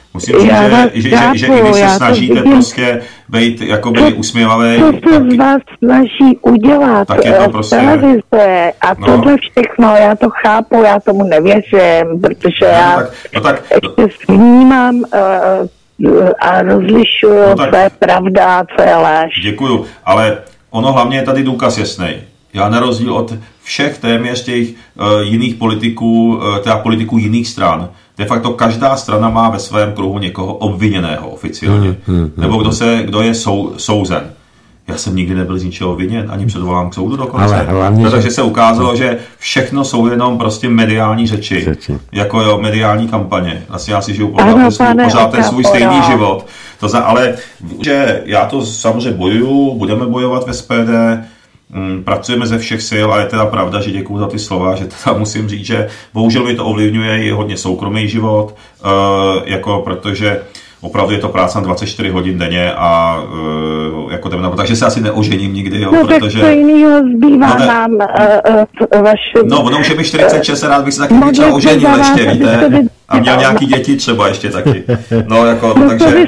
Musím říct, že, že, že, že i když se snažíte prostě být jakoby usměvavý, to se z vás snaží udělat tak je to prostě televize a no. Tohle všechno, já to chápu, já tomu nevěřím, protože no, já tak, no, tak, ještě vnímám uh, a rozlišuju, no, co je pravda, co je lež. Děkuju, ale ono hlavně je tady důkaz jasný. Já na rozdíl od všech téměř těch uh, jiných politiků, uh, teda politiků jiných stran, de facto každá strana má ve svém kruhu někoho obviněného oficiálně. Hmm, hmm, nebo kdo, se, kdo je sou, souzen. Já jsem nikdy nebyl z ničeho obviněn, ani předvolám k soudu dokonce. Hlavně, no, takže se ukázalo, že všechno jsou jenom prostě mediální řeči. řeči. Jako jo, mediální kampaně. Vlastně já si žiju pořád, pořád ten svůj stejný život. To zna, ale že já to samozřejmě bojuju, budeme bojovat v S P D, Mm, pracujeme ze všech sil a je teda pravda, že děkuju za ty slova, že teda musím říct, že bohužel mi to ovlivňuje i hodně soukromý život, uh, jako protože opravdu je to práce na dvacet čtyři hodin denně a uh, jako jdeme na takže se asi neožením nikdy, jo, no, protože... No tak to jinýho zbývá no, ne... nám uh, uh, vaše... No, ono už je mi čtyřicet šest, rád bych se taky no, třeba oženil ještě, víte, a měl nějaký děti třeba ještě taky, no jako, no, takže...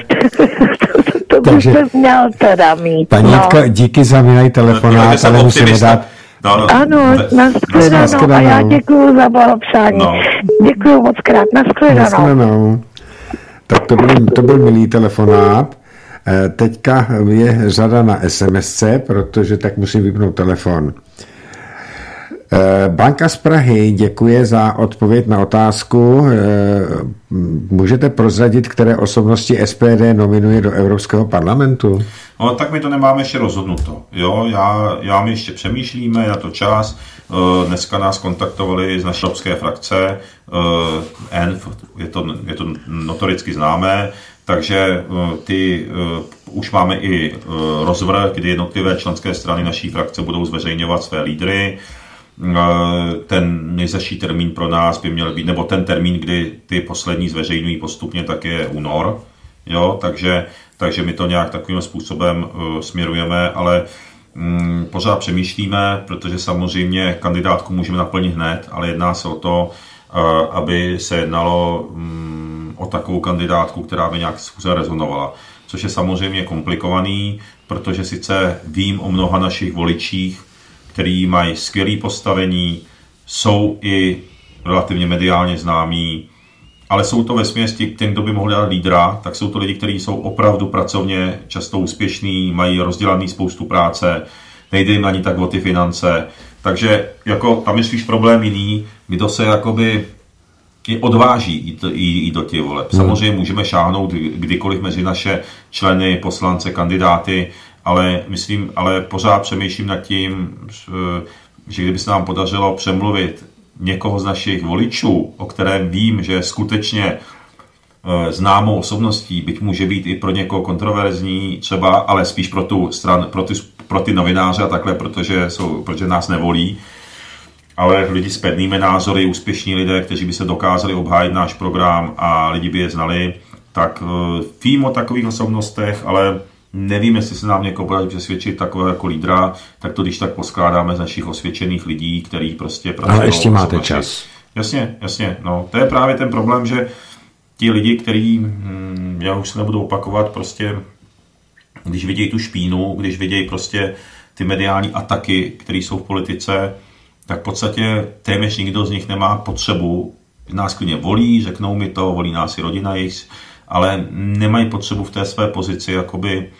To takže, byste měl teda mít. Paní Jitka, no. Díky za milý telefonát, ale musíme dát... No, no, ano, nashledanou a já děkuju za blahopřání. No. Děkuju moc krát, nashledanou. Tak to byl, to byl milý telefonát. Teďka je řada na SMSce, protože tak musím vypnout telefon. Banka z Prahy děkuje za odpověď na otázku. Můžete prozradit, které osobnosti S P D nominuje do Evropského parlamentu? No, tak my to nemáme ještě rozhodnuto. Jo, já, já my ještě přemýšlíme na to čas. Dneska nás kontaktovali z naší evropské frakce. E N F, je to, je to notoricky známé, takže ty už máme i rozvrh, kdy jednotlivé členské strany naší frakce budou zveřejňovat své lídry. Ten nejzazší termín pro nás by měl být, nebo ten termín, kdy ty poslední zveřejňují postupně, tak je únor. Jo, takže, takže my to nějak takovým způsobem uh, směrujeme, ale um, pořád přemýšlíme, protože samozřejmě kandidátku můžeme naplnit hned, ale jedná se o to, uh, aby se jednalo um, o takovou kandidátku, která by nějak způsobem rezonovala. Což je samozřejmě komplikovaný, protože sice vím o mnoha našich voličích, který mají skvělé postavení, jsou i relativně mediálně známí, ale jsou to vesměs ti, ten, kdo by mohl dát lídra, tak jsou to lidi, kteří jsou opravdu pracovně často úspěšní, mají rozdělaný spoustu práce, nejde jim ani tak o ty finance, takže jako tam je spíš problém jiný, kdo se jakoby odváží jít, jít do těch voleb. Samozřejmě můžeme šáhnout kdykoliv mezi naše členy, poslance, kandidáty, ale myslím, ale pořád přemýšlím nad tím, že kdyby se nám podařilo přemluvit někoho z našich voličů, o kterém vím, že je skutečně známou osobností, byť může být i pro někoho kontroverzní třeba, ale spíš pro tu stran, pro ty, pro ty novináře a takhle, protože, jsou, protože nás nevolí, ale lidi s pevnými názory, úspěšní lidé, kteří by se dokázali obhájit náš program a lidi by je znali, tak vím o takových osobnostech, ale nevím, jestli se nám někoho podaří přesvědčit takového jako lídra, tak to když tak poskládáme z našich osvědčených lidí, který prostě pracují. Ale ještě máte naši... čas. Jasně, jasně. No, to je právě ten problém, že ti lidi, kteří, hm, já už se nebudu opakovat, prostě, když vidějí tu špínu, když vidějí prostě ty mediální ataky, které jsou v politice, tak v podstatě téměř nikdo z nich nemá potřebu. Nás klidně volí, řeknou mi to, volí nás i rodina jejich, ale nemají potřebu v té své pozici jakoby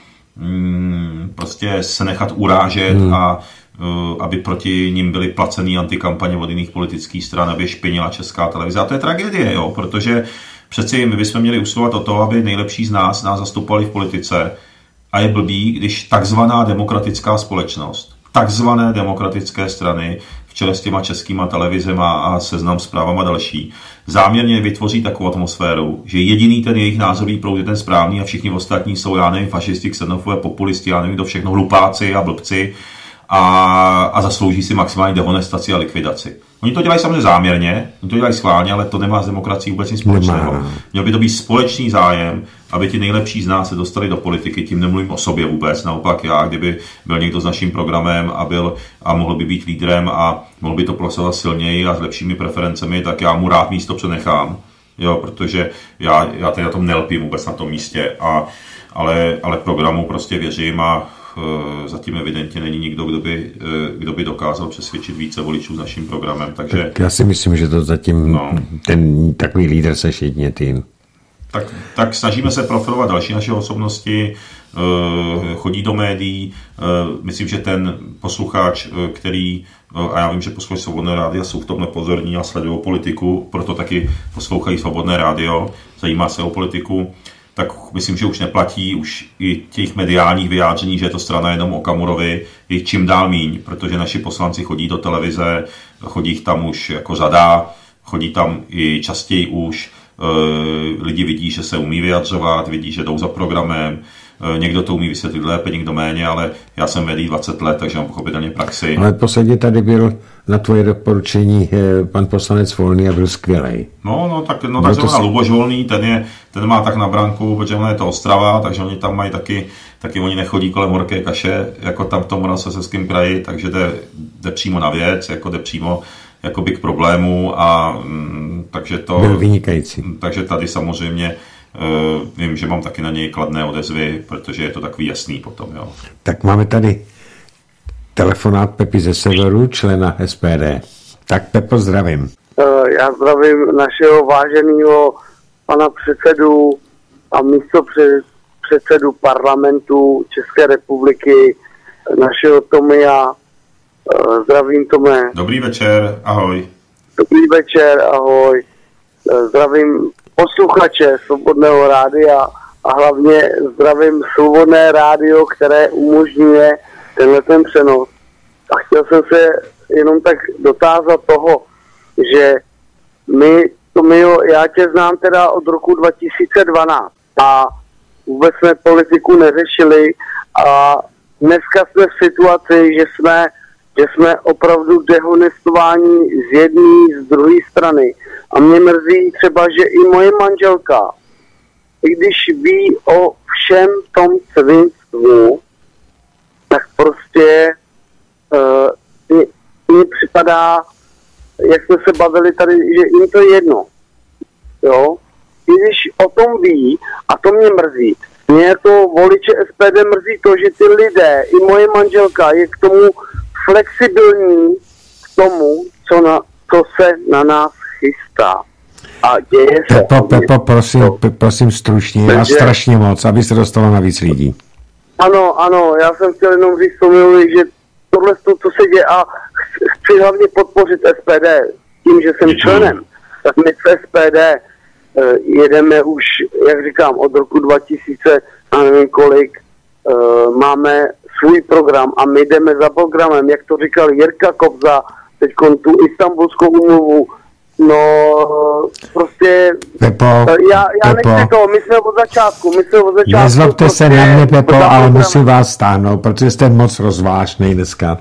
mm, prostě se nechat urážet hmm. a uh, aby proti ním byly placený antikampaně od jiných politických stran, aby špinila Česká televize. A to je tragédie, jo, protože přeci my bychom měli usilovat o to, aby nejlepší z nás nás zastupovali v politice a je blbý, když takzvaná demokratická společnost, takzvané demokratické strany v čele s těma českýma televizema a Seznam Zprávama další, záměrně vytvoří takovou atmosféru, že jediný ten jejich názorový proud je ten správný a všichni ostatní jsou, já nevím, fašisti, xenofové, populisti, já nevím, kdo všechno, hlupáci a blbci a, a zaslouží si maximální dehonestaci a likvidaci. Oni to dělají samozřejmě záměrně, oni to dělají schválně, ale to nemá s demokracií vůbec nic společného. Měl by to být společný zájem, aby ti nejlepší z nás se dostali do politiky, tím nemluvím o sobě vůbec, naopak já, kdyby byl někdo s naším programem a, byl, a mohl by být lídrem a mohl by to prosazovat silněji a s lepšími preferencemi, tak já mu rád místo přenechám. jo, protože já, já tady na tom nelpím vůbec na tom místě, a, ale, ale programu prostě věřím a e, zatím evidentně není nikdo, kdo by, e, kdo by dokázal přesvědčit více voličů s naším programem, takže... Tak já si myslím, že to zatím no. ten takový lídr seš jedině ty. Tak, tak snažíme se profilovat další naše osobnosti, chodí do médií, myslím, že ten posluchač, který, a já vím, že posluchači Svobodné rádia jsou v tomhle pozorní a sledují politiku, proto taky poslouchají Svobodné rádio, zajímá se o politiku, tak myslím, že už neplatí už i těch mediálních vyjádření, že je to strana jenom Okamurovi, je čím dál míň, protože naši poslanci chodí do televize, chodí tam už jako řada, chodí tam i častěji už, lidi vidí, že se umí vyjadřovat, vidí, že jdou za programem, někdo to umí vysvětlit lépe, někdo méně, ale já jsem médií dvacet let, takže mám pochopitelně praxi. Ale posledně tady byl na tvoje doporučení pan poslanec Volný a byl skvělej. No, no tak, no, tak zrovna to... Luboš Volný, ten, je, ten má tak na branku, protože on je to Ostrava, takže oni tam mají taky, taky oni nechodí kolem horké kaše, jako tam v tom Moravskoslezském kraji, takže jde, jde přímo na věc, jako jde přímo jakoby k problému a mm, takže to... Byl vynikající. Takže tady samozřejmě uh, vím, že mám taky na něj kladné odezvy, protože je to takový jasný potom, jo. Tak máme tady telefonát Pepi ze Severu, člena S P D. Tak Pepo, zdravím. Já zdravím našeho váženého pana předsedu a místo předsedu parlamentu České republiky, našeho Tomia. Zdravím, Tome. Dobrý večer, ahoj. Dobrý večer, ahoj. Zdravím posluchače Svobodného rádia a hlavně zdravím Svobodné rádio, které umožňuje tenhle ten přenos. A chtěl jsem se jenom tak dotázat toho, že my, Tomio, já tě znám teda od roku dva tisíce dvanáct a vůbec jsme politiku neřešili a dneska jsme v situaci, že jsme že jsme opravdu dehonestováni z jedné, z druhé strany. A mě mrzí třeba, že i moje manželka, i když ví o všem tom svinstvu, tak prostě uh, mně, mně připadá, jak jsme se bavili tady, že jim to je jedno. Jo? I když o tom ví, a to mě mrzí. Mě jako voliče S P D mrzí to, že ty lidé, i moje manželka, je k tomu flexibilní k tomu, co, na, co se na nás chystá. A děje se. Pepo, Pepo, prosím, pe, prosím stručně, já strašně moc, aby se dostalo na víc lidí. Ano, ano, já jsem chtěl jenom říct Tomilovi, že tohle, to, co se děje, a chci hlavně podpořit S P D, tím, že jsem členem, tak my v S P D uh, jedeme už, jak říkám, od roku dva tisíce, a nevím kolik, uh, máme svůj program a my jdeme za programem, jak to říkal Jirka Kobza, teď tu Istanbulskou úmluvu, no prostě, Pepo, já, já Pepo. nechci to, my jsme od začátku, my jsme od začátku. Nezlobte prostě se na mě, Pepo, ale program. musím vás stáhnout, protože jste moc rozvážnej dneska.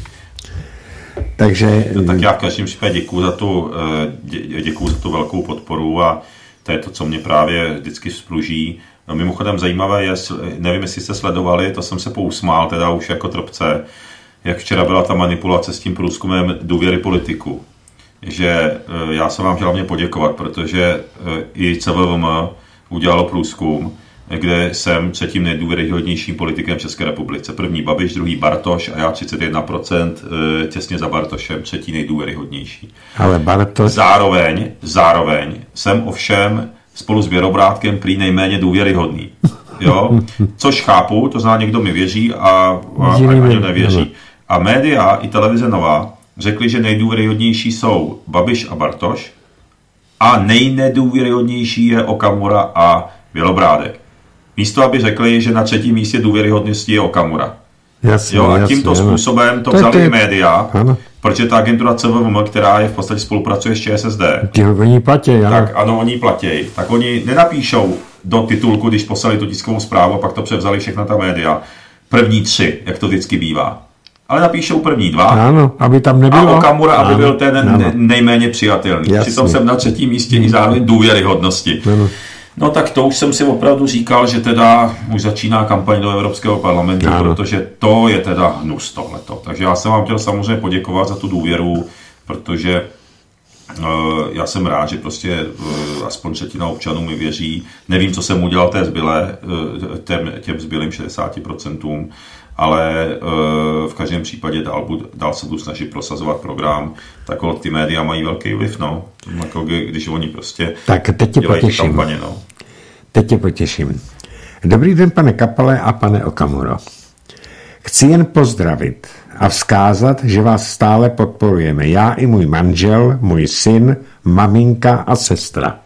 Takže... No, tak já v každém případě děkuju za tu, dě, děkuju za tu velkou podporu a to je to, co mě právě vždycky spluží. No, mimochodem zajímavé je, nevím, jestli jste sledovali, to jsem se pousmál, teda už jako trpce, jak včera byla ta manipulace s tím průzkumem důvěry politiku. Že já jsem vám chtěl hlavně poděkovat, protože i C V V M udělalo průzkum, kde jsem třetím nejdůvěryhodnějším politikem v České republice. První Babiš, druhý Bartoš a já třicet jedna procent těsně za Bartošem, třetí nejdůvěryhodnější. Ale Bartoš... Zároveň, zároveň jsem ovšem spolu s Bělobrádkem prý nejméně důvěryhodný. Jo? Což chápu, to znamená, někdo mi věří a, a, a někdo nevěří. A média i televize Nova řekli, že nejdůvěryhodnější jsou Babiš a Bartoš a nejnedůvěryhodnější je Okamura a Bělobrádek. Místo, aby řekli, že na třetím místě důvěryhodnosti je Okamura. Jasně, jo, a jasně, tímto jasně, způsobem to, to vzali ty... média, ano. Protože ta agentura C V V M, která je v podstatě spolupracuje s ČSSD, Ti oni platí, ano. tak ano, oni platí, tak oni nenapíšou do titulku, když poslali tu tiskovou zprávu a pak to převzali všechna ta média, první tři, jak to vždycky bývá. Ale napíšou první dva. Ano, aby tam nebylo. A Okamura, aby ano, byl ten ano. nejméně přijatelný. Jasně. Přitom jsem na třetím místě i zároveň důvěryhodnosti. Ano. No tak to už jsem si opravdu říkal, že teda už začíná kampaň do Evropského parlamentu, ano. Protože to je teda hnus tohleto. Takže já jsem vám chtěl samozřejmě poděkovat za tu důvěru, protože Já jsem rád, že prostě aspoň třetina občanů mi věří. Nevím, co jsem udělal té zbylé, těm, těm zbylým šedesáti procentům, ale v každém případě dál, dál se budu snažit prosazovat program. Tak ty média mají velký vliv, no. Jako když oni prostě tak teď tě dělají potěším. kampaně, no. Teď tě potěším. Dobrý den, pane Kapale a pane Okamuro. Chci jen pozdravit a vzkázat, že vás stále podporujeme. Já i můj manžel, můj syn, maminka a sestra.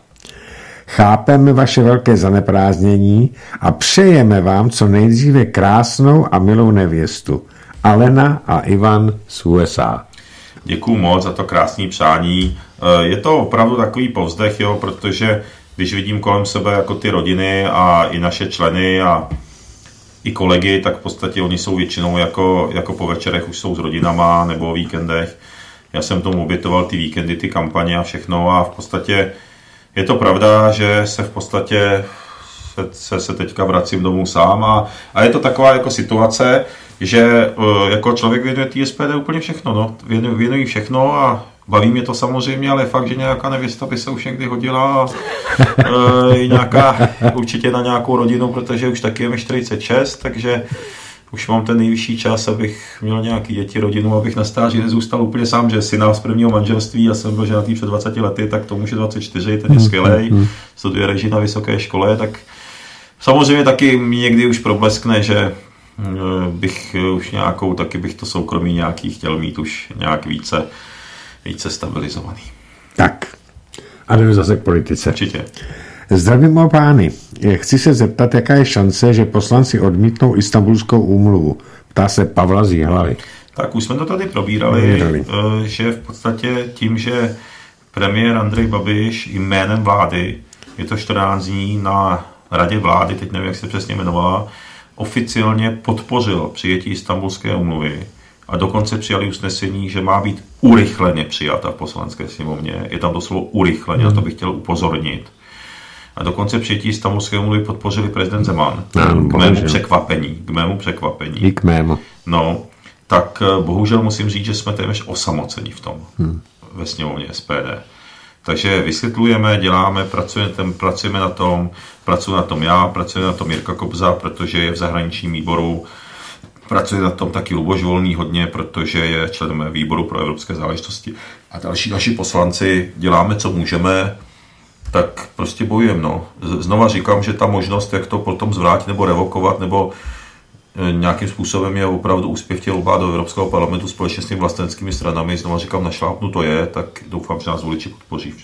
Chápeme vaše velké zaneprázdnění a přejeme vám co nejdříve krásnou a milou nevěstu. Alena a Ivan z U S A. Děkuju moc za to krásné přání. Je to opravdu takový povzdech, jo, protože když vidím kolem sebe jako ty rodiny a i naše členy a i kolegy, tak v podstatě oni jsou většinou jako, jako po večerech už jsou s rodinama nebo o víkendech. Já jsem tomu obětoval ty víkendy, ty kampaně a všechno a v podstatě je to pravda, že se v podstatě se, se, se teďka vracím domů sám a, a je to taková jako situace, že jako člověk věnuje té S P D úplně všechno, no. Věnují, věnují všechno a baví mě to samozřejmě, ale fakt, že nějaká nevěsta by se už někdy hodila e, nějaká, určitě na nějakou rodinu, protože už taky je mi čtyřicet šest, takže už mám ten nejvyšší čas, abych měl nějaký děti, rodinu, abych na stáži nezůstal úplně sám, že syna z prvního manželství, já jsem byl ženatý před dvaceti lety, tak tomu už je dvacet čtyři, ten je skvělej, studuje režii na vysoké škole, tak samozřejmě taky mi někdy už probleskne, že bych už nějakou, taky bych to soukromí nějaký chtěl mít už nějak více, více stabilizovaný. Tak, a jdeme zase k politice. Určitě. Zdravím o pány. Chci se zeptat, jaká je šance, že poslanci odmítnou Istanbulskou úmluvu. Ptá se Pavla z Jihlavy. Tak už jsme to tady probírali, probírali, že v podstatě tím, že premiér Andrej Babiš jménem vlády, je to čtrnáct dní na radě vlády, teď nevím, jak se přesně jmenovala, oficiálně podpořil přijetí Istanbulské úmluvy a dokonce přijali usnesení, že má být urychleně přijata v poslanecké sněmovně. Je tam to slovo urychleně, hmm. na to bych chtěl upozornit. A dokonce přijetí Istanbulské úmluvy podpořili prezident Zeman. No, k mému překvapení. K mému překvapení. I k mému. No, tak bohužel musím říct, že jsme téměř osamocení v tom. Hmm. Ve sněmovně S P D. Takže vysvětlujeme, děláme, pracujeme, pracujeme na tom, pracuji na tom já, pracuje na tom Jirka Kobza, protože je v zahraničním výboru, pracuje na tom taky Luboš Volný hodně, protože je členem výboru pro evropské záležitosti. A další naši poslanci děláme, co můžeme, tak prostě bojujeme. No. Znova říkám, že ta možnost, jak to potom zvrátit nebo revokovat, nebo nějakým způsobem je opravdu úspěch těch volbách do Evropského parlamentu společně s těmi vlasteneckými stranami. Znova říkám, našlápnu to je, tak doufám, že nás voliči podpoří.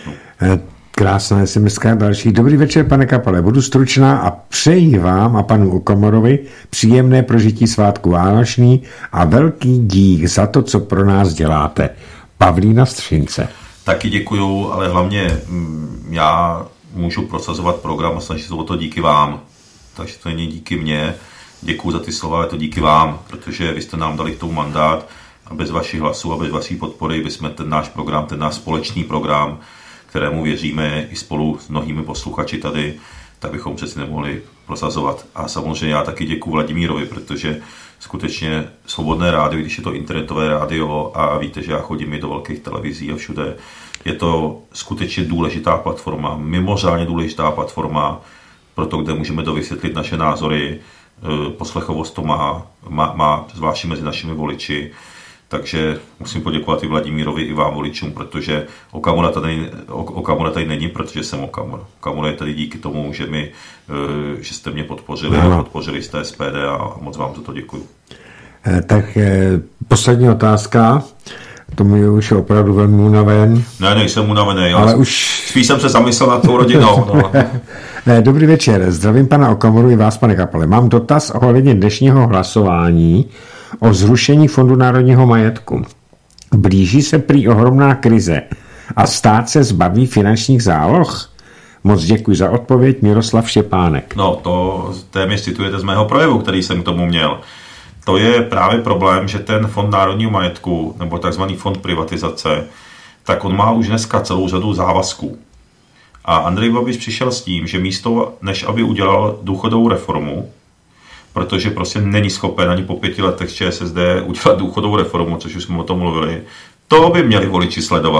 Krásná es em eska další. Dobrý večer, pane Kapale. Budu stručná a přeji vám a panu Okamorovi příjemné prožití svátku vánoční a velký dík za to, co pro nás děláte. Pavlína Střince. Taky děkuju, ale hlavně já můžu prosazovat program a snažit se o to díky vám. Takže to není díky mně. Děkuju za ty slova, ale to díky vám, protože vy jste nám dali k tomu mandát a bez vašich hlasů a bez vaší podpory bychom ten náš program, ten náš společný program, kterému věříme i spolu s mnohými posluchači tady, tak bychom přeci nemohli prosazovat. A samozřejmě já taky děkuju Vladimírovi, protože skutečně Svobodné rádio, když je to internetové rádio a víte, že já chodím i do velkých televizí a všude, je to skutečně důležitá platforma, mimořádně důležitá platforma pro to, kde můžeme dovysvětlit naše názory. Poslechovost to má, má, má zvláště mezi našimi voliči, takže musím poděkovat i Vladimírovi, i vám voličům, protože Okamura tady, Okamura tady není, protože jsem Okamura. Okamura je tady díky tomu, že, mi, že jste mě podpořili a podpořili jste S P D a moc vám za to děkuju. Tak poslední otázka. To mi už je opravdu velmi unaven. Ne, nejsem unavený, ale už... spíš jsem se zamyslel nad tou rodinou. No. Dobrý večer, zdravím pana Okamuru i vás, pane Kapale. Mám dotaz ohledně dnešního hlasování o zrušení Fondu národního majetku. Blíží se prý ohromná krize a stát se zbaví finančních záloh? Moc děkuji za odpověď, Miroslav Štěpánek. No, to téměř citujete z mého projevu, který jsem k tomu měl. To je právě problém, že ten Fond národního majetku, nebo takzvaný fond privatizace, tak on má už dneska celou řadu závazků. A Andrej Babiš přišel s tím, že místo, než aby udělal důchodovou reformu, protože prostě není schopen ani po pěti letech z ČSSD udělat důchodovou reformu, což už jsme o tom mluvili, to by měli voliči sledovat.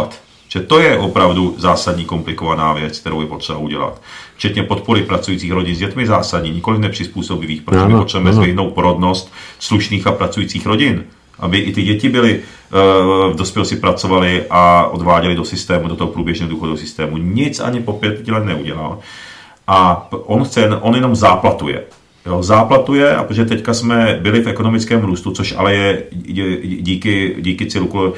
Že to je opravdu zásadní komplikovaná věc, kterou je potřeba udělat. Včetně podpory pracujících rodin s dětmi zásadní, nikoli nepřizpůsobivých, protože my potřebujeme zvyhnout porodnost slušných a pracujících rodin. Aby i ty děti byly, v dospělosti pracovali a odváděli do systému, do toho průběžného důchodového systému. Nic ani po pět let neudělal. A on chce, on jenom záplatuje. Jo, záplatuje, a protože teďka jsme byli v ekonomickém růstu, což ale je díky, díky cirkul,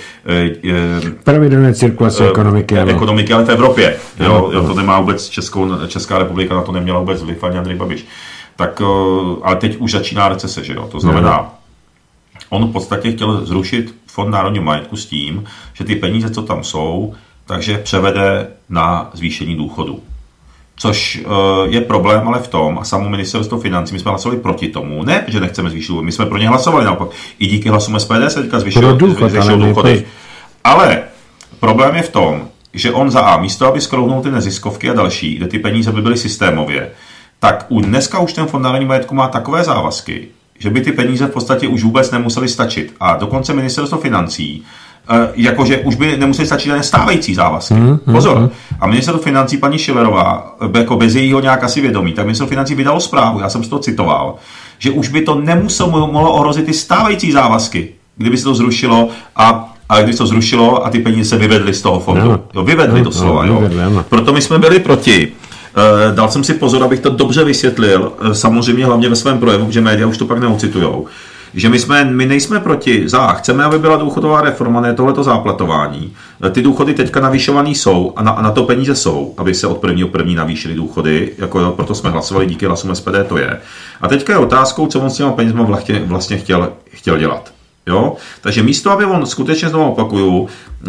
pravidelné cirkulace ekonomiky, ano. ekonomiky, ale v Evropě. Jo, jo, to nemá vůbec Českou, Česká republika, na to neměla vůbec vliv ani Andrej Babiš. Tak, ale teď už začíná recese, že jo, to znamená, on v podstatě chtěl zrušit Fond národního majetku s tím, že ty peníze, co tam jsou, takže převede na zvýšení důchodu. Což uh, je problém ale v tom, a samo ministerstvo financí, my jsme hlasovali proti tomu, ne, že nechceme zvýšit, my jsme pro ně hlasovali naopak. I díky hlasům S P D se teďka zvýšily důchody. Ale problém je v tom, že on za A, místo aby skrouhnul ty neziskovky a další, kde ty peníze by byly systémově, tak u dneska už ten Fond národního majetku má takové závazky, že by ty peníze v podstatě už vůbec nemusely stačit. A dokonce ministerstvo financí, jakože už by nemuseli stačit jen stávající závazky. Mm, mm, Pozor. Mm. A ministerstvo financí paní Schillerová, jako bez jejího nějak asi vědomí, tak ministerstvo financí vydalo zprávu, já jsem si to citoval, že už by to nemuselo mohlo ohrozit ty stávající závazky, kdyby se to zrušilo a ale když to zrušilo a ty peníze se vyvedly z toho fondu. No. Jo, vyvedly no, doslova. No, vyvedli, jo. Proto my jsme byli proti. Uh, dal jsem si pozor, abych to dobře vysvětlil, uh, samozřejmě hlavně ve svém projevu, protože média už to pak neocitujou. Že my, jsme, my nejsme proti, za chceme, aby byla důchodová reforma, ne tohleto záplatování. Ty důchody teďka navýšovaný jsou a na, a na to peníze jsou, aby se od prvního první navýšily důchody, jako proto jsme hlasovali, díky hlasům S P D to je. A teďka je otázkou, co on s těma penězma vlastně, vlastně chtěl, chtěl dělat. Jo? Takže místo, aby on skutečně znovu opakuju,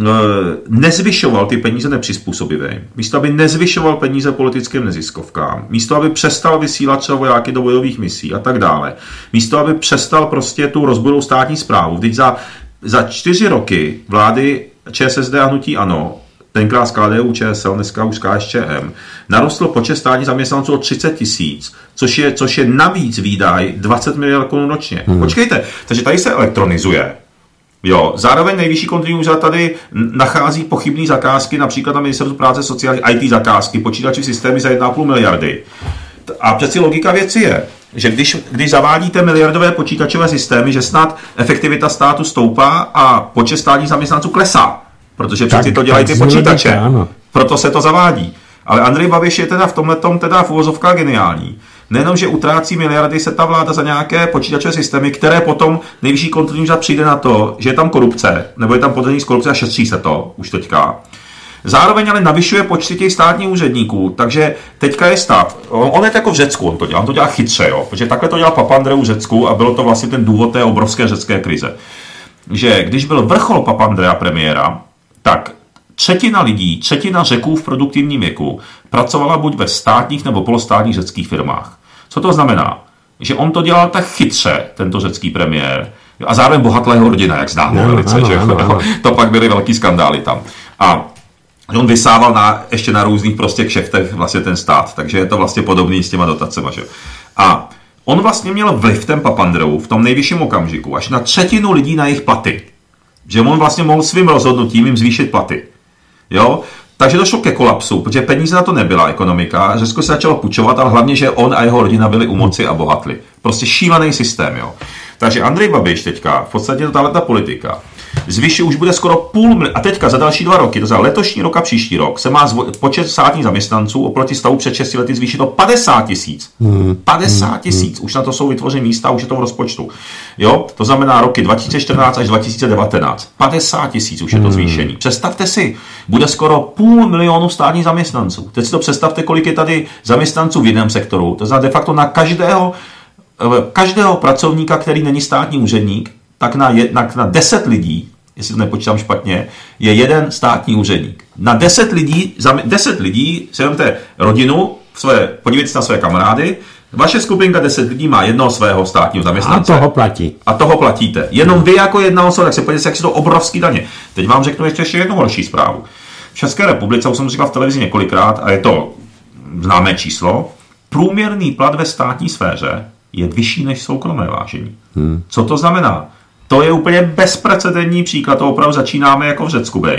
nezvyšoval ty peníze nepřizpůsobivým, místo, aby nezvyšoval peníze politickým neziskovkám, místo, aby přestal vysílat třeba vojáky do bojových misí a tak dále, místo, aby přestal prostě tu rozbudou státní správu. Vždyť za, za čtyři roky vlády ČSSD a hnutí ANO, tenkrát z K D U Č S L, dneska už K S Č M, narostl počet státních zaměstnanců o třicet tisíc, což je, což je navíc výdaj dvacet miliard korun ročně. Hmm. Počkejte, takže tady se elektronizuje. Jo, zároveň nejvyšší kontrolní úřad tady nachází pochybné zakázky, například na ministerstvu práce sociálních I T zakázky, počítačové systémy za jedna a půl miliardy. A přeci logika věci je, že když, když zavádíte miliardové počítačové systémy, že snad efektivita státu stoupá a počet státních zaměstnanců klesá. Protože přeci to dělají ty počítače. Ano. Proto se to zavádí. Ale Andrej Babiš je teda v tomhletom teda v uvozovkách geniální. Nejenom, že utrácí miliardy se ta vláda za nějaké počítačové systémy, které potom nejvyšší kontrolní úřad přijde na to, že je tam korupce, nebo je tam podezření z korupce a šetří se to už teďka. Zároveň ale navyšuje počty těch státních úředníků, takže teďka je stav. On je jako v Řecku, on to dělá, on to dělá chytře, jo, protože takhle to dělal Papandreou v Řecku a bylo to vlastně ten důvod té obrovské řecké krize. Že když byl vrchol Papandrea premiéra, tak třetina lidí, třetina Řeků v produktivním věku pracovala buď ve státních nebo polostátních řeckých firmách. Co to znamená? Že on to dělal tak chytře, tento řecký premiér, a zároveň bohatá jeho rodina, jak známo velice, ano, že ano, ano. To pak byly velký skandály tam. A on vysával na, ještě na různých prostě kšeftech vlastně ten stát, takže je to vlastně podobný s těma dotacema, že? A on vlastně měl vliv, ten Papandreou, v tom nejvyšším okamžiku, až na třetinu lidí na jejich platy. Že on vlastně mohl svým rozhodnutím jim zvýšit platy. Jo? Takže došlo ke kolapsu, protože peníze na to nebyla ekonomika, Řecko se začalo půjčovat, ale hlavně, že on a jeho rodina byli u moci a bohatli. Prostě šílený systém, jo. Takže Andrej Babiš teďka, v podstatě to tato politika, zvyšuje, už bude skoro půl milionu, a teďka za další dva roky, to za letošní rok a příští rok, se má zvo, počet státních zaměstnanců oproti stavu před šesti lety zvýšit o padesát tisíc. padesát tisíc, už na to jsou vytvořeny místa, už je to v rozpočtu. Jo, to znamená roky dva tisíce čtrnáct až dva tisíce devatenáct. padesát tisíc už je to zvýšení. Představte si, bude skoro půl milionu státních zaměstnanců. Teď si to představte, kolik je tady zaměstnanců v jiném sektoru. To znamená de facto na každého, každého pracovníka, který není státní úředník, tak na, je, na, na deset lidí, jestli to nepočítám špatně, je jeden státní úředník. Na deset lidí, za deset lidí, si vemte rodinu, své, podívejte se na své kamarády, vaše skupinka deset lidí má jednoho svého státního zaměstnance. A toho platí. A toho platíte. Jenom vy jako jedna osoba, tak se podívejte, jak jsou to obrovský daně. Teď vám řeknu ještě, ještě jednu horší zprávu. V České republice, už jsem to říkal v televizi několikrát, a je to známé číslo, průměrný plat ve státní sféře je vyšší než soukromé, vážení. Hmm. Co to znamená? To je úplně bezprecedentní příklad, to opravdu začínáme jako v Řecku bejt.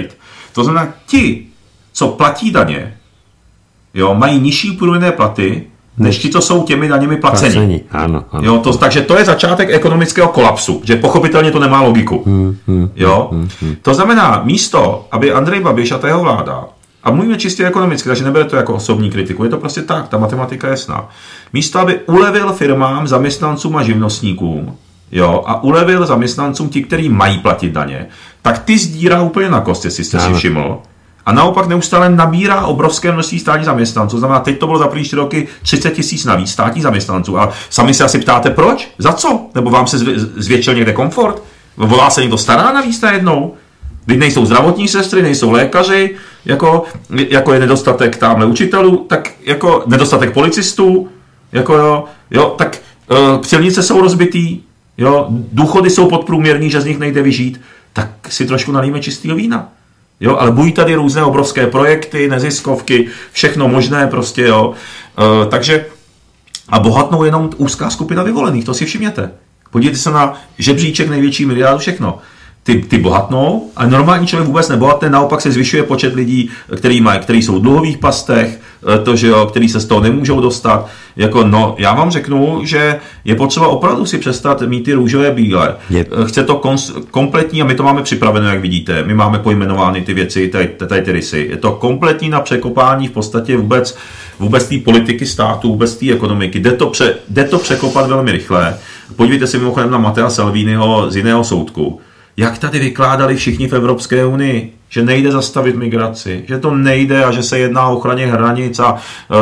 To znamená, ti, co platí daně, jo, mají nižší průměrné platy, než ti, co jsou těmi daněmi placeni. placeni. Ano, ano. Jo, to, takže to je začátek ekonomického kolapsu, že pochopitelně to nemá logiku. Hmm, hmm, jo? Hmm, hmm. To znamená, místo, aby Andrej Babiš a ta jeho vláda, a mluvíme čistě ekonomicky, takže nebere to jako osobní kritiku, je to prostě tak, ta matematika je jasná. Místo, aby ulevil firmám, zaměstnancům a živnostníkům, jo, a ulevil zaměstnancům ti, kteří mají platit daně, tak ty zdírá úplně na kost, jestli jste si všiml. A naopak neustále nabírá obrovské množství státních zaměstnanců. Znamená, teď to bylo za první čtyři roky třicet tisíc navíc státních zaměstnanců. A sami se asi ptáte, proč? Za co? Nebo vám se zvětšil někde komfort? Volá se někdo stará navíc najednou? Když nejsou zdravotní sestry, nejsou lékaři, jako, jako je nedostatek tamhle učitelů, tak jako nedostatek policistů, jako jo, jo tak uh, silnice jsou rozbitý, jo, důchody jsou podprůměrní, že z nich nejde vyžít, tak si trošku nalijeme čistého vína. Jo, ale bují tady různé obrovské projekty, neziskovky, všechno možné prostě, jo. E, takže a bohatnou jenom úzká skupina vyvolených, to si všimněte. Podívejte se na žebříček největší miliardu, všechno. Ty, ty bohatnou, ale normální člověk vůbec nebohatne, naopak se zvyšuje počet lidí, který, mají, který jsou v dluhových pastech, to, že jo, který se z toho nemůžou dostat. Jako, no, já vám řeknu, že je potřeba opravdu si přestat mít ty růžové bílé. Je... Chce to kons- kompletní a my to máme připraveno, jak vidíte. My máme pojmenovány ty věci, tady, tady ty rysy. Je to kompletní na překopání v podstatě vůbec, vůbec té politiky státu, vůbec té ekonomiky. Jde to, pře- jde to překopat velmi rychle. Podívejte se mimochodem na Matea Salviniho z jiného soudku. Jak tady vykládali všichni v Evropské unii, že nejde zastavit migraci, že to nejde a že se jedná o ochraně hranic a e,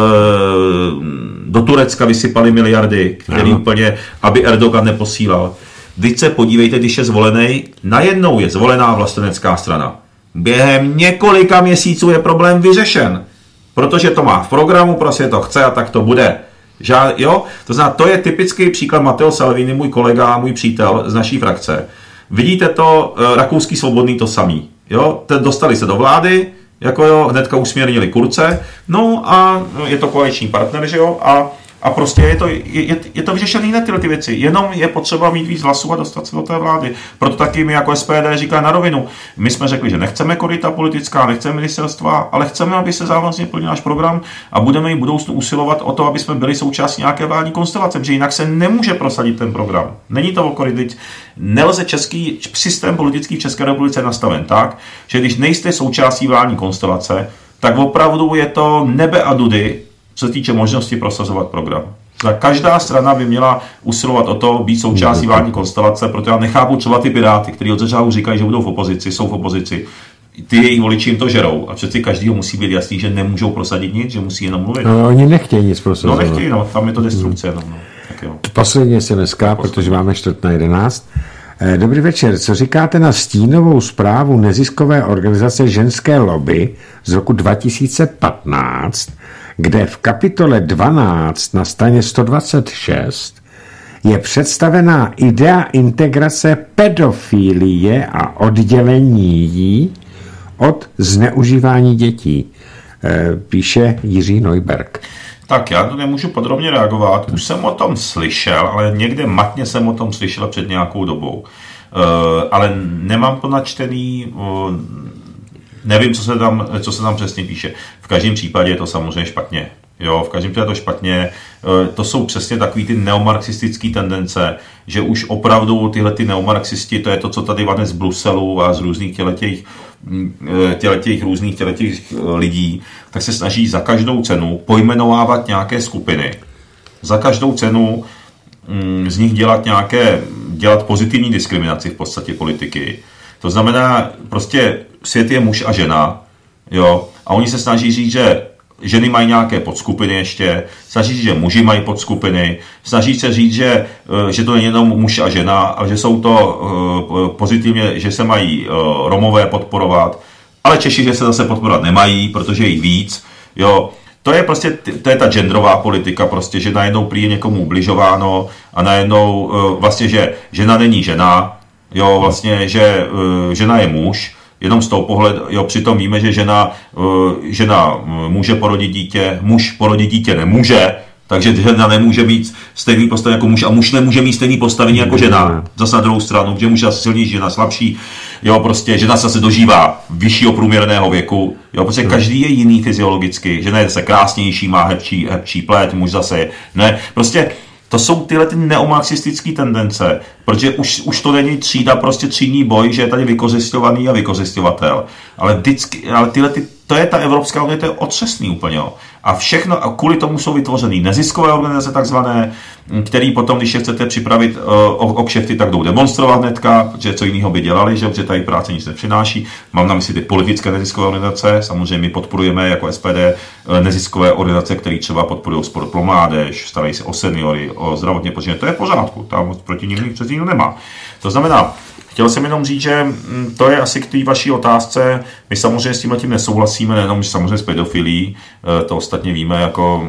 do Turecka vysypali miliardy, který úplně, aby Erdogan neposílal. Vždyť se podívejte, když je zvolený, najednou je zvolená vlastenecká strana. Během několika měsíců je problém vyřešen, protože to má v programu, prostě to chce a tak to bude. Žád, jo? To znamená, to je typický příklad Matteo Salvini, můj kolega, můj přítel z naší frakce. Vidíte to, rakouský svobodný to samý. Jo? Dostali se do vlády, jako jo, hnedka usměrnili Kurce, no a je to koaliční partner, že jo, a, a prostě je to, je, je to vyřešený na tyhle ty věci, jenom je potřeba mít víc hlasů a dostat se do té vlády. Proto taky my jako S P D říká na rovinu, my jsme řekli, že nechceme koryta politická, nechceme ministerstva, ale chceme, aby se závazně plnil náš program a budeme i v budoucnu usilovat o to, aby jsme byli součástí nějaké vládní konstelace, protože jinak se nemůže prosadit ten program. Není to o koryt, nelze český systém politický v České republice nastaven tak, že když nejste součástí vládní konstelace, tak opravdu je to nebe a dudy, co se týče možnosti prosazovat program. Každá strana by měla usilovat o to být součástí vládní konstelace, protože já nechápu třeba ty Piráty, kteří od začátku říkají, že budou v opozici, jsou v opozici. Ty jejich voliči jim to žerou a přeci každýho musí být jasný, že nemůžou prosadit nic, že musí jenom mluvit. No, oni nechtějí nic prosazovat. No nechtějí, no, tam je to destrukce jenom. No. Tak jo. Posledně se dneska, protože máme čtvrt na jedenáct. Dobrý večer, co říkáte na stínovou zprávu neziskové organizace Ženské lobby z roku dva tisíce patnáct, kde v kapitole dvanáct na straně sto dvacet šest je představená idea integrace pedofilie a oddělení jí od zneužívání dětí, píše Jiří Neuberg. Tak já to nemůžu podrobně reagovat, už jsem o tom slyšel, ale někde matně jsem o tom slyšel před nějakou dobou. Uh, ale nemám to načtený, uh, nevím, co se, tam, co se tam přesně píše. V každém případě je to samozřejmě špatně. Jo, v každém případě je to špatně. Uh, to jsou přesně takový ty neomarxistické tendence, že už opravdu tyhle ty neomarxisti, to je to, co tady vane z Bruselu a z různých těletějch těletějch různých těletějch lidí, tak se snaží za každou cenu pojmenovávat nějaké skupiny. Za každou cenu mm, z nich dělat nějaké, dělat pozitivní diskriminaci v podstatě politiky. To znamená, prostě svět je muž a žena, jo, a oni se snaží říct, že ženy mají nějaké podskupiny ještě, snaží se, že muži mají podskupiny, snaží se říct, že, že to není jenom muž a žena, ale že jsou to uh, pozitivně, že se mají uh, Romové podporovat, ale Češi, že se zase podporovat nemají, protože je jich víc, jo. To je prostě, to je ta genderová politika, prostě, že najednou prý je někomu ubližováno a najednou uh, vlastně, že žena není žena, jo, vlastně, že uh, žena je muž, jenom z toho pohledu, jo, přitom víme, že žena, uh, žena může porodit dítě, muž porodit dítě nemůže, takže žena nemůže mít stejný postavení jako muž a muž nemůže mít stejný postavení jako žena. Zase na druhou stranu, že muž je silnější, žena slabší. jo, prostě žena se zase dožívá vyššího průměrného věku, jo, protože každý je jiný fyziologicky, žena je zase krásnější, má hebčí, hebčí plet, muž zase je, ne, prostě to jsou tyhle ty neomarxistické tendence, protože už, už to není třída, prostě třídní boj, že je tady vykořisťovaný a vykořisťovatel. Ale, vždycky, ale tyhle ty, to je ta Evropská unie, to je otřesný úplně. Jo. A všechno, a kvůli tomu jsou vytvořeny neziskové organizace takzvané, který potom, když je chcete připravit uh, o, o kšefty, tak jdou demonstrovat hnedka, že co jiného by dělali, že, že tady práce nic nepřináší. Mám na mysli ty politické neziskové organizace, samozřejmě my podporujeme jako S P D neziskové organizace, které třeba podporují sport pro mládež, starají se o seniory, o zdravotně postižené, to je v pořádku, tam proti nim přes nikdo nemá. To znamená, chtěl jsem jenom říct, že to je asi k té vaší otázce. My samozřejmě s tímhle tím nesouhlasíme, nejenom samozřejmě s pedofilí, to ostatně víme, jako,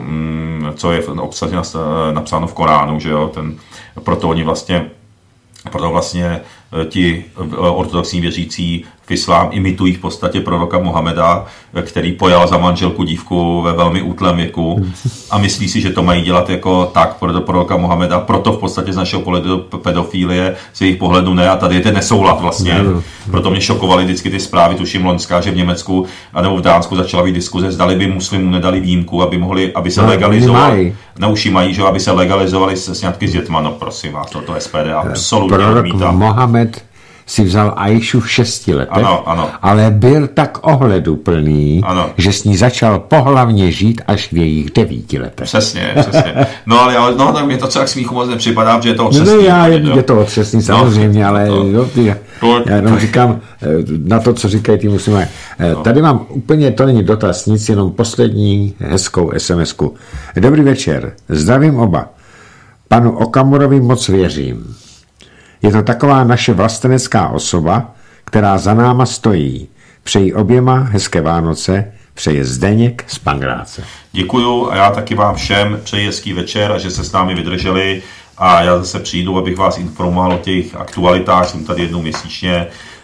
co je obsažně napsáno v Koránu, že jo? Ten, proto oni vlastně, proto vlastně ti ortodoxní věřící v islám imitují v podstatě proroka Mohameda, který pojal za manželku dívku ve velmi útlém věku a myslí si, že to mají dělat jako tak pro proroka Mohameda, proto v podstatě z našeho pohledu pedofilie, z jejich pohledu ne, a tady je ten nesoulad vlastně. Proto mě šokovaly vždycky ty zprávy, tuším loňská, že v Německu anebo v Dánsku začala být diskuze, zdali by muslimům nedali výjimku, aby mohli, aby se no, legalizovali. Neuší mají, že aby se legalizovali sňatky s dětma, no prosím vás, toto S P D absolutně odmítám. Mohamed si vzal Aishu v šesti letech, ano, ano. ale byl tak ohleduplný, ano. že s ní začal pohlavně žít až v jejich devíti letech. Přesně, přesně. No ale no, tak mě to co jak smíchu moc nepřipadá, že je to otřesný. No, já, je, je to otřesný samozřejmě, no, ale to, jo, ty, to, já jenom říkám na to, co říkají ty muslimové. No. Tady mám úplně, to není dotaz, nic, jenom poslední hezkou es em esku. Dobrý večer, zdravím oba. Panu Okamurovi moc věřím. Je to taková naše vlastenecká osoba, která za náma stojí. Přeji oběma hezké Vánoce, přeje Zdeněk z Pangráce. Děkuju a já taky vám všem přeji hezký večer a že se s námi vydrželi a já zase přijdu, abych vás informoval o těch aktualitách, jsem tady jednou měsíčně,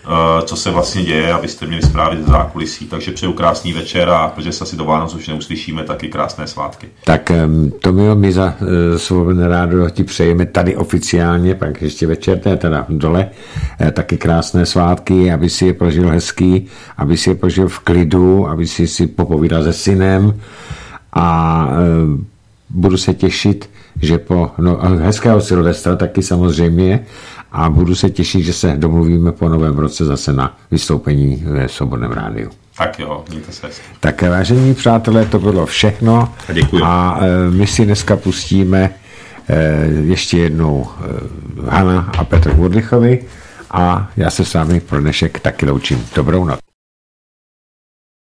co se vlastně děje, abyste měli zprávy ze zákulisí. Takže přeju krásný večer a protože se asi do Vánoc už neuslyšíme, taky krásné svátky. Tak to my za uh, Svobodné rádio ti přejeme tady oficiálně, pak ještě večer, teda dole, eh, taky krásné svátky, aby si je prožil hezký, aby si je prožil v klidu, aby si si popovídal se synem a uh, budu se těšit, že po no, hezkého Silvestra taky samozřejmě a budu se těšit, že se domluvíme po novém roce zase na vystoupení ve Svobodném rádiu. Tak jo, mějte se hezky. Tak vážení přátelé, to bylo všechno. Děkuji. A e, my si dneska pustíme e, ještě jednou e, Hana a Petr Wurlichovi a já se s vámi pro dnešek taky loučím. Dobrou noc.